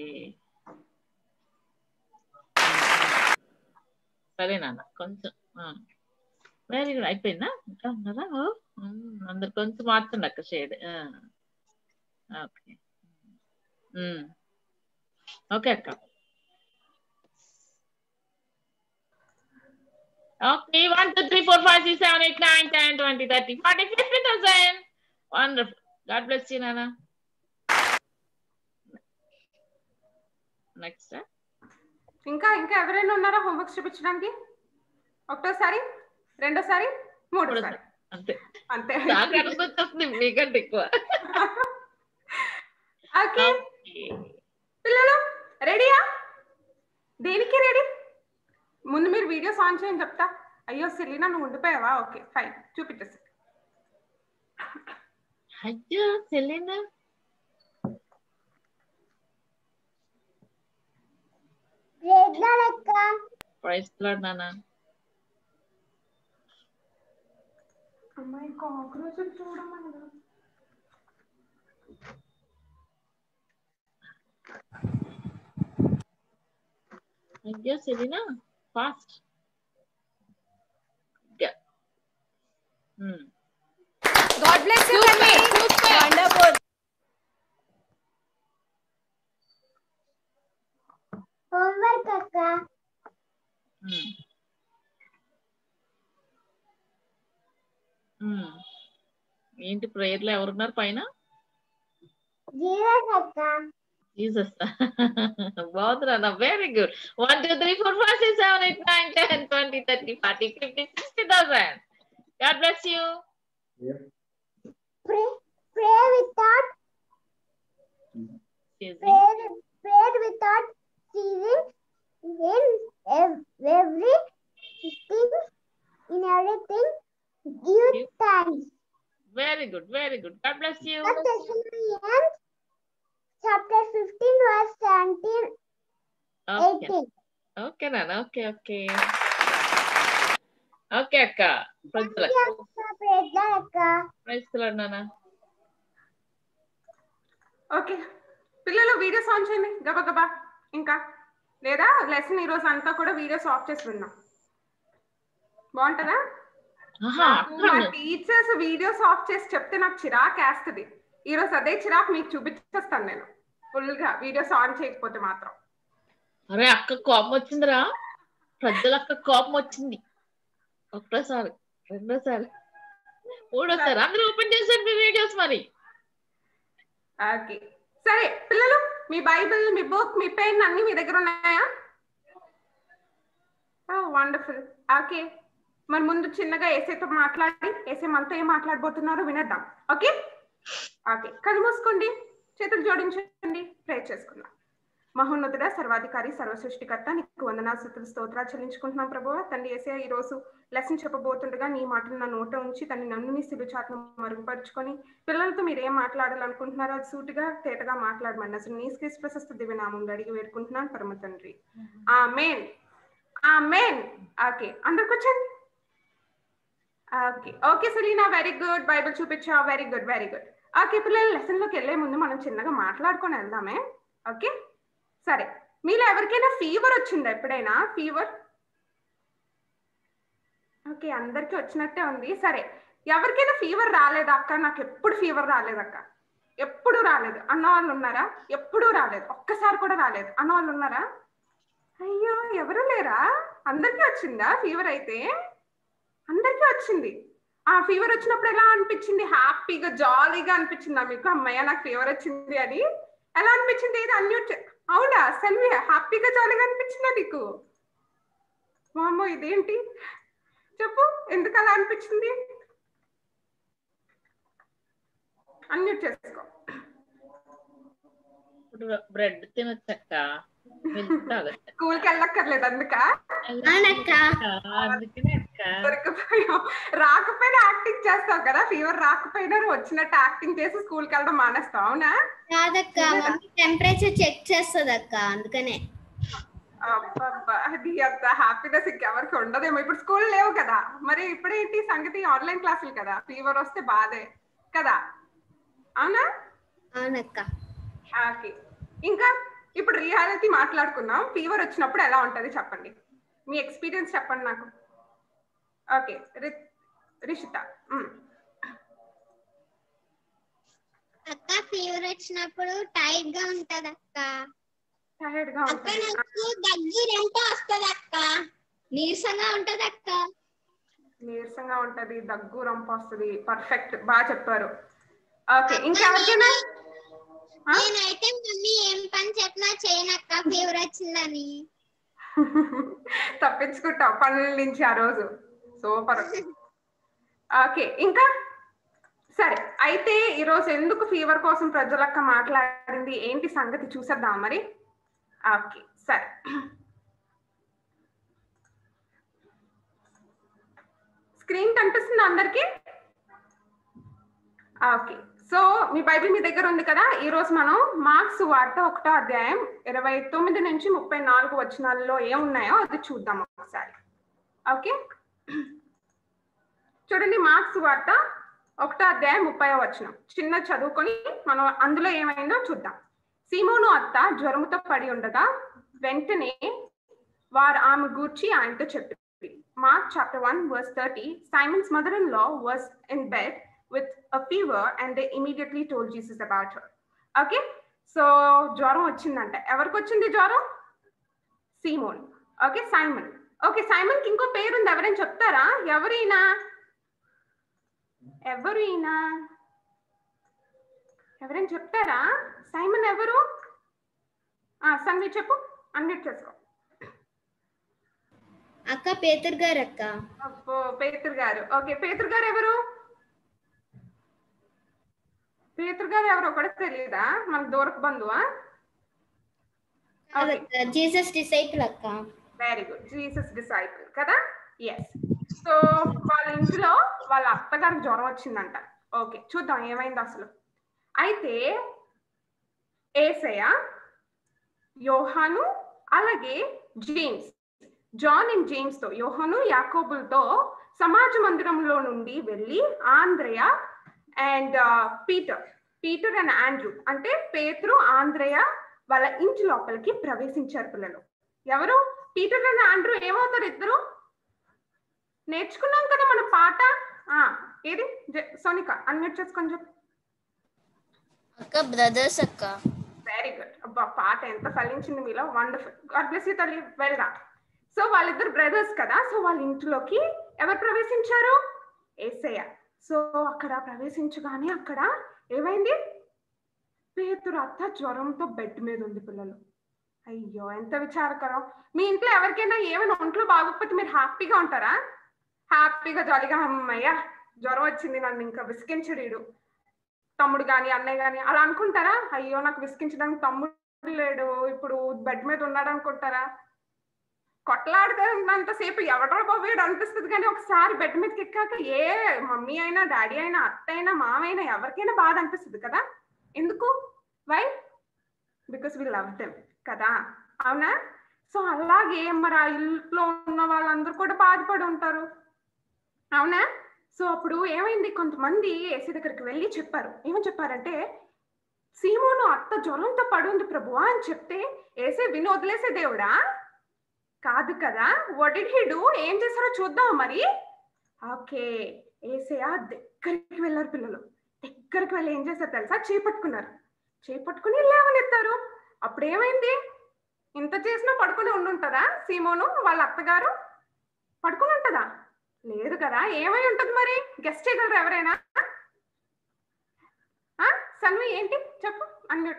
Speaker 11: సరే నాన్న. కొంచెం వెరీ గుడ్. అయిపోయిందా? ఇంకా ఉన్నారా? అందరు కొంచెం మార్చండి అక్క షేడ్. ఓకే ఓకే అక్క. Okay, one two three four five six seven eight nine ten twenty thirty forty fifty thousand. Wonderful. God bless you నాన్న. నెక్స్ట్.
Speaker 6: ఇంకా ఇంకా ఎవరైనా ఉన్నారా హోంవర్క్ చూపించడానికి? ఒకటోసారి, రెండోసారి, మూడోసారి.
Speaker 11: అంతే
Speaker 6: అంతే.
Speaker 11: మీకంటే ఎక్కువ.
Speaker 6: ఓకే పిల్లలు రెడీయా? దేనికి రెడీ? ముందు మీరు వీడియోస్ ఆన్ చేయని చెప్తా. అయ్యో సెలీనా నువ్వు ఉండిపోయావా? ఓకే ఫైన్, చూపించేసి.
Speaker 11: అయ్యో సెలీనా ప్రైజ్ లార్డ్ నాన్న.
Speaker 6: అమ్మాయి కాక్రోచ్ చూడమని.
Speaker 11: అయ్యో Selina fast.
Speaker 16: God bless you, Kanvi. Wonderful.
Speaker 8: Homework akka.
Speaker 11: Hmm. Hmm. ఏంటి ప్రేయర్ లో ఎవరున్నారు పైన?
Speaker 8: జీసస్ అక్క.
Speaker 11: జీసస్. బాగుందిరా, very good. One two three four five six seven eight nine ten twenty thirty forty fifty sixty thousand. God bless you.
Speaker 8: Yeah. Pray, pray without pray, pray without ceasing in every thing, in everything give thanks.
Speaker 11: Very good, very good. God bless you.
Speaker 8: Thessalonians chapter fifteen verse seventeen
Speaker 11: Okay.
Speaker 8: eighteen.
Speaker 11: Okay, Nana. Okay, okay. Okay, Akka. Praise the Lord.
Speaker 8: Praise the Lord, Akka.
Speaker 11: Praise the Lord, Nana.
Speaker 6: Okay పిల్లలు videos on చేయండి గబా గబా. ఇంకా లేదా lesson ఈ రోజు అంతా కూడా వీడియోస్ ఆఫ్ చేసి విన్నాం. బాగుంటుందా? మా టీచర్స్ వీడియోస్ ఆఫ్ చేసి చెప్తే నాకు చిరాకు వేస్తుంది. ఈ రోజు అదే చిరాకు మీకు చూపించేస్తాను నేను ఫుల్ గా, వీడియోస్ ఆన్ చేయకపోతే మాత్రం.
Speaker 11: అరే అక్క కోపం వచ్చిందిరా, ప్రజల అక్క కోపం వచ్చింది. ఒకటోసారి, రెండోసారి, మూడోసారి అందరూ ఓపెన్ చేశారు మీ వీడియోస్ మరి.
Speaker 6: ఓకే సరే పిల్లలు, మీ బైబిల్, మీ బుక్, మీ పెన్ అన్ని మీ దగ్గర ఉన్నాయా? వండర్ఫుల్. ఓకే మరి ముందు చిన్నగా ఏసేతో మాట్లాడి ఏసే మనతో ఏం మాట్లాడబోతున్నారో వినేద్దాం. ఓకే ఓకే కళ్ళు మూసుకోండి, చేతులు జోడించండి, ప్రే చేసుకుందాం. మహోన్నతుడ, సర్వాధికారి, సర్వసృష్టికర్త, నీకు వందనాలు, స్తుతులు, స్తోత్రాలు చెల్లించుకుంటున్నాం ప్రభువా. తండ్రి యేసయ్య ఈ రోజు లెసన్ చెప్పబోతుండగా నీ మాటలు నా నోట ఉంచి తండ్రి నన్ను నీ సిలుచాట్ను మరుగుపరుచుకొని పిల్లలతో మీరు ఏం మాట్లాడాలనుకుంటున్నారో అది సూటిగా తేటగా మాట్లాడమని అసలు నీ క్రీస్తు ప్రశస్త దివ్యనామంలో అడిగి వేడుకుంటున్నాను పరమ తండ్రి. ఆమేన్ ఆమేన్. ఓకే అందరికి వచ్చండి. Okay okay Selina very good, Bible చూపించావు, very good very good. Okay పిల్లలు లెసన్ లోకి వెళ్లే ముందు మనం చిన్నగా మాట్లాడుకొని వెళ్దామే. ఓకే సరే, మీలో ఎవరికైనా ఫీవర్ వచ్చిందా ఎప్పుడైనా? ఫీవర్ ఓకే అందరికి వచ్చినట్టే ఉంది. సరే ఎవరికైనా ఫీవర్ రాలేదా అక్క? నాకు ఎప్పుడు ఫీవర్ రాలేదక్క, ఎప్పుడు రాలేదు అన్న వాళ్ళు ఉన్నారా? ఎప్పుడూ రాలేదు, ఒక్కసారి కూడా రాలేదు అన్న వాళ్ళు ఉన్నారా? అయ్యో ఎవరు లేరా? అందరికీ వచ్చిందా ఫీవర్? అయితే అందరికీ వచ్చింది. ఆ ఫీవర్ వచ్చినప్పుడు ఎలా అనిపించింది? హ్యాపీగా జాలీగా అనిపించిందా మీకు? అమ్మయ్య నాకు ఫీవర్ వచ్చింది అని ఎలా అనిపించింది? ఇది అన్యూట్ అవునా సెల్వి? హ్యాపీగా జాలీగా అనిపించిందా నీకు? మామో ఇదేంటి చెప్పు, ఎందుకు అలా అనిపించింది? అన్మ్యూట్ చేసుకో.
Speaker 11: బ్రెడ్ తినొచ్చక్క,
Speaker 6: స్కూల్ కి వెళ్ళక్కర్లేదు అందుక రాకపోయినా యాక్టింగ్ చేస్తావు కదా, ఫీవర్ రాకపోయినా వచ్చినట్టు యాక్టింగ్ చేసి స్కూల్ కి వెళ్ళడం మానేస్తావు. అవునా?
Speaker 8: కాదక్క, టెంపరేచర్ చెక్ చేస్తుంది అక్క, అందుకనే.
Speaker 6: అబ్బబ్బా అది అంత హ్యాపీనెస్ ఇంకెవరికి ఉండదేమో. ఇప్పుడు స్కూల్ లేవు కదా, మరి ఇప్పుడేంటి సంగతి? ఆన్లైన్ క్లాసులు కదా, ఫీవర్ వస్తే బాధే కదా. అవునా?
Speaker 8: అవునక్క.
Speaker 6: ఓకే ఇంకా ఇప్పుడు రియాలిటీ మాట్లాడుకున్నాం. ఫీవర్ వచ్చినప్పుడు ఎలా ఉంటది చెప్పండి, మీ ఎక్స్పీరియన్స్ చెప్పండి నాకు. ఓకే రిషిత.
Speaker 8: అక్క ఫీవర్ వచ్చినప్పుడు టైట్ గా ఉంటది అక్క.
Speaker 6: టైట్ గా ఉంటది,
Speaker 8: దగ్గురంటే వస్తది అక్క, నీరసంగా ఉంటది అక్క.
Speaker 6: నీరసంగా ఉంటది, దగ్గు రంపు వస్తుంది. పర్ఫెక్ట్, బాగా చెప్పారు. ఓకే ఇంకా ఎవరికైనా?
Speaker 8: నేనైతే మమ్మీ ఏం పని చెప్పినా చేయనక్క ఫీవర్ వచ్చిందని.
Speaker 6: తప్పించుకుంటాం పనుల నుంచి ఆ రోజు. సూపర్. ఓకే ఇంకా సరే, అయితే ఈరోజు ఎందుకు ఫీవర్ కోసం ప్రజలక్క మాట్లాడింది ఏంటి సంగతి చూసేద్దాం మరి. ఓకే సరే స్క్రీన్ కనిపిస్తుంది అందరికి? ఓకే, సో మీ బైబిల్ మీ దగ్గర ఉంది కదా. ఈ రోజు మనం మార్క్స్ వార్త ఒకటో అధ్యాయం ఇరవై తొమ్మిది నుంచి ముప్పై నాలుగు వచనాల్లో ఏమున్నాయో అది చూద్దాం ఒకసారి. ఓకే, చూడండి. మార్క్స్ వార్త ఒకటో అధ్యాయం ముప్పై వచనం చిన్న చదువుకొని మనం అందులో ఏమైందో చూద్దాం. సీమోను అత్త జ్వరముతో పడి ఉండగా వెంటనే వారు ఆమె గూర్చి ఆయనతో చెప్పింది. Mark chapter one verse thirty. Simon's mother-in-law was in bed with a fever and they immediately told Jesus about her. Okay, so జ్వరం వచ్చిందంట. ఎవరికి వచ్చింది జ్వరం? సీమోన్. Okay, Simon. ఓకే, సైమన్ కి ఇంకో పేరు ఉంది, ఎవరైనా చెప్తారా? ఎవరైనా ఎవరు ఈయన ఎవరైనా చెప్తారా? సైమన్ ఎవరు? సన్వి చెప్పు, అన్మ్యూట్ చేసుకో.
Speaker 8: అక్క పేతురు గారు. అక్క
Speaker 6: అబ్బో, పేతురు గారు. ఓకే, పేతురు గారు ఎవరు? పేతురు గారు ఎవరు ఒకటి తెలియదా? మనకు దూరపు బంధువా?
Speaker 8: జీసస్ డిసైపుల్ అక్క.
Speaker 6: వెరీ గుడ్, జీసస్ డిసైపుల్ కదా. ఎస్. సో వాళ్ళ ఇంట్లో వాళ్ళ అత్తగారికి జ్వరం వచ్చిందంట. ఓకే, చూద్దాం ఏమైంది అసలు. అయితే యేసయ్య, యోహాను అలాగే జేమ్స్, జాన్ అండ్ జేమ్స్ తో, యోహాను యాకోబులతో సమాజ మందిరంలో నుండి వెళ్ళి ఆంద్రయ and Peter Peter and Andrew అంటే పేతురు ఆంద్రయ వాళ్ళ ఇంటి లోపలికి ప్రవేశించారు పిల్లలు. ఎవరు? పీటర్ అండ్ ఆండ్రూ ఏమవుతారు? ఇద్దరు నేర్చుకున్నాం కదా మన పాట. ఆ ఏది సోనిక అన్మ్యూట్ చేసుకొని చెప్పు.
Speaker 8: అక్క బ్రదర్స్ అక్క.
Speaker 6: Very good. అబ్బా, పాట ఎంత ఫలించింది మీలో. వండర్ఫుల్. గాడ్ బ్లెస్ యూ తల్లి. Well done. సో వాళ్ళిద్దరు బ్రదర్స్ కదా. సో వాళ్ళ ఇంట్లోకి ఎవరు ప్రవేశించారు? యేసయ్య. సో అక్కడ ప్రవేశించగానే అక్కడ ఏమైంది? పేతురు అత్త జ్వరంతో బెడ్ మీద ఉంది పిల్లలు. అయ్యో, ఎంత విచారకరం. మీ ఇంట్లో ఎవరికైనా ఏమైనా ఒంట్లో బాగోకపోతే మీరు హ్యాపీగా ఉంటారా? హ్యాపీగా జాలీగా అమ్మయ్య జ్వరం వచ్చింది, నన్ను ఇంకా విసికించడు తమ్ముడు కానీ అన్నయ్య కానీ అలా అనుకుంటారా? అయ్యో, నాకు విసికించడానికి తమ్ముడు లేడు, ఇప్పుడు బెడ్ మీద ఉన్నాడు అనుకుంటారా? కొట్లాడుతున్నంతసేపు ఎవడో బాబోడు అనిపిస్తుంది. కానీ ఒకసారి బెడ్ మీదకి ఎక్కాక ఏ మమ్మీ అయినా డాడీ అయినా అత్త అయినా మామ అయినా ఎవరికైనా బాధ అనిపిస్తుంది కదా. ఎందుకు? Why? Because we love them కదా. అవునా? సో అలాగే మరి ఆ ఇంట్లో ఉన్న వాళ్ళందరూ కూడా బాధపడి ఉంటారు. అవునా? సో అప్పుడు ఏమైంది? కొంతమంది యేసు దగ్గరికి వెళ్ళి చెప్పారు. ఏమని చెప్పారంటే, సీమోను అత్త జ్వరంతో పడుంది ప్రభువా అని చెప్తే యేసే విని వదిలేసే దేవుడా? కాదు కదా. What did he do? ఏం చేశారో చూద్దాం మరి. ఓకే, యేసయ్య దగ్గరికి వెళ్ళారు పిల్లలు. దగ్గరికి వెళ్ళి ఏం చేశారు తెలుసా? చేపట్టుకున్నారు. చేపట్టుకుని లేవనెత్తారు. అప్పుడు ఏమైంది? ఇంత చేసినా పడుకుని ఉండుంటదా సీమోను వాళ్ళ అత్తగారు? పడుకుని ఉంటదా? లేదు కదా. ఏమై ఉంటది మరి? గెస్ట్ చేయగలరు ఎవరైనా? సన్వి ఏంటి చెప్పు, అన్మ్యూట్.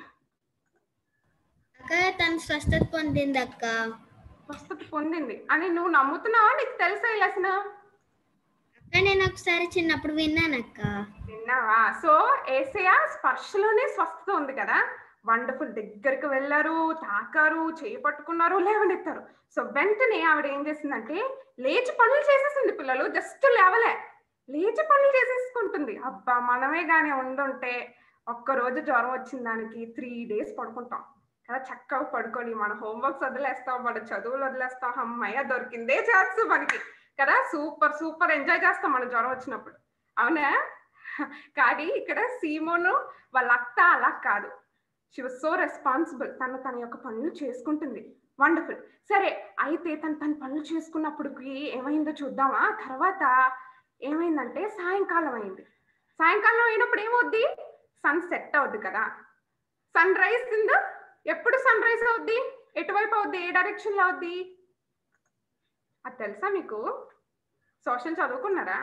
Speaker 8: అక్క తను స్వస్థత పొందింది. అక్క
Speaker 6: స్వస్థత పొందింది అని నువ్వు నమ్ముతున్నావా? నీకు తెలుసా ఈ లెసన్?
Speaker 8: అక్క నేను ఒకసారి చిన్నప్పుడు విన్నాను. అక్క
Speaker 6: విన్నావా? సో యేసయ్య స్పర్శలోనే స్వస్థత ఉంది కదా. వండర్ఫుల్. దగ్గరికి వెళ్ళారు, తాకారు, చేయి పట్టుకున్నారు, లేవనెత్తారు. సో వెంటనే ఆవిడ ఏం చేసిందంటే లేచి పనులు చేసేసింది పిల్లలు. జస్ట్ లేవలే, లేచి పనులు చేసేసుకుంటుంది. అబ్బా, మనమే కానీ ఉండుంటే ఒక్కరోజు జ్వరం వచ్చిన దానికి త్రీ డేస్ పడుకుంటాం కదా. చక్కగా పడుకొని మన హోంవర్క్స్ వదిలేస్తాం, మన చదువులు వదిలేస్తాం. అమ్మయ్య దొరికిందే ఛాన్స్ మనకి కదా. సూపర్ సూపర్ ఎంజాయ్ చేస్తాం మన జ్వరం వచ్చినప్పుడు. అవునా? కానీ ఇక్కడ సీమోను వాళ్ళ అత్త అలా కాదు. She was so responsible. తను తన యొక్క పనులు చేసుకుంటుంది. వండర్ఫుల్. సరే, అయితే తను తన పనులు చేసుకున్నప్పటికి ఏమైందో చూద్దామా. తర్వాత ఏమైందంటే సాయంకాలం అయింది. సాయంకాలం అయినప్పుడు ఏమవుద్ది? సన్ సెట్ అవుద్ది కదా. సన్ రైజ్ కింద ఎప్పుడు సన్ రైజ్ అవుద్ది? ఎటువైపు అవుద్ది? ఏ డైరెక్షన్ లో అవుద్ది? అది తెలుసా మీకు? సోషల్ చదువుకున్నారా?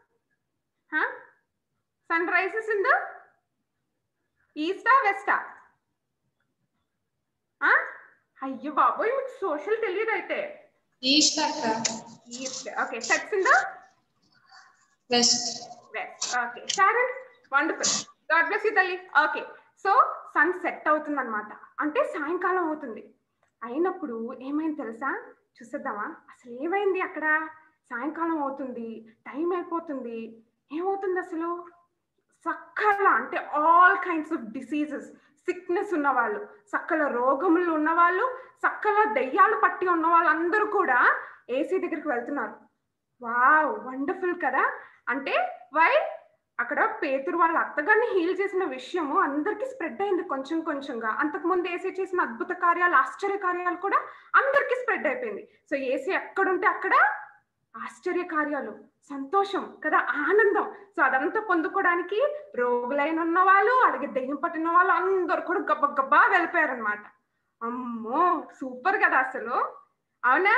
Speaker 6: సన్ రైజెస్ ఇన్ ద ఈస్టా వెస్టా? అయ్యో బాబోయ్, మీకు సోషల్ తెలియదు అయితే.
Speaker 15: ఈస్ట్ అక్క.
Speaker 6: East. Okay. Sets in the
Speaker 15: west.
Speaker 6: West. Okay. Sharon, wonderful. God bless you తల్లి. ఓకే, సో సన్ సెట్ అవుతుంది అనమాట. అంటే సాయంకాలం అవుతుంది. అయినప్పుడు ఏమైంది తెలుసా? చూసేద్దామా అసలు ఏమైంది అక్కడ? సాయంకాలం అవుతుంది, టైం అయిపోతుంది, ఏమవుతుంది అసలు సక్కల అంటే all kinds of diseases, sickness ఉన్న వాళ్ళు, సక్కల రోగములు ఉన్న వాళ్ళు, సక్కల దెయ్యాలు పట్టి ఉన్న వాళ్ళందరూ కూడా ఏసీ దగ్గరికి వెళ్తున్నారు. వావ్, వండర్ఫుల్ కదా. అంటే వై అక్కడ పేతురు వాళ్ళ అత్తగారిని హీల్ చేసిన విషయము అందరికి స్ప్రెడ్ అయింది కొంచెం కొంచెంగా. అంతకుముందు ఏసీ చేసిన అద్భుత కార్యాలు, ఆశ్చర్య కార్యాలు కూడా అందరికి స్ప్రెడ్ అయిపోయింది. సో ఏసీ ఎక్కడుంటే అక్కడ ఆశ్చర్య కార్యాలు, సంతోషం కదా, ఆనందం. సో అదంతా పొందుకోవడానికి రోగులైన ఉన్న వాళ్ళు, అలాగే దెయ్యం పట్టిన వాళ్ళు అందరు కూడా గబ్బ గబ్బా వెళ్ళిపోయారనమాట. అమ్మో సూపర్ కదా అసలు, అవునా?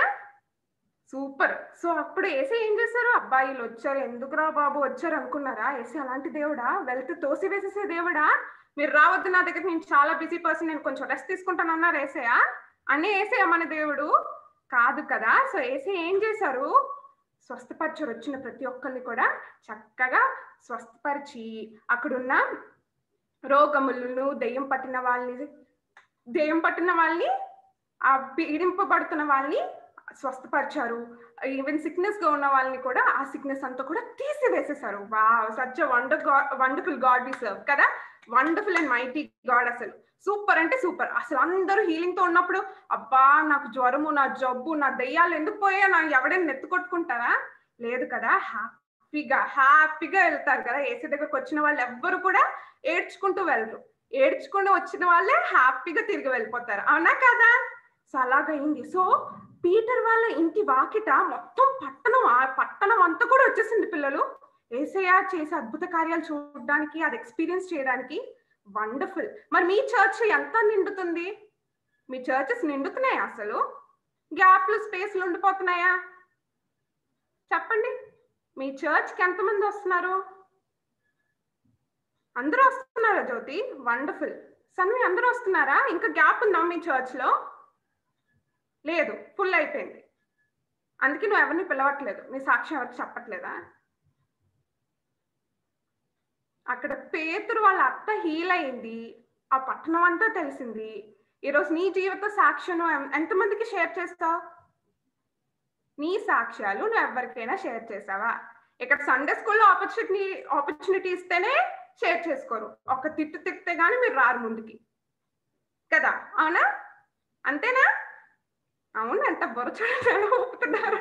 Speaker 6: సూపర్. సో అప్పుడు ఏసీ ఏం చేశారు, అబ్బాయిలు వచ్చారు, ఎందుకురా బాబు వచ్చారు అనుకున్నారా? ఏసీ అలాంటి దేవుడా, వెళ్తే తోసి వేసేసే దేవుడా? మీరు రావద్దు నా దగ్గర, నేను చాలా బిజీ పర్సన్, నేను కొంచెం రెస్ట్ తీసుకుంటాను అన్నారు ఏసయా? అనే ఏసీ మన దేవుడు కాదు కదా. సో ఏసీ ఏం చేశారు, స్వస్థపరిచారు. వచ్చిన ప్రతి ఒక్కరిని కూడా చక్కగా స్వస్థపరిచి అక్కడున్న రోగములను, దెయ్యం పట్టిన వాళ్ళని దెయ్యం పట్టిన వాళ్ళని ఆ పీడింపబడుతున్న వాళ్ళని స్వస్థపరిచారు. ఈవెన్ సిక్నెస్ గా ఉన్న వాళ్ళని కూడా ఆ సిక్నెస్ అంతా కూడా తీసివేసేసారు. Wow, such a wonder God, wonderful God we serve కదా. Wonderful and mighty God. అసలు సూపర్ అంటే సూపర్. అసలు అందరూ హీలింగ్ తో ఉన్నప్పుడు అబ్బా నాకు జ్వరము, నా జబ్బు, నా దెయ్యాలు ఎందుకు పోయా, నా ఎవడైనా నెత్తుకొట్టుకుంటారా? లేదు కదా, హ్యాపీగా హ్యాపీగా వెళ్తారు కదా. ఏసీ దగ్గరకు వచ్చిన వాళ్ళు ఎవ్వరు కూడా ఏడ్చుకుంటూ వెళ్ళరు, ఏడ్చుకుంటూ వచ్చిన వాళ్ళే హ్యాపీగా తిరిగి వెళ్ళిపోతారు, అవునా కదా? సో అలాగైంది. సో పీటర్ వాళ్ళ ఇంటి వాకిట మొత్తం పట్టణం, ఆ పట్టణం అంతా కూడా వచ్చేసింది పిల్లలు ఏసయ్య చేసే అద్భుత కార్యాలు చూడడానికి, అది ఎక్స్పీరియన్స్ చేయడానికి. వండర్ఫుల్. మరి మీ చర్చ్ ఎంత నిండుతుంది? మీ చర్చెస్ నిండుతున్నాయా? అసలు గ్యాప్లు, స్పేస్లు ఉండిపోతున్నాయా? చెప్పండి, మీ చర్చ్కి ఎంతమంది వస్తున్నారు? అందరూ వస్తున్నారా జ్యోతి? వండర్ఫుల్. సన్వి అందరూ వస్తున్నారా? ఇంకా గ్యాప్ ఉందా మీ చర్చ్ లో? లేదు, ఫుల్ అయిపోయింది. అందుకే నువ్వు ఎవరిని పిలవట్లేదు, నీ సాక్ష్యం ఎవరికి చెప్పట్లేదా? అక్కడ పేతురు వాళ్ళ అత్త హీల్ అయింది, ఆ పట్టణం అంతా తెలిసింది. ఈరోజు నీ జీవిత సాక్ష్యం ఎంతమందికి షేర్ చేస్తావు? నీ సాక్ష్యాలు నువ్వు ఎవరికైనా షేర్ చేసావా? ఇక్కడ సండే స్కూల్లో ఆపర్చునిటీ ఆపర్చునిటీ ఇస్తేనే షేర్ చేసుకోరు, ఒక తిట్టు తిట్టే గానీ మీరు రారు ముందుకి కదా, అవునా? అంతేనా? అవును, ఎంత బొరచడం ఊపుతున్నారు.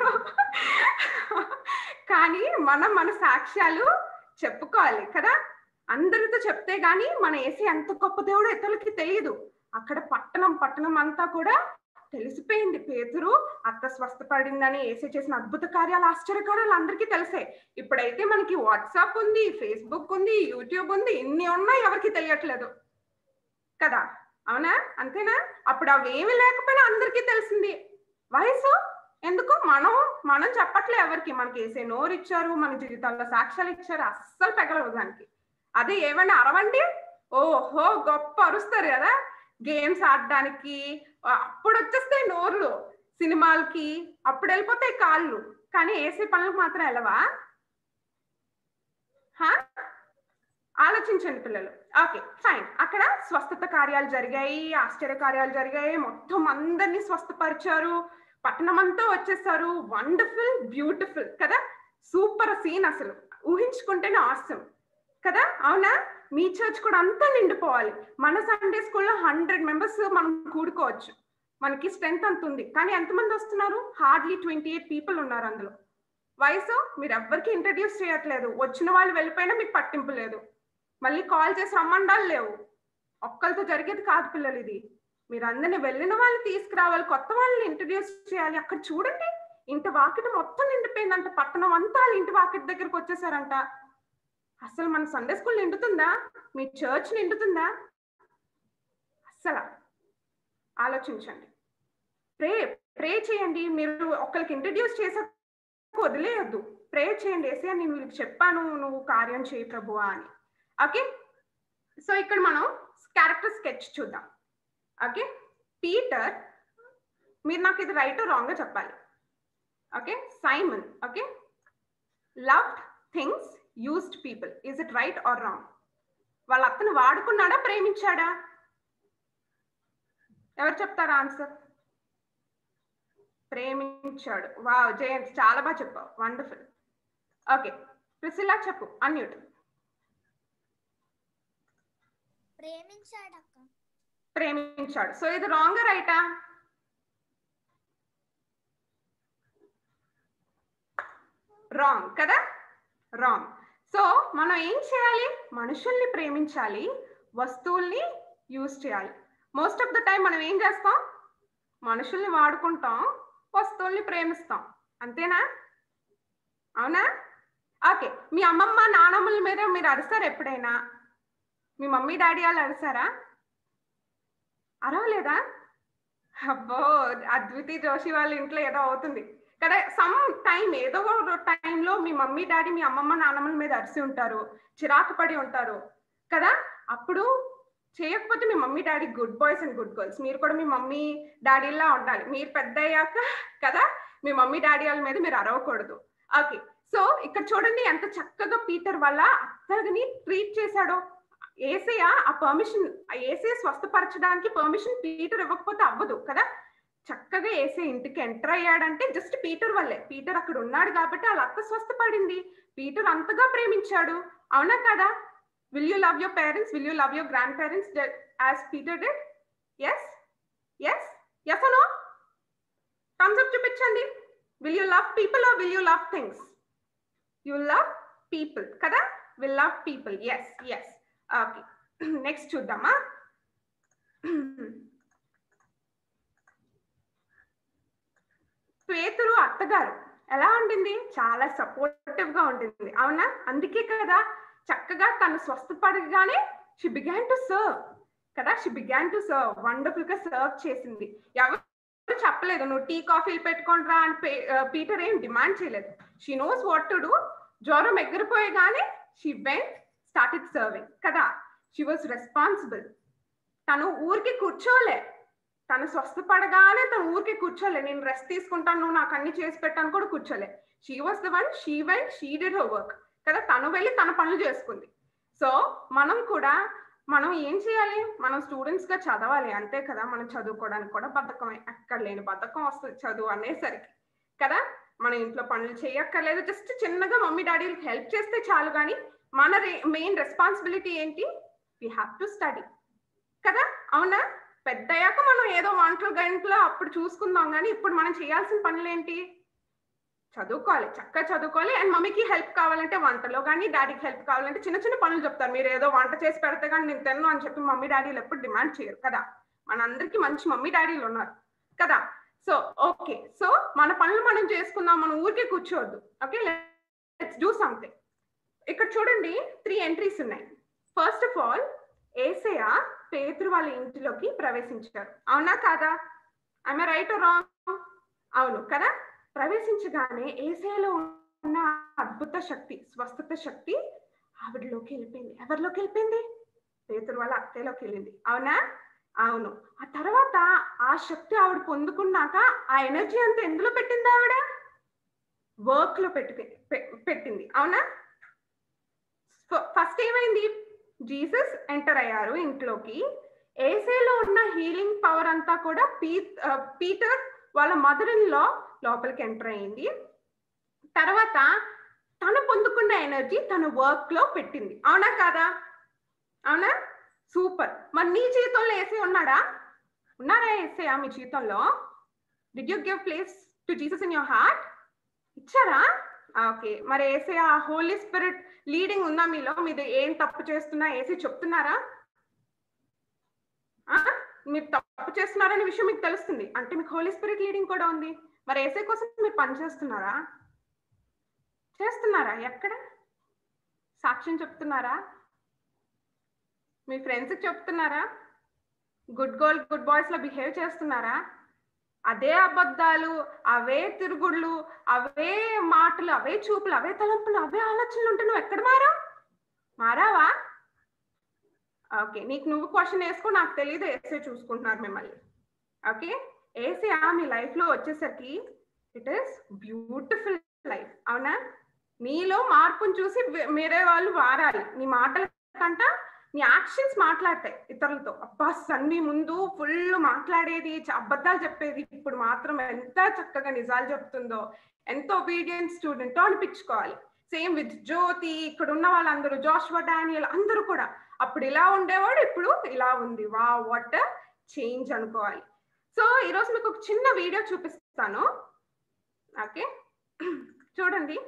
Speaker 6: కానీ మనం మన సాక్ష్యాలు చెప్పుకోవాలి కదా. అందరితో చెప్తే గానీ మన ఏసీ ఎంత గొప్ప దేవుడు ఇతరులకి తెలియదు. అక్కడ పట్టణం పట్టణం అంతా కూడా తెలిసిపోయింది. పేతురు అత్త స్వస్థపడిందని, ఏసీ చేసిన అద్భుత కార్యాలు, ఆశ్చర్య కార్యాలు అందరికీ తెలిసే. ఇప్పుడైతే మనకి వాట్సాప్ ఉంది, ఫేస్బుక్ ఉంది, యూట్యూబ్ ఉంది, ఇన్ని ఉన్నాయి, ఎవరికి తెలియట్లేదు కదా, అవునా? అంతేనా? అప్పుడు అవేమి లేకపోయినా అందరికీ తెలిసింది. వయసు ఎందుకు, మనం మనం చెప్పట్లే ఎవరికి. మనకి ఏసే నోరు ఇచ్చారు, మన జీవితాల్లో సాక్ష్యాలు ఇచ్చారు, అస్సలు పెగలవు దానికి. అదే ఏమైనా అరవండి, ఓహో గొప్ప అరుస్తారు కదా గేమ్స్ ఆడడానికి, అప్పుడు వచ్చేస్తాయి నోర్లు, సినిమాలకి అప్పుడు వెళ్ళిపోతాయి కాళ్ళు. కానీ ఏసే పనులకు మాత్రం వెళ్ళవా? ఆలోచించండి పిల్లలు. Okay fine. అక్కడ స్వస్థత కార్యాలు జరిగాయి, ఆశ్చర్య కార్యాలు జరిగాయి, మొత్తం అందరినీ స్వస్థపరిచారు, పట్టణం అంతా వచ్చేసారు. వండర్ఫుల్, బ్యూటిఫుల్ కదా, సూపర్ సీన్. అసలు ఊహించుకుంటేనే ఆసమ్ కదా, అవునా? మీ చర్చ్ కూడా అంతా నిండిపోవాలి. మన సండే స్కూల్లో హండ్రెడ్ మెంబర్స్ మనం కూడుకోవచ్చు, మనకి స్ట్రెంత్ అంత ఉంది. కానీ ఎంతమంది వస్తున్నారు? హార్డ్లీ ట్వంటీ ఎయిట్ పీపుల్ ఉన్నారు అందులో. వయసు మీరు ఎవ్వరికి ఇంట్రడ్యూస్ చేయట్లేదు, వచ్చిన వాళ్ళు వెళ్ళిపోయినా మీకు పట్టింపు లేదు, మళ్ళీ కాల్ చేసి రమ్మండాలు లేవు. ఒక్కరితో జరిగేది కాదు పిల్లలు ఇది. మీరు అందరినీ వెళ్ళిన వాళ్ళు తీసుకురావాలి, కొత్త వాళ్ళని ఇంట్రడ్యూస్ చేయాలి. అక్కడ చూడండి, ఇంటి వాకిట మొత్తం నిండిపోయిందంట, పట్టణం అంతా ఇంటి వాకిట దగ్గరకు వచ్చేసారంట. అసలు మన సండే స్కూల్ నిండుతుందా? మీ చర్చ్ నిండుతుందా? అస్సలు ఆలోచించండి. ప్రే ప్రే చేయండి. మీరు ఒకరికి ఇంట్రడ్యూస్ చేసే వదిలేయద్దు, ప్రే చేయండి. ఏసయ్యా నేను వీళ్ళకి చెప్పాను, నువ్వు కార్యం చేయి ప్రభువా అని. ఓకే, సో ఇక్కడ మనం క్యారెక్టర్ స్కెచ్ చూద్దాం. ఓకే, పీటర్, మీరు నాకు ఇది రైట్ రాంగ్ గా చెప్పాలి. Okay, Simon, okay, loved things, used people. Is it right or wrong? వాళ్ళ అతను వాడుకున్నాడా, ప్రేమించాడా? ఎవరు చెప్తారా ఆన్సర్? ప్రేమించాడు. వావ్ జయంత్ చాలా బాగా చెప్పావు, వండర్ఫుల్. ఓకే ప్రిసిల్లా చెప్పు, అన్మ్యూట్.
Speaker 17: ప్రేమించాడు అక్క.
Speaker 6: ప్రేమించాడు. సో ఇది రాంగ్ రైటా? రాంగ్ కదా, రాంగ్. సో మనం ఏం చేయాలి? మనుషుల్ని ప్రేమించాలి, వస్తువుల్ని యూజ్ చేయాలి. మోస్ట్ ఆఫ్ ద టైం మనం ఏం చేస్తాం? మనుషుల్ని వాడుకుంటాం, వస్తువుల్ని ప్రేమిస్తాం, అంతేనా? అవునా? ఓకే, మీ అమ్మమ్మ నానమ్మల మీద మీరు అరిసారు ఎప్పుడైనా? మీ మమ్మీ డాడీ వాళ్ళు అరిసారా? అరవలేదా? అబ్బో అద్వితి జోషి వాళ్ళ ఇంట్లో ఏదో అవుతుంది కదా. సమ్ టైం ఏదో టైంలో మీ మమ్మీ డాడీ మీ అమ్మమ్మ నాన్నమ్మల మీద అరిసి ఉంటారు, చిరాకు పడి ఉంటారు కదా. అప్పుడు చేయకపోతే మీ mummy daddy good boys and good girls, మీరు కూడా మీ మమ్మీ డాడీలా ఉండాలి. మీరు పెద్ద అయ్యాక కదా మీ మమ్మీ డాడీ వాళ్ళ మీద మీరు అరవకూడదు. ఓకే, సో ఇక్కడ చూడండి ఎంత చక్కగా పీటర్ వాళ్ళ అత్తని ట్రీట్ చేశాడో. ఏసయ్య ఆ పర్మిషన్, ఏసయ్య స్వస్థపరచడానికి పర్మిషన్ పీటర్ ఇవ్వకపోతే అవ్వదు కదా. చక్కగా ఏసయ్య ఇంటికి ఎంటర్ అయ్యాడంటే జస్ట్ పీటర్ వల్లే. పీటర్ అక్కడ ఉన్నాడు కాబట్టి వాళ్ళ అత్త స్వస్థపడింది. పీటర్ అంతగా ప్రేమించాడు, అవునా కదా? Will you love your parents? Will you love your grandparents as Peter did? Yes? Yes? Yes or no? Thumbs up చూపించండి. Will you love people or will you love things? You love people kada. Will love people. Yes, yes. Okay. Next చూద్దామా? పేతురు అత్తగారు ఎలా ఉండింది? చాలా supportive గా ఉంటుంది, అవునా? అందుకే కదా చక్కగా తను స్వస్థపడగానే షీ బిగాన్ టు సర్వ్ కదా. She began to serve, wonderful గా సర్వ్ చేసింది. ఎవరు చెప్పలేదు నువ్వు టీ కాఫీలు పెట్టుకుంటా అని. పీటర్ ఏం డిమాండ్ చేయలేదు. She knows what to do. జ్వరం ఎగిరిపోయగానే షీ వెంట్ స్టార్టెడ్ సర్వింగ్ కదా. She was responsible. తను ఊరికి కూర్చోలే, తను స్వస్థపడగానే తను ఊరికి కూర్చోలే, నేను రెస్ట్ తీసుకుంటాను నువ్వు నాకు అన్ని చేసి పెట్టాను కూడా కూర్చోలే. She was the one, she went, she did her work కదా. తను వెళ్ళి తన పనులు చేసుకుంది. సో మనం కూడా మనం ఏం చేయాలి? మనం స్టూడెంట్స్ గా చదవాలి, అంతే కదా. మనం చదువుకోవడానికి కూడా బద్ధకమే, అక్కడ లేని బద్ధకం వస్తుంది చదువు అనేసరికి కదా. మన ఇంట్లో పనులు చేయక్కర్లేదు, జస్ట్ చిన్నగా మమ్మీ డాడీలకు హెల్ప్ చేస్తే చాలు. కానీ మన మెయిన్ రెస్పాన్సిబిలిటీ ఏంటి? వీ హ్యావ్ టు స్టడీ కదా, అవునా? పెద్ద అయ్యాక మనం ఏదో వంటలు గంటలో అప్పుడు చూసుకుందాం, కానీ ఇప్పుడు మనం చేయాల్సిన పనులు ఏంటి? చదువుకోవాలి, చక్కగా చదువుకోవాలి. అండ్ మమ్మీకి హెల్ప్ కావాలంటే వంటలో కానీ, డాడీకి హెల్ప్ కావాలంటే చిన్న చిన్న పనులు చెప్తారు. మీరు ఏదో వంట చేసి పెడితే కానీ నేను తిన్ను అని చెప్పి మమ్మీ డాడీలు ఎప్పుడు డిమాండ్ చేయరు కదా. మనందరికీ మంచి మమ్మీ డాడీలు ఉన్నారు కదా. సో ఓకే, సో మన పనులు మనం చేసుకుందాం, మనం ఊరికే కూర్చోవద్దు. Okay, let's do something. ఇక్కడ చూడండి త్రీ ఎంట్రీస్ ఉన్నాయి. ఫస్ట్ ఆఫ్ ఆల్ యేసయ్య పేతురు వాళ్ళ ఇంటిలోకి ప్రవేశించారు, అవునా కాదా? I am right or wrong? అవును కదా. ప్రవేశించగానే యేసయ్యలో ఉన్న అద్భుత శక్తి, స్వస్థత శక్తి ఆవిడలోకి వెళ్ళిపోయింది. ఎవరిలోకి వెళ్ళిపోయింది? పేతురు వాళ్ళ అత్తయ్యలోకి వెళ్ళింది, అవునా? అవును. ఆ తర్వాత ఆ శక్తి ఆవిడ పొందుకున్నాక ఆ ఎనర్జీ అంతా ఎందులో పెట్టింది? ఆవిడ వర్క్ లో పెట్టి పెట్టింది, అవునా? ఫస్ట్ ఏమైంది? జీసస్ ఎంటర్ అయ్యారు ఇంట్లోకి. యేసయ్యలో ఉన్న హీలింగ్ పవర్ అంతా కూడా పీ పీటర్ వాళ్ళ మదర్ ఇన్ లా లోపలికి ఎంటర్ అయింది. తర్వాత తను పొందుకున్న ఎనర్జీ తన వర్క్ లో పెట్టింది, అవునా కాదా? అవునా? సూపర్. మరి నీ జీవితంలో యేసయ్య ఉన్నాడా? ఉన్నారా యేసయ్య మీ జీవితంలో? Did you give place to Jesus in your heart? ఇచ్చారా? ఓకే. మరి యేసయ్య హోలీ స్పిరిట్ లీడింగ్ ఉందా మీలో? మీరు ఏం తప్పు చేస్తున్నా యేసయ్య చెప్తున్నారా? మీరు తప్పు చేస్తున్నారనే విషయం మీకు తెలుస్తుంది అంటే మీకు హోలీ స్పిరిట్ లీడింగ్ కూడా ఉంది. మరి యేసయ్య కోసం మీరు పని చేస్తున్నారా? చేస్తున్నారా? ఎక్కడ సాక్ష్యం చెప్తున్నారా? మీ ఫ్రెండ్స్కి చెప్తున్నారా? గుడ్ గర్ల్ గుడ్ బాయ్స్ లా బిహేవ్ చేస్తున్నారా? అదే అబద్ధాలు, అవే తిరుగుళ్ళు, అవే మాటలు, అవే చూపులు, అవే తలంపులు, అవే ఆలోచనలు ఉంటే నువ్వు ఎక్కడ మారావు? మారావా? ఓకే, నీకు నువ్వు క్వశ్చన్ వేసుకో, నాకు తెలియదు, యేసయ్య చూసుకుంటున్నారు మిమ్మల్ని. ఓకే, యేసయ్య మీ లైఫ్ లో వచ్చేసరికి ఇట్ ఈస్ బ్యూటిఫుల్ లైఫ్, అవునా? నీలో మార్పును చూసి వేరే వాళ్ళు వారాలి. నీ మాటల కంట నీ యాక్షన్స్ మాట్లాడతాయి ఇతరులతో. అబ్బా సన్వి ముందు ఫుల్ మాట్లాడేది, అబద్ధాలు చెప్పేది, ఇప్పుడు మాత్రం ఎంత చక్కగా నిజాలు చెప్తుందో, ఎంత ఒబీడియంట్ స్టూడెంట్ అనిపించుకోవాలి. సేమ్ విత్ జ్యోతి, ఇక్కడ ఉన్న వాళ్ళందరూ, జోషువా, డానియల్ అందరూ కూడా అప్పుడు ఇలా ఉండేవాడు, ఇప్పుడు ఇలా ఉంది. వా వాట్ చేంజ్ అనుకోవాలి. సో ఈరోజు మీకు ఒక చిన్న వీడియో చూపిస్తాను. ఓకే చూడండి.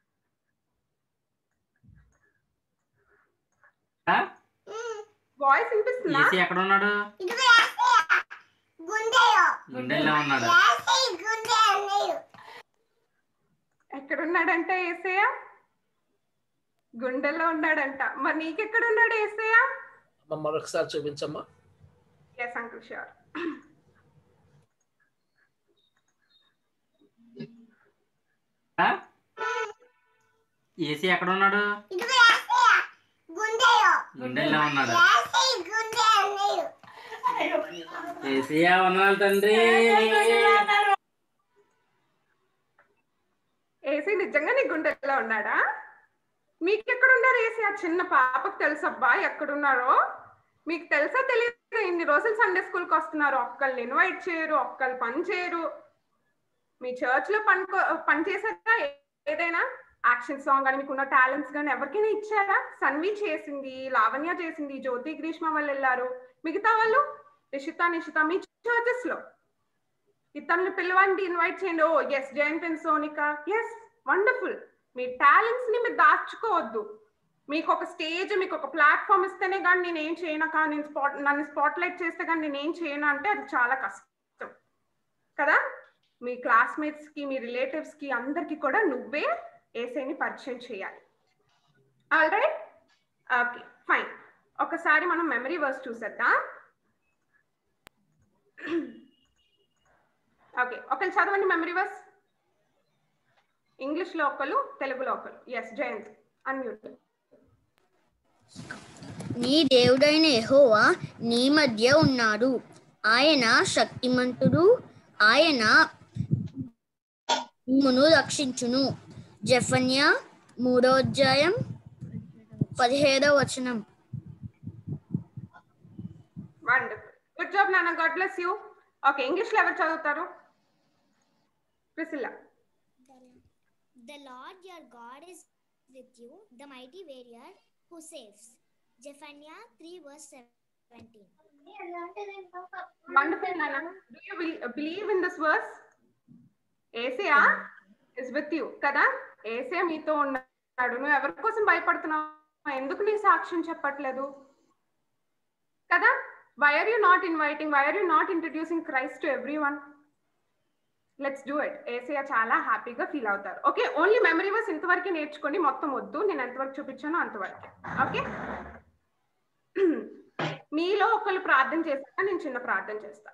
Speaker 6: వాయిస్ వినిపిస్తుందా?
Speaker 18: ఎక్కడ ఉన్నాడు? గుండెల్లో ఉన్నాడు.
Speaker 6: ఎక్కడ ఉన్నాడంట ఏసయ్య? గుండెల్లో ఉన్నాడంట. మరి నీకెక్కడ ఉన్నాడు ఏసయ్య?
Speaker 1: మరొకసారి చూపించమ్మా.
Speaker 6: Yes uncle sure.
Speaker 18: ఏసీ ఎక్కడ ఉన్నాడు? గుండెల్లో ఉన్నాడు. ఏసీయా ఉన్నాడు తండ్రి.
Speaker 6: ఏసీ నిజంగా నీ గుండెల్లో ఉన్నాడా? మీకు ఎక్కడ ఉన్నారు ఏసీ? ఆ చిన్న పాపకు తెలుసబ్బా ఎక్కడున్నారో. మీకు తెలుసా తెలియదు? ఇన్ని రోజులు సండే స్కూల్కి వస్తున్నారు, ఒక్కళ్ళని ఇన్వైట్ చేయరు, ఒక్కళ్ళు పని చేయరు. మీ చర్చ్ లో పని పని చేశారా? ఏదైనా యాక్షన్ సాంగ్ కానీ మీకున్న టాలెంట్స్ కానీ ఎవరికైనా ఇచ్చారా? సన్వి చేసింది, లావణ్య చేసింది, జ్యోతి, గ్రీష్మ వాళ్ళు వెళ్ళారు. మిగతా వాళ్ళు రిషిత, నిషిత మీ చర్చెస్ లో ఇతన్ని పిలవండి, ఇన్వైట్ చేయండి. Oh yes Jayanth and Sonika, yes wonderful. మీ టాలెంట్స్ ని మీరు దాచుకోవద్దు. మీకు ఒక స్టేజ్, మీకు ఒక ప్లాట్ఫామ్ ఇస్తేనే కానీ నేను ఏం చేయను, కానీ నేను స్పాట్ నన్ను స్పాట్ లైట్ చేస్తే కానీ నేను ఏం చేయను అంటే అది చాలా కష్టం కదా. మీ క్లాస్మేట్స్ కి, మీ రిలేటివ్స్ కి అందరికి కూడా నువ్వే ఏసైని పరిచయం చేయాలి. All right, okay fine. ఒకసారి మనం మెమరీ వర్స్ చూసేద్దాం. ఓకే ఒకళ్ళు చదవండి మెమరీ వర్స్. ఇంగ్లీష్ లో ఒకళ్ళు, తెలుగులో ఒకళ్ళు. Yes Jayanth unmute.
Speaker 19: నీ దేవుడైన యెహోవా నీ మధ్య ఉన్నాడు, ఆయన శక్తిమంతుడు, ఆయన మిమ్మును రక్షించును. జెఫన్యా మూడో అధ్యాయం పదిహేడవ వచనం.
Speaker 6: వండర్ఫుల్, గుడ్ జాబ్ నాన్న, God bless you. Okay English లో ఎవరు చదువుతారు? Priscilla.
Speaker 17: The Lord your God is with you, the mighty warrior who saves. Zephaniah three verse seventeen.
Speaker 6: Wonderful Nana. Do you believe in this verse? Yesayya is with you కదా. ఏసయ్య మీతో ఉన్నాడు. నువ్వు ఎవరి కోసం భయపడుతున్నావు? ఎందుకు నీ సాక్ష్యం చెప్పట్లేదు కదా? Why are you not inviting? Why are you not introducing Christ to everyone? Let's do it. Yesayya చాలా హ్యాపీగా ఫీల్ అవుతారు. ఓకే ఓన్లీ మెమరీ వర్స్ ఇంతవరకు నేర్చుకోండి, మొత్తం వద్దు. నేను ఎంతవరకు చూపించానో అంతవరకు. ఓకే మీలో ఒకళ్ళు ప్రార్థన చేస్తాక నేను చిన్న ప్రార్థన చేస్తా.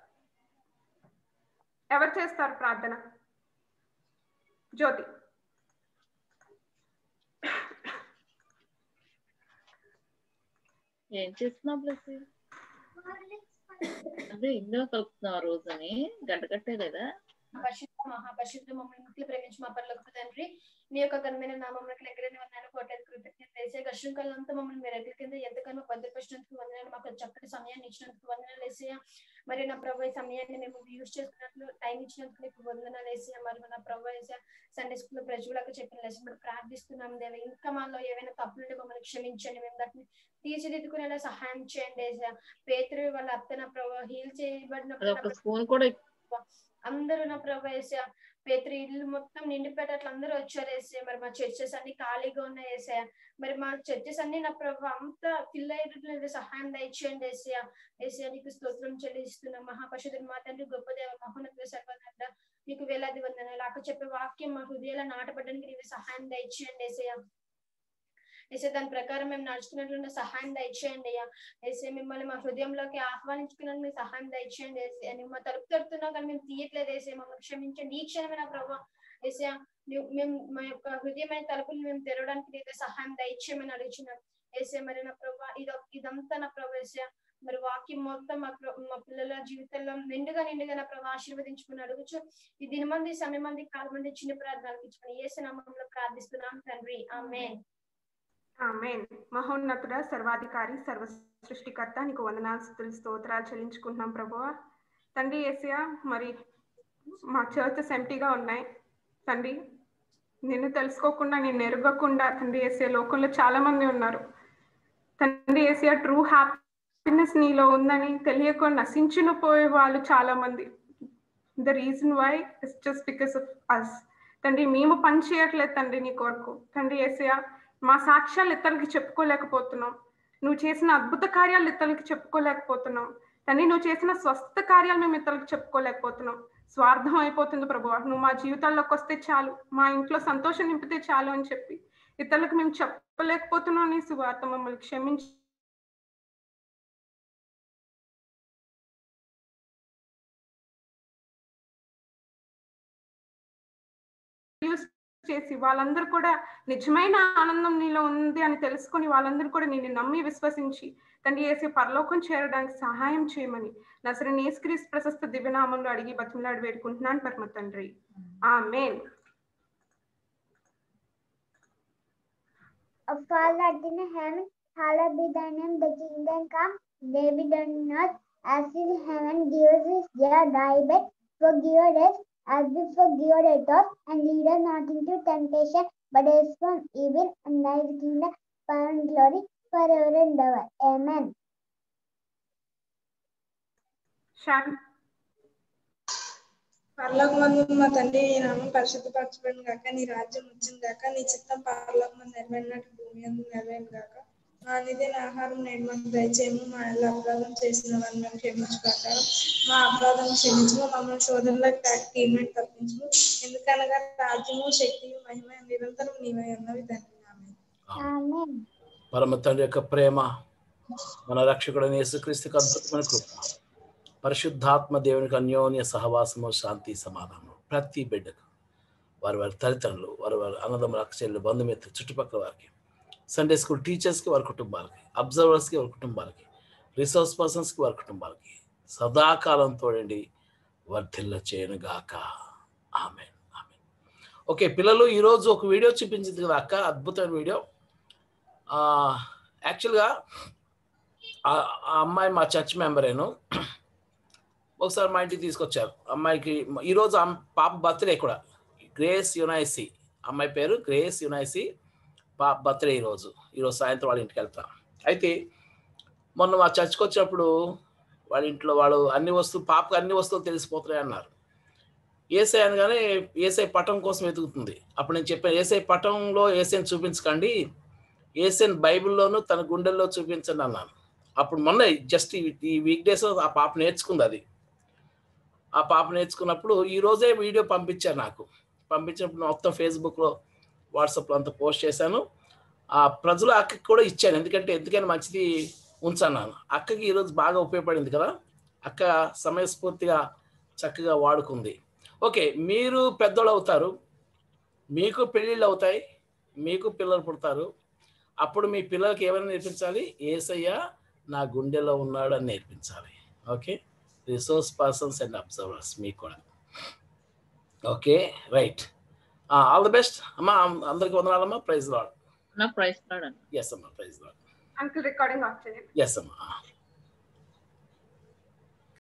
Speaker 6: ఎవరు చేస్తారు ప్రార్థన? జ్యోతి.
Speaker 11: ఏం చేస్తున్నావు ప్లస్? అదే ఇందులో కలుపుతున్నావు రోజుని గంట కట్టే లేదా?
Speaker 2: పరిశుద్ధ మహాపరిశుద్ధ మమ్మల్ని ముఖ్య ప్రేమించి మా పరలోకపు తండ్రి, నీ యొక్క ఘనమైన నామమునకు లెక్కలేని వందనాలు, కోట్లాది కృతజ్ఞతలు వేసే ఘర్షణకాలంతా మమ్మల్ని మీరు ఎక్కడి కింద ఎంతగానో భద్రపరిచినందుకు వందనాలు. మాకు చక్కటి సమయాన్ని ఇచ్చినందుకు వందనాలు వేసేయ. మరి నా ప్రభు ఈ సమయాన్ని మేము యూజ్ చేసుకున్నట్లు టైం ఇచ్చినందుకు నీకు వందనాలు వేసేయ. మరి నా ప్రభు వేసే సండే స్కూల్ లో ప్రజలకు చెప్పిన లెసన్ మనం ప్రార్థిస్తున్నాం దేవ. ఇంకా మాలో ఏవైనా తప్పులుంటే మమ్మల్ని క్షమించండి, మేము దాన్ని తీర్చిదిద్దుకునేలా సహాయం చేయండి వేసే. పేతురు వాళ్ళ అత్త నా ప్రభు హీల్ చేయబడిన అందరూ నా ప్రభు వేసా. పేతురు ఇల్లు మొత్తం నిండిపెట్ట అట్లా అందరూ వచ్చారు వేసే. మరి మా చర్చెస్ అన్ని ఖాళీగా ఉన్నాయి వేసా. మరి మా చర్చెస్ అన్ని నా ప్రభు అంతా ఫిల్ అయ్యేటట్లు సహాయం దయచేయండి వేసా. వేసా నీకు స్తోత్రం చెల్లిస్తున్నాం. మహాపరిశుద్ధుడు మా తండ్రి, గొప్ప దేవ, మహోన్నత సర్వదండ నీకు వేలాది వందనాలు. అక్క చెప్పే వాక్యం మా హృదయాల నాటపడడానికి నీవు సహాయం దయచేయండి వేసయ్య. ఏసే దాని ప్రకారం మేము నడుచుకున్నట్లున్న సహాయం దయచేయండి అయ్యా. ఏసే మిమ్మల్ని మా హృదయంలోకి ఆహ్వానించుకున్నాను, మీ సహాయం దయచేయండి ఏసే. నువ్వు మా తలుపు తడుతున్నావు కానీ మేము తీయట్లేదు ఏసే. మమ్మల్ని క్షమించండి ఈ క్షణమైన ప్రభావ ఏసే. నువ్వు మేము మా యొక్క హృదయమైన తలుపులు మేము తెరవడానికి నీకు సహాయం దయచేయమని అడుగుచున్నాం ఏసే. మరి నా ప్రభావ ఇది ఇదంతా నా ప్రభావ ఏసే. మరి వాక్యం మొత్తం మా మా పిల్లల జీవితంలో నిండుగా నిండుగా నా ప్రభావ ఆశీర్వదించుకుని అడుగుచు. ఈ దిన మంది సమయం మంది కాలం మంది చిన్న ప్రార్థనలకు ఇచ్చుకుని ఏసు నామములో ప్రార్థిస్తున్నాం తండ్రి, ఆమేన్.
Speaker 6: ఆమేన్. మహోన్నతుడ, సర్వాధికారి, సర్వ సృష్టికర్త, నీకు వందనాలు, స్తుతులు, స్తోత్రాలు చెల్లించుకుంటున్నాం ప్రభువా. తండ్రి యేసయ్య, మరి మా చర్చెస్ ఎంటీగా ఉన్నాయి తండ్రి. నిన్ను తెలుసుకోకుండా, నిన్ను ఎరగకుండా తండ్రి యేసయ్య లోకంలో చాలా మంది ఉన్నారు తండ్రి యేసయ్య. ట్రూ హ్యాపీనెస్ నీలో ఉందని తెలియకుండా నశించిన పోయే వాళ్ళు చాలా మంది. The reason why it's just because of us తండ్రి. మేము పని చేయట్లేదు తండ్రి నీ కొరకు తండ్రి యేసయ్య. మా సాక్ష్యాలు ఇతరులకి చెప్పుకోలేకపోతున్నాం. నువ్వు చేసిన అద్భుత కార్యాలు ఇతరులకి చెప్పుకోలేకపోతున్నాం తండ్రి. నువ్వు చేసిన స్వస్థ కార్యాలు మేము ఇతరులకు చెప్పుకోలేకపోతున్నాం. స్వార్థం అయిపోతుంది ప్రభువా. నువ్వు మా జీవితాల్లోకి వస్తే చాలు, మా ఇంట్లో సంతోషం నింపితే చాలు అని చెప్పి ఇతరులకు మేము చెప్పలేకపోతున్నాం. నీ సువార్త మమ్మల్ని క్షమించి చేసి వాళ్ళందరూ కూడా నిజమైన ఆనందం నీలో ఉంది అని తెలుసుకొని వాళ్ళందరూ కూడా నిన్ను నమ్మి విశ్వసించి తండ్రి యేసు పరలోకం చేరడానికి సహాయం చేయమని నజరేయుడైన యేసుక్రీస్తు ప్రశస్త దివ్యనామంలో అడిగి బతిమలాడి వేడుకుంటున్నాను పరమ తండ్రి. ఆమేన్.
Speaker 20: Our Father in heaven, hallowed be thy name. The kingdom come, thy will be done on earth as in heaven. Give us this day our daily bread. Forgive our debts as we forgive our debtors, and lead us not into temptation, but deliver us from evil. And thy is the kingdom, power, and glory forever and ever. Amen.
Speaker 6: Shan.
Speaker 15: పరలోకమందు మా తండ్రి, నీ నామం పరిశుద్ధపరచబడిన గాక, నీ రాజ్యం వచ్చిన గాక, నీ చిత్తం పరలోకమందు నెరవేరినట్టు భూమి యందు నెరవేరును గాక. మా అనుదిన ఆహారం నేడు మాకు దయచేయము. మా ఎలా అపరాధం చేసిన వారిని మేము క్షమించు ప్రకారం మా అపరాధం క్షమించము. మమ్మల్ని శోధనలకు తీర్మని తప్పించము. ఎందుకనగా రాజ్యము, శక్తియు, మహిమ నిరంతరం నీవై ఉన్నవి తండ్రి.
Speaker 20: ఆమేన్.
Speaker 1: పరమ తండ్రి యొక్క ప్రేమ, మన రక్షకుడైన యేసుక్రీస్తుకి అద్భుతమైన కృప, పరిశుద్ధాత్మ దేవునికి అన్యోన్య సహవాసము, శాంతి, సమాధానం ప్రతి బిడ్డకు, వారి వారి తల్లిదండ్రులు, వారి వారి అన్నదమ్ముల అక్కచెల్లెలు, బంధుమిత్రులు, చుట్టుపక్కల వారికి, సండే స్కూల్ టీచర్స్కి, వారి కుటుంబాలకి, అబ్జర్వర్స్కి, వారి కుటుంబాలకి, రిసోర్స్ పర్సన్స్కి, వారి కుటుంబాలకి సదాకాలం తోడండి వర్ధిల్ల చేయను గాక. ఆమేన్. ఆమేన్. ఓకే పిల్లలు, ఈరోజు ఒక వీడియో చూపించింది కదా అక్క, అద్భుతమైన వీడియో. యాక్చువల్గా ఆ అమ్మాయి మా చర్చ్ మెంబరేను. ఒకసారి మా ఇంటికి తీసుకొచ్చారు. అమ్మాయికి ఈరోజు పాప బర్త్డే కూడా, గ్రేస్ యునైసి, అమ్మాయి పేరు గ్రేస్ యునైసి, పాప బర్త్డే ఈరోజు. ఈరోజు సాయంత్రం వాళ్ళ ఇంటికి వెళ్తాం. అయితే మొన్న మా చర్చ్కి వచ్చినప్పుడు వాళ్ళ ఇంట్లో వాళ్ళు అన్ని వస్తువులు, పాపకు అన్ని వస్తువులు తెలిసిపోతున్నాయి అన్నారు. ఏసై అనగానే ఏసై పటం కోసం వెతుకుతుంది. అప్పుడు నేను చెప్పాను, ఏసై పటంలో ఏసైని చూపించకండి, ఏసైని బైబిల్లోనూ తన గుండెల్లో చూపించండి అన్నాను. అప్పుడు మొన్న జస్ట్ ఈ వీక్ డేస్ ఆ పాప నేర్చుకుంది. అది ఆ పాప నేర్చుకున్నప్పుడు ఈరోజే వీడియో పంపించారు నాకు. పంపించినప్పుడు మొత్తం ఫేస్బుక్లో, వాట్సాప్లో అంతా పోస్ట్ చేశాను. ఆ ప్రజలు అక్కకి కూడా ఇచ్చాను, ఎందుకంటే ఎందుకైనా మంచిది ఉంచన్నాను. అక్కకి ఈరోజు బాగా ఉపయోగపడింది కదా. అక్క సమయస్ఫూర్తిగా చక్కగా వాడుకుంది. ఓకే, మీరు పెద్దోళ్ళు అవుతారు, మీకు పెళ్ళిళ్ళు అవుతాయి, మీకు పిల్లలు పుడతారు. అప్పుడు మీ పిల్లలకి ఏమైనా నేర్పించాలి? యేసయ్య నా గుండెలో ఉన్నాడు అని నేర్పించాలి. Okay, resource persons and observers మీకు కూడా. Okay, right. All the best అమ్మా. అందరికి వందనాలమ్మా. Praise lord.
Speaker 11: Praise Lord.
Speaker 1: Yes అమ్మా, praise Lord.
Speaker 6: Uncle recording off చేయండి.
Speaker 1: ఎస్ అమ్మా.